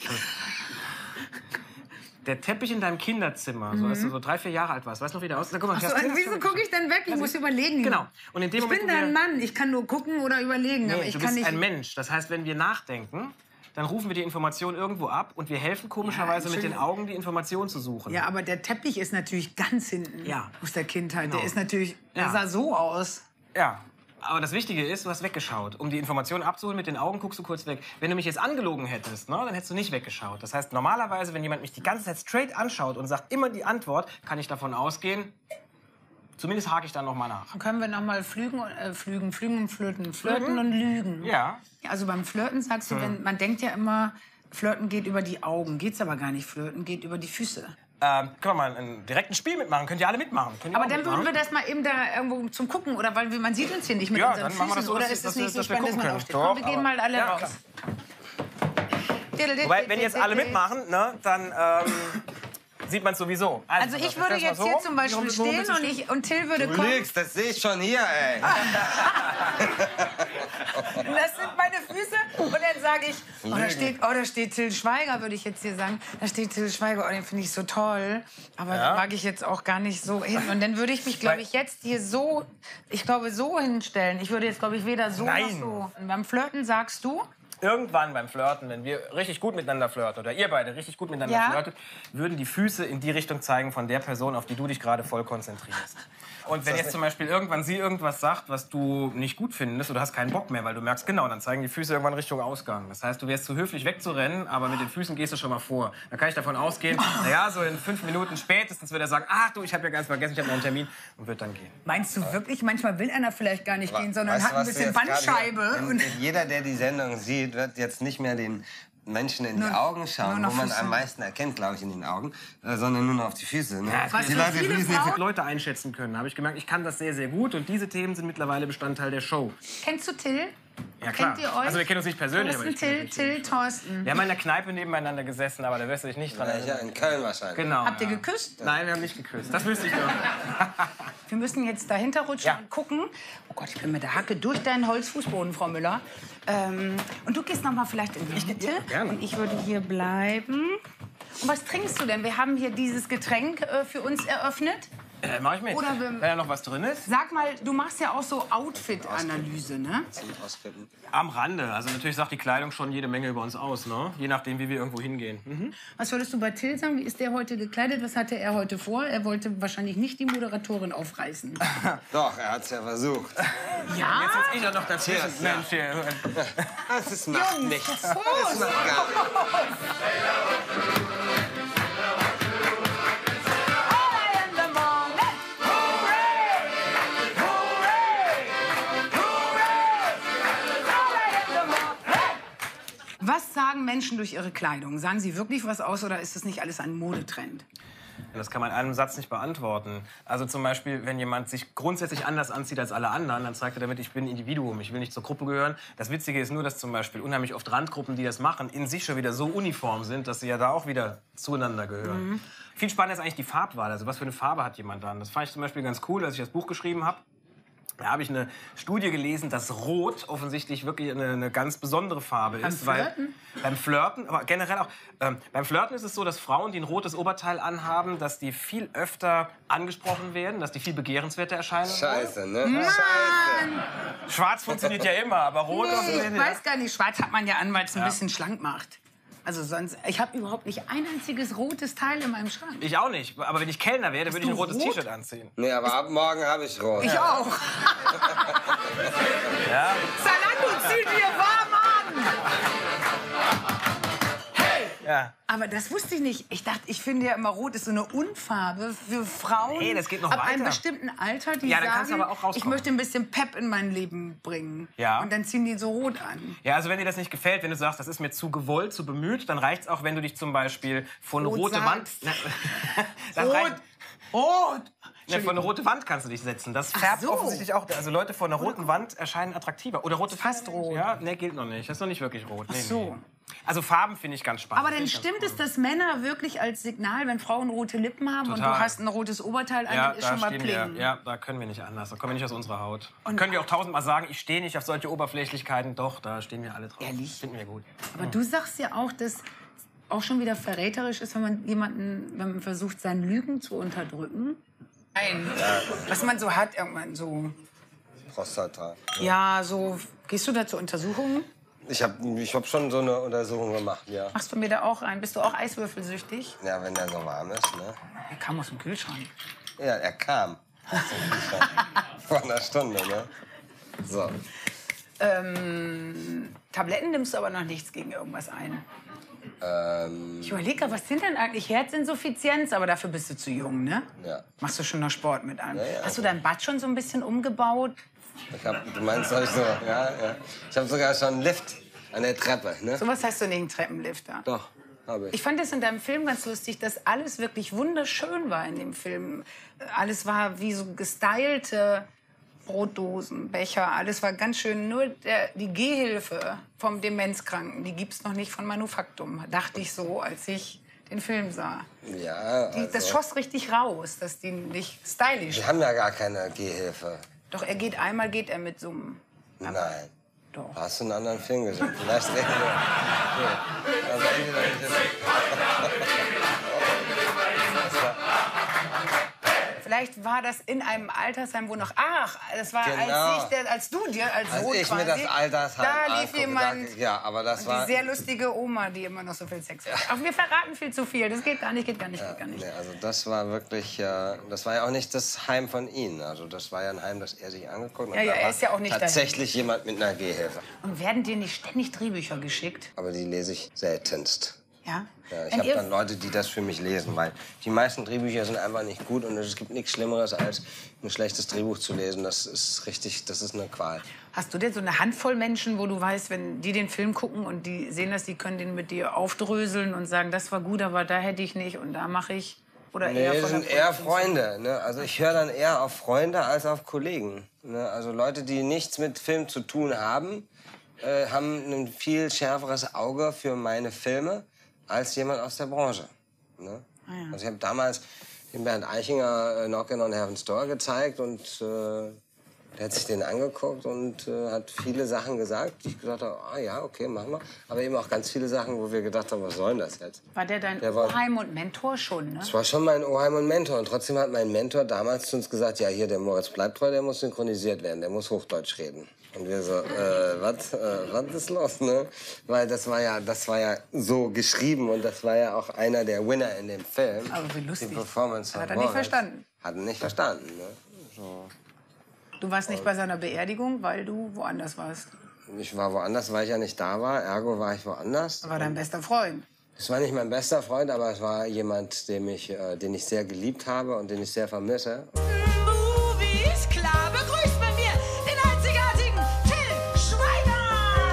Der Teppich in deinem Kinderzimmer, so als du so drei, vier Jahre alt warst, weißt du noch, wie der aussieht? Guck mal, Ach so, hast du- und wieso gucke ich denn weg? Ich muss überlegen. Genau. Und in dem Ich Moment, bin wo wir- dein Mann. Ich kann nur gucken oder überlegen. aber Nee, ich du kann bist nicht. ein Mensch. Das heißt, wenn wir nachdenken, dann rufen wir die Information irgendwo ab und wir helfen komischerweise Ja, mit den Entschuldigung. Augen, die Information zu suchen. Ja, aber der Teppich ist natürlich ganz hinten Ja. aus der Kindheit. Der Genau. ist natürlich, der Ja. sah so aus. Ja. Aber das Wichtige ist, du hast weggeschaut. Um die Informationen abzuholen mit den Augen, guckst du kurz weg. Wenn du mich jetzt angelogen hättest, ne, dann hättest du nicht weggeschaut. Das heißt, normalerweise, wenn jemand mich die ganze Zeit straight anschaut und sagt immer die Antwort, kann ich davon ausgehen, zumindest hake ich dann noch mal nach. Können wir noch mal flügen, äh, flügen, flügen und flirten, flirten und lügen. Ja. Also beim Flirten sagst du, wenn, man denkt ja immer, Flirten geht über die Augen. Geht's aber gar nicht. Flirten geht über die Füße. Ähm, können wir mal ein direkten Spiel mitmachen? Könnt ihr alle mitmachen? Könnt ihr Aber auch dann würden mitmachen? wir das mal eben da irgendwo zum Gucken, oder weil wir, man sieht uns hier nicht mit Ja, unseren dann machen wir das Füßen, so, oder dass- ist das dass wir- nicht so dass wir spannend, dass man gucken aufsteht? können. Komm, wir Doch, gehen mal alle ja, raus. Wobei, wenn jetzt alle mitmachen, ne, dann ähm, sieht man es sowieso. Also ich würde stell's mal jetzt so. hier zum Beispiel Warum- warum stehen willst du und, ich, und Till würde Du kommen. lügst, das sehe ich schon hier, ey. Das sind meine Füße. Und dann sage ich, oh da, steht, oh, da steht Till Schweiger, würde ich jetzt hier sagen. Da steht Till Schweiger, oh, den finde ich so toll. Aber Ja. den mag ich jetzt auch gar nicht so hin. Und dann würde ich mich, glaube ich, jetzt hier so, ich glaube, so hinstellen. Ich würde jetzt, glaube ich, weder so Nein. noch so. Und beim Flirten sagst du, Irgendwann beim Flirten, wenn wir richtig gut miteinander flirten, oder ihr beide richtig gut miteinander Ja. flirtet, würden die Füße in die Richtung zeigen von der Person, auf die du dich gerade voll konzentrierst. Und wenn jetzt zum Beispiel irgendwann sie irgendwas sagt, was du nicht gut findest oder hast keinen Bock mehr, weil du merkst, genau, dann zeigen die Füße irgendwann Richtung Ausgang. Das heißt, du wärst zu höflich wegzurennen, aber mit den Füßen gehst du schon mal vor. Da kann ich davon ausgehen, naja, so in fünf Minuten spätestens wird er sagen, ach du, ich habe ja ganz vergessen, ich habe noch einen Termin, und wird dann gehen. meinst du wirklich, manchmal will einer vielleicht gar nicht gehen, sondern Weißt du, hat ein was du bisschen jetzt gerade Bandscheibe. hier- Und Jeder, der die Sendung sieht, wird jetzt nicht mehr den Menschen in die Nur- Augen nur schauen, noch wo man Füße. am meisten erkennt, glaube ich, in den Augen, äh, sondern nur noch auf die Füße. Ne? Was die für Leute viele fließen Frauen- jetzt. Leute einschätzen können, habe ich gemerkt, ich kann das sehr, sehr gut und diese Themen sind mittlerweile Bestandteil der Show. Kennst du Till? Ja, klar. Kennt ihr euch? Also wir kennen uns nicht persönlich, aber Thorsten, ich kenn Till, dich. Till, Thorsten. Wir haben in der Kneipe nebeneinander gesessen, aber da wirst du dich nicht dran Ja, erinnern. in Köln wahrscheinlich. Genau. Habt ihr ja. geküsst? Nein, wir haben nicht geküsst. Das wüsste ich doch. Wir müssen jetzt dahinter rutschen Ja. und gucken. Oh Gott, ich bin mit der Hacke durch deinen Holzfußboden, Frau Müller. Ähm, und du gehst noch mal vielleicht in die Mitte. ja, gerne. Und ich würde hier bleiben. Und was trinkst du denn? Wir haben hier dieses Getränk äh, für uns eröffnet. Äh, mach ich mit. Oder wir- wenn da noch was drin ist. Sag mal, du machst ja auch so Outfit-Analyse, ne? Am Rande. Also natürlich sagt die Kleidung schon jede Menge über uns aus, ne? Je nachdem, wie wir irgendwo hingehen. Mhm. Was würdest du bei Till sagen? Wie ist der heute gekleidet? Was hatte er heute vor? Er wollte wahrscheinlich nicht die Moderatorin aufreißen. Doch, er hat's ja versucht. Ja? Jetzt sitze ich ja noch dazwischen. Cheers, ja. Mensch, hier. Das macht Jungs, nichts. Prost! Das macht gar nichts. Early in the morning. Hooray! Hooray! Hooray! Early in the morning. Was sagen Menschen durch ihre Kleidung? Sagen sie wirklich was aus oder ist das nicht alles ein Modetrend? Das kann man in einem Satz nicht beantworten. Also zum Beispiel, wenn jemand sich grundsätzlich anders anzieht als alle anderen, dann zeigt er damit, ich bin ein Individuum, ich will nicht zur Gruppe gehören. Das Witzige ist nur, dass zum Beispiel unheimlich oft Randgruppen, die das machen, in sich schon wieder so uniform sind, dass sie ja da auch wieder zueinander gehören. Mhm. Viel spannender ist eigentlich die Farbwahl. Also was für eine Farbe hat jemand dann? Das fand ich zum Beispiel ganz cool, als ich das Buch geschrieben habe. Da habe ich eine Studie gelesen, dass Rot offensichtlich wirklich eine, eine ganz besondere Farbe Beim ist. Weil, Flirten? beim Flirten, aber generell auch. Ähm, beim Flirten ist es so, dass Frauen, die ein rotes Oberteil anhaben, dass die viel öfter angesprochen werden, dass die viel begehrenswerter erscheinen. Scheiße, ne? Scheiße. Schwarz funktioniert ja immer, aber Rot Nee, ich offensichtlich. weiß gar nicht. Schwarz hat man ja an, weil es ein bisschen schlank macht. Also sonst, ich habe überhaupt nicht ein einziges rotes Teil in meinem Schrank. Ich auch nicht. Aber wenn ich Kellner wäre, würde ich ein du rotes rot? T-Shirt anziehen. Nee, aber ab morgen habe ich rot. Ich auch. Ja? Zalando zieht dir warm an. Ja. Aber das wusste ich nicht. Ich dachte, ich finde ja immer, Rot ist so eine Unfarbe für Frauen. Nee, das geht noch ab einem weiter. bestimmten Alter, die Ja, dann kannst du sagen, aber auch rauskommen. ich möchte ein bisschen Pep in mein Leben bringen. Ja. Und dann ziehen die so Rot an. Ja, also wenn dir das nicht gefällt, wenn du sagst, das ist mir zu gewollt, zu bemüht, dann reicht's auch, wenn du dich zum Beispiel vor eine Rot rote Wand... sagst. das Rot. reicht. Rot! Ja, vor eine rote Wand kannst du dich setzen. Das färbt so. offensichtlich auch. Also Leute vor einer roten Wand erscheinen attraktiver. Oder rote Fast rot. Ja, nee, gilt noch nicht. Das ist noch nicht wirklich rot. Nee, so. Nee. Also Farben finde ich ganz spannend. Aber dann Finde ich stimmt ganz es, dass Männer wirklich als Signal, wenn Frauen rote Lippen haben und Total. du hast ein rotes Oberteil an, Ja, dann ist da schon mal stehen wir, bling. ja, da können wir nicht anders. Da kommen wir nicht aus unserer Haut. Und- können wir auch tausendmal sagen, ich stehe nicht auf solche Oberflächlichkeiten. Doch, da stehen wir alle drauf. Ehrlich? Finden wir gut. Aber du sagst ja auch, dass auch schon wieder verräterisch ist, wenn man jemanden, wenn man versucht, seine Lügen zu unterdrücken. Nein. Was man so hat, irgendwann so. Prostata. Ja, so. Gehst du da zur Untersuchung? Ich habe ich hab schon so eine Untersuchung gemacht, ja. Machst du mir da auch rein? Bist du auch eiswürfelsüchtig? Ja, wenn der so warm ist, ne? Er kam aus dem Kühlschrank. Ja, er kam. Vor einer Stunde, ne? So. Ähm, Tabletten nimmst du aber noch nichts gegen irgendwas ein. Ähm, Ich überlege, was sind denn eigentlich Herzinsuffizienz? Aber dafür bist du zu jung, ne? ja. Machst du schon noch Sport mit an? Ja, ja. Hast du dein Bad schon so ein bisschen umgebaut? Ich hab, du meinst, hab ich so, ja, ja. Ich habe sogar schon einen Lift an der Treppe, ne? Sowas hast du nicht, einen Treppenlifter. Doch, habe ich. Ich fand es in deinem Film ganz lustig, dass alles wirklich wunderschön war in dem Film. Alles war wie so gestylte Brotdosen, Becher, alles war ganz schön. Nur der, die Gehhilfe vom Demenzkranken, die gibt's noch nicht von Manufaktum, dachte ich so, als ich den Film sah. Ja, Die, das also, schoss richtig raus, dass die nicht stylisch. wir haben ja gar keine Gehhilfe. Doch er geht einmal geht er mit so einem. Nein. Doch. Hast du einen anderen Film gesehen? Vielleicht reden wir. Nee. Also entweder ich Vielleicht war das in einem Altersheim, wo noch. Ach, das war Genau. als, ich, der, als du dir als Als Sohn ich mir quasi. das Altersheim Da lief angucke, jemand. da- ja, aber das und war- die sehr lustige Oma, die immer noch so viel Sex hat. Ach, wir verraten viel zu viel. Das geht gar nicht, geht gar nicht, geht gar nicht. Nee, also das war wirklich, äh, das war ja auch nicht das Heim von Ihnen. Also das war ja ein Heim, das er sich angeguckt hat. Ja, ja, Da er war ist ja auch nicht tatsächlich jemand mit einer Gehhilfe. Und werden dir nicht ständig Drehbücher geschickt? Aber die lese ich seltenst. Ja? Ja, ich Wenn habe ihr- dann Leute, die das für mich lesen, weil die meisten Drehbücher sind einfach nicht gut und es gibt nichts Schlimmeres, als ein schlechtes Drehbuch zu lesen. Das ist richtig, das ist eine Qual. Hast du denn so eine Handvoll Menschen, wo du weißt, wenn die den Film gucken und die sehen das, die können den mit dir aufdröseln und sagen, das war gut, aber da hätte ich nicht und da mache ich? Oder Nee, eher das von der sind eher Produktions- Freunde. Ne? Also ich höre dann eher auf Freunde als auf Kollegen. Ne? Also Leute, die nichts mit Film zu tun haben, äh, haben ein viel schärferes Auge für meine Filme als jemand aus der Branche. Ne? Ah, ja. Also ich habe damals den Bernd Eichinger äh, Knockin' on Heaven's Door gezeigt und äh, Der hat sich den angeguckt und äh, hat viele Sachen gesagt, die ich gesagt habe, ah ja, okay, machen wir. Aber eben auch ganz viele Sachen, wo wir gedacht haben, was soll denn das jetzt? War der dein Der war- Oheim und Mentor schon, ne? Das war schon mein Oheim und Mentor. Und trotzdem hat mein Mentor damals zu uns gesagt, ja, hier, der Moritz Bleibtreu, der muss synchronisiert werden, der muss Hochdeutsch reden. Und wir so, äh, was, äh, was ist los, ne? Weil das war ja, das war ja so geschrieben und das war ja auch einer der Winner in dem Film. Aber wie lustig. Die Performance von Hat er nicht Moritz. verstanden? Hat er nicht verstanden, ne? So. Du warst nicht bei seiner Beerdigung, weil du woanders warst. Ich war woanders, weil ich ja nicht da war. Ergo war ich woanders. Das war dein bester Freund. Es war nicht mein bester Freund, aber es war jemand, den ich, äh, den ich sehr geliebt habe und den ich sehr vermisse. Movies, klar, begrüßt bei mir den einzigartigen Till Schweiger!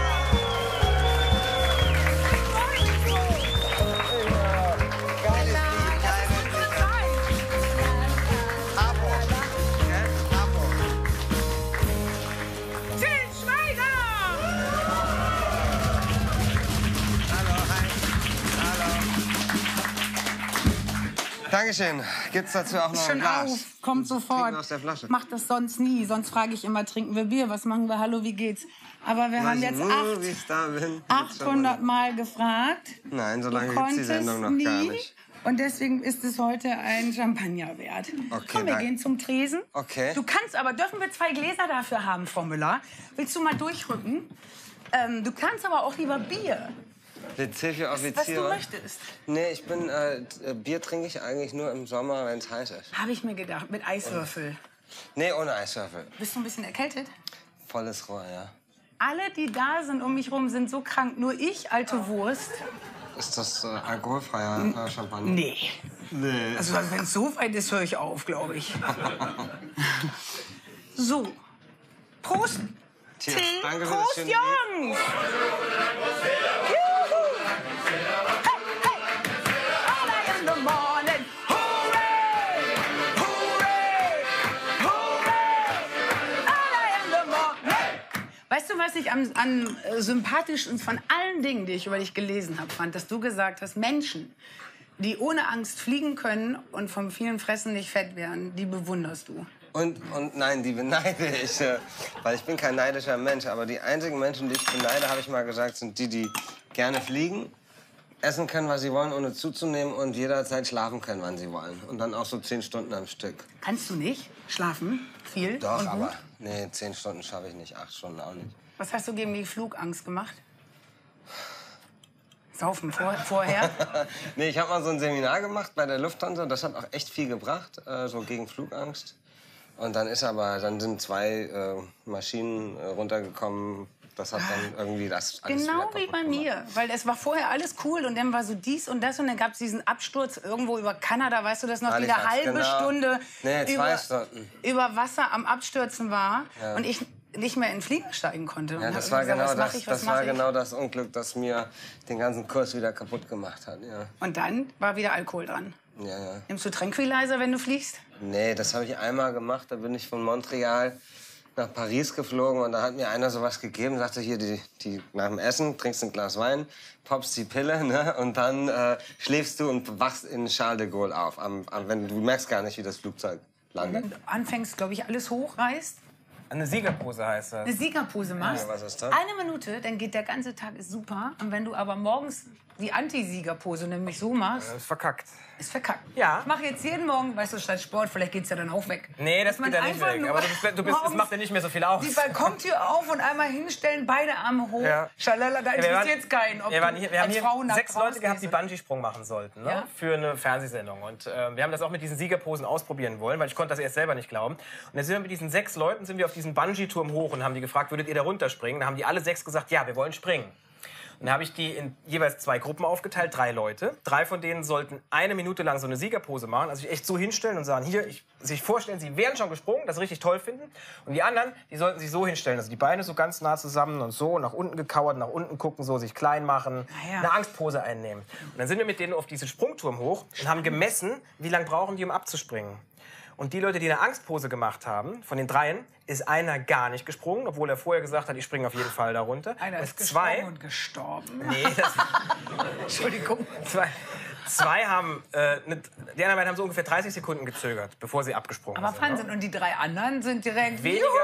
Till Schweiger! Dankeschön. Gibt's dazu auch noch ein Schon Glas? auf, kommt sofort. Trinken aus der Flasche. Mach das sonst nie. Sonst frage ich immer, trinken wir Bier? Was machen wir? Hallo, wie geht's? Aber wir haben jetzt Nur, wie acht, ich da bin. achthundert Mal gefragt. Nein, so lange Du gibt's die konntest Sendung noch nie. gar nicht. Und deswegen ist es heute ein Champagner wert. Okay, Komm, wir danke. gehen zum Tresen. Okay. Du kannst aber, dürfen wir zwei Gläser dafür haben, Frau Müller? Willst du mal durchrücken? Ähm, du kannst aber auch lieber Bier, Bezirke was du Offiziere. möchtest. Nee, ich bin, äh, t- Bier trinke ich eigentlich nur im Sommer, wenn es heiß ist. Habe ich mir gedacht, mit Eiswürfel. Nee, ohne Eiswürfel. Bist du ein bisschen erkältet? Volles Rohr, ja. Alle, die da sind um mich rum, sind so krank. Nur ich, alte Wurst. Ist das äh, alkoholfreier äh, Champagner? Nee. Nee. Also wenn es so weit ist, höre ich auf, glaube ich. So. Prost. Cheers. Till. Danke für das Prost, schöne Lied. Jungs. Juhu. Hey, hey. Early in the morning. Hooray. Hooray. Hooray. Early in the morning. Weißt du, was ich am, am äh, sympathischsten von allen Dingen, die ich über dich gelesen habe, fand, dass du gesagt hast, Menschen, die ohne Angst fliegen können und vom vielen Fressen nicht fett werden, die bewunderst du. Und, und nein, die beneide ich, äh, weil ich bin kein neidischer Mensch. Aber die einzigen Menschen, die ich beneide, habe ich mal gesagt, sind die, die gerne fliegen, essen können, was sie wollen, ohne zuzunehmen und jederzeit schlafen können, wann sie wollen. Und dann auch so zehn Stunden am Stück. Kannst du nicht schlafen? Viel? Doch, und aber gut? nee, zehn Stunden schaffe ich nicht, acht Stunden auch nicht. Was hast du gegen die Flugangst gemacht? Saufen vor, vorher? Nee, ich habe mal so ein Seminar gemacht bei der Lufthansa. Das hat auch echt viel gebracht, äh, so gegen Flugangst. Und dann ist aber, dann sind zwei äh, Maschinen äh, runtergekommen. Das hat dann irgendwie das alles Genau wieder wie kaputt bei gemacht. mir. Weil es war vorher alles cool und dann war so dies und das und dann gab es diesen Absturz irgendwo über Kanada, weißt du das noch, die eine Halifax, halbe genau. Stunde Nee, zwei über, Stunden. über Wasser am Abstürzen war Ja. und ich nicht mehr in den Flieger steigen konnte. Ja, Und das hab war, gesagt, genau was mach das, ich, was das mach war ich? genau das Unglück, das mir den ganzen Kurs wieder kaputt gemacht hat. Ja, Und dann war wieder Alkohol dran. ja, ja. Nimmst du Tranquilizer, wenn du fliegst? Nee, das habe ich einmal gemacht. Da bin ich von Montreal nach Paris geflogen und da hat mir einer sowas gegeben, sagte hier, die, die, nach dem Essen trinkst ein Glas Wein, poppst die Pille, ne, und dann äh, schläfst du und wachst in Charles de Gaulle auf. Am, am, wenn, du merkst gar nicht, wie das Flugzeug landet. Wenn du anfängst, glaube ich, alles hochreißt, Eine Siegerpose heißt das. eine Siegerpose machst, Ja, was ist das? eine Minute, dann geht der ganze Tag ist super. Und wenn du aber morgens die Anti-Siegerpose nämlich so machst, Das ist verkackt. ist verkackt. Ja. Ich mache jetzt jeden Morgen, weißt du, statt Sport, vielleicht geht's ja dann auch weg. Nee, das Dass man geht ja nicht einfach weg. nur Aber du bist, du bist, es morgens macht ja nicht mehr so viel aus. die Balkontür auf und einmal hinstellen, beide Arme hoch. Ja. Schalala, da Ja, wir waren- interessiert keinen, ob wir, waren du hier, wir haben als hier Frau nackt sechs Leute gehabt, die rausgehst. Bungee-Sprung machen sollten, ne? Ja. Für eine Fernsehsendung. Und äh, wir haben das auch mit diesen Siegerposen ausprobieren wollen, weil ich konnte das erst selber nicht glauben. Und dann sind wir mit diesen sechs Leuten sind wir auf diesen Bungee-Turm hoch und haben die gefragt, würdet ihr da runterspringen? Dann haben die alle sechs gesagt, ja, wir wollen springen. Und dann habe ich die in jeweils zwei Gruppen aufgeteilt, drei Leute. Drei von denen sollten eine Minute lang so eine Siegerpose machen, also sich echt so hinstellen und sagen, hier, ich, sich vorstellen, sie wären schon gesprungen, das richtig toll finden. Und die anderen, die sollten sich so hinstellen, also die Beine so ganz nah zusammen und so, nach unten gekauert, nach unten gucken, so sich klein machen, Ah ja. eine Angstpose einnehmen. Und dann sind wir mit denen auf diesen Sprungturm hoch und haben gemessen, wie lange brauchen die, um abzuspringen. Und die Leute, die eine Angstpose gemacht haben, von den dreien, ist einer gar nicht gesprungen, obwohl er vorher gesagt hat, ich springe auf jeden Fall da runter. Einer und ist zwei, gestorben und gestorben. nee, das, Entschuldigung. zwei, zwei haben, äh, ne, die anderen beiden haben so ungefähr dreißig Sekunden gezögert, bevor sie abgesprungen Aber sind. Wahnsinn. Und die drei anderen sind direkt... Weniger, Juhu!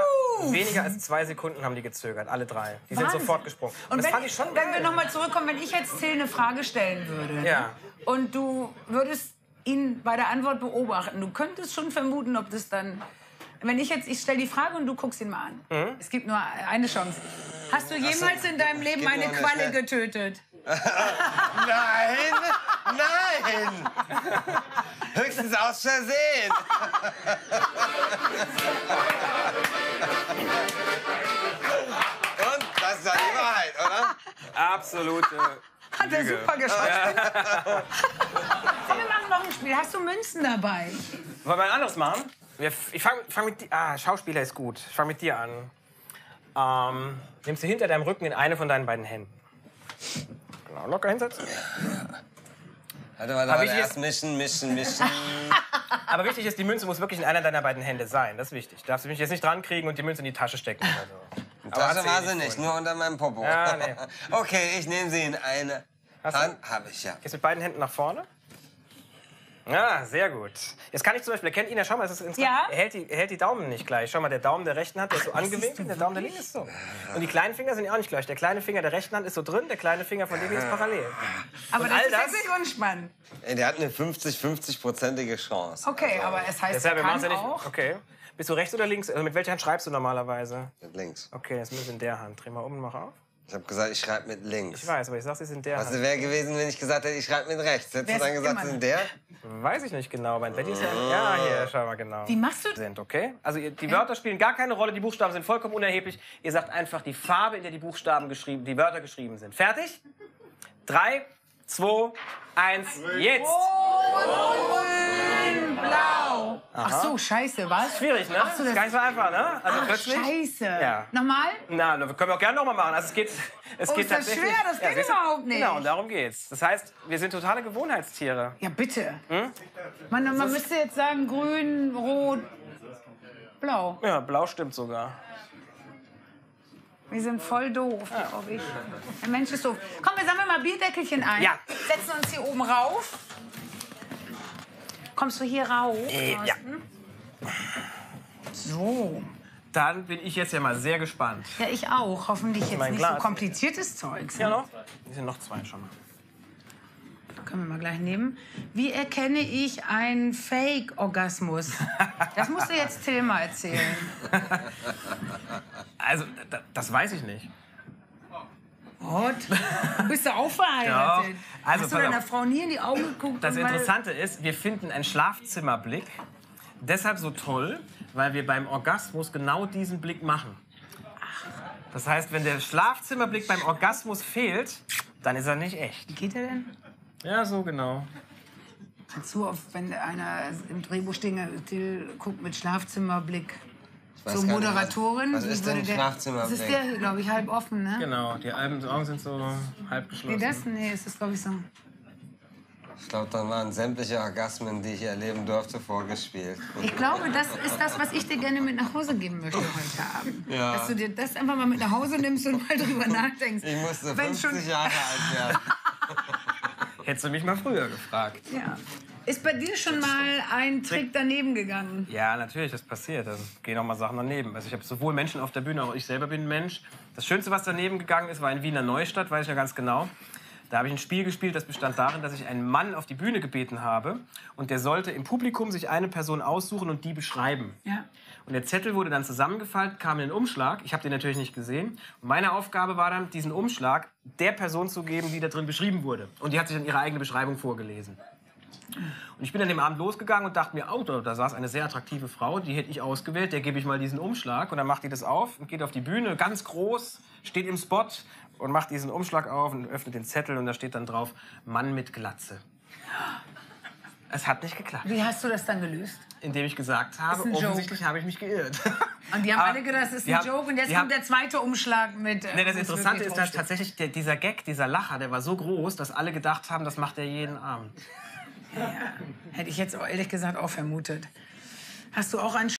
Weniger als zwei Sekunden haben die gezögert, alle drei. Die sind Wahnsinn. sofort gesprungen. Und das wenn, fand ich schon wenn wir geil. nochmal zurückkommen, wenn ich jetzt Till eine Frage stellen würde ne? Ja. und du würdest ihn bei der Antwort beobachten, du könntest schon vermuten, ob das dann... Wenn ich jetzt, ich stelle die Frage und du guckst ihn mal an. Mhm. Es gibt nur eine Chance. Hast du jemals in deinem Leben gibt eine nur eine Qualle schnell- getötet? Nein! Nein! Höchstens aus Versehen. Und das ist ja die Wahrheit, oder? Absolute Hat er Lüge. super geschafft. Komm, wir machen noch ein Spiel. Hast du Münzen dabei? Wollen wir ein anderes machen? Wir, ich fange fang mit dir. Ah, Schauspieler ist gut. Ich fange mit dir an. Ähm, nimmst du hinter deinem Rücken in eine von deinen beiden Händen. Genau, locker hinsetzen. Warte, warte, Hab warte. ich jetzt- Erst mischen, mischen, mischen. Aber wichtig ist, die Münze muss wirklich in einer deiner beiden Hände sein. Das ist wichtig. Darfst du mich jetzt nicht dran kriegen und die Münze in die Tasche stecken oder so. Aber hat Tasche sie eh war sie nicht nicht, vorhin. nur unter meinem Popo. Ja, nee. Okay, ich nehme sie in eine Hast du? Hand. Habe ich ja. Gehst mit beiden Händen nach vorne. Ja, sehr gut. Jetzt kann ich zum Beispiel, er kennt ihn ja, schau mal, das ist interessant. Ja. Er, hält die, er hält die Daumen nicht gleich. Schau mal, der Daumen der rechten Hand, der ist so angewinkelt, der Daumen der linken ist so. Und die kleinen Finger sind ja auch nicht gleich. Der kleine Finger der rechten Hand ist so drin, der kleine Finger von links ist parallel. Aber Und das all ist das- jetzt nicht unspannend. Ey, der hat eine fünfzig-fünfzig-prozentige Chance. Okay, aber es heißt, Deshalb, er wir kann machen's ja nicht. auch... Okay. Bist du rechts oder links? Also mit welcher Hand schreibst du normalerweise? Mit links. Okay, das ist in der Hand. Dreh mal um und mach auf. Ich habe gesagt, ich schreibe mit links. Ich weiß, aber ich sag, sie ist in der Was Hand. wäre gewesen, wenn ich gesagt hätte, ich schreibe mit rechts? Hättest du Wär's dann gesagt, immer sie sind noch. der? Weiß ich nicht genau. Mein Betty ist ja... Ja, hier, schau mal genau. Wie machst du... Sind, okay? Also ihr- die Wörter spielen gar keine Rolle, die Buchstaben sind vollkommen unerheblich. Ihr sagt einfach die Farbe, in der die Buchstaben geschrieben, die Wörter geschrieben sind. Fertig? Drei, zwei, eins, jetzt! Blau. Ach so, scheiße, was? Schwierig, ne? Ach so, ist das- gar nicht so einfach, ne? Also Ach, plötzlich. scheiße. Ja. Nochmal? Na, das können wir auch gerne nochmal machen. Also es geht, es Oh, geht ist das tatsächlich. schwer? Das geht siehst du? überhaupt nicht. Genau, und darum geht's. Das heißt, wir sind totale Gewohnheitstiere. Ja, bitte. Hm? Man, man müsste jetzt sagen grün, rot, blau. Ja, blau stimmt sogar. Wir sind voll doof, glaube ich. Der Mensch ist doof. Komm, wir sammeln mal Bierdeckelchen ein. Ja. Setzen uns hier oben rauf. Kommst du hier rauf? Äh, ja. Thorsten? So. Dann bin ich jetzt ja mal sehr gespannt. Ja, ich auch. Hoffentlich jetzt Mein nicht so Glas. kompliziertes Zeug. Ja, noch? Hier sind noch zwei schon mal. Können wir mal gleich nehmen. Wie erkenne ich einen Fake-Orgasmus? Das musst du jetzt Till mal erzählen. Also, da, das weiß ich nicht. What? Du bist ja auch verheiratet. Doch. Also, Hast du pass deiner auf. Frau nie in die Augen geguckt? Das und mal- Interessante ist, wir finden einen Schlafzimmerblick deshalb so toll, weil wir beim Orgasmus genau diesen Blick machen. Das heißt, wenn der Schlafzimmerblick beim Orgasmus fehlt, dann ist er nicht echt. Wie geht der denn? Ja, so genau. Kannst du, auf, wenn einer im Drehbuch steht, Till guckt mit Schlafzimmerblick. Ich weiß So gar nicht, Moderatorin. Was, was wie ist würde denn der- Schlafzimmerblick? Das ist der hier, glaube ich, halb offen, ne? Genau, die Augen sind so halb geschlossen. Nee, das? Nee, ist das, glaube ich, so. Ich glaube, dann waren sämtliche Orgasmen, die ich erleben durfte, vorgespielt. Ich glaube, das ist das, was ich dir gerne mit nach Hause geben möchte heute Abend. Ja. Dass du dir das einfach mal mit nach Hause nimmst und mal drüber nachdenkst. Ich musste Wenn schon- fünfzig Jahre alt werden. Hättest du mich mal früher gefragt. Ja. Ist bei dir schon mal ein Trick daneben gegangen? Ja, natürlich, das passiert. Also gehen auch mal Sachen daneben. Also ich habe sowohl Menschen auf der Bühne, auch ich selber bin ein Mensch. Das Schönste, was daneben gegangen ist, war in Wiener Neustadt, weiß ich ja ganz genau. Da habe ich ein Spiel gespielt, das bestand darin, dass ich einen Mann auf die Bühne gebeten habe und der sollte im Publikum sich eine Person aussuchen und die beschreiben. Ja. Und der Zettel wurde dann zusammengefaltet, kam in den Umschlag. Ich habe den natürlich nicht gesehen. Und meine Aufgabe war dann, diesen Umschlag der Person zu geben, die da drin beschrieben wurde. Und die hat sich dann ihre eigene Beschreibung vorgelesen. Und ich bin an dem Abend losgegangen und dachte mir, oh, da, da saß eine sehr attraktive Frau, die hätte ich ausgewählt, der gebe ich mal diesen Umschlag. Und dann macht die das auf und geht auf die Bühne, ganz groß, steht im Spot und macht diesen Umschlag auf und öffnet den Zettel und da steht dann drauf, Mann mit Glatze. Es hat nicht geklappt. Wie hast du das dann gelöst? Indem ich gesagt habe, Ist ein Joke. offensichtlich habe ich mich geirrt. Und die haben Aber alle gedacht, das ist die ein haben- Joke. Und jetzt die kommt haben- der zweite Umschlag mit... äh, Nee, das wo es Interessante wirklich ist, dass draufsteht. tatsächlich der, dieser Gag, dieser Lacher, der war so groß, dass alle gedacht haben, das macht er jeden Abend. Hätte ich jetzt auch ehrlich gesagt auch vermutet. Hast du auch einen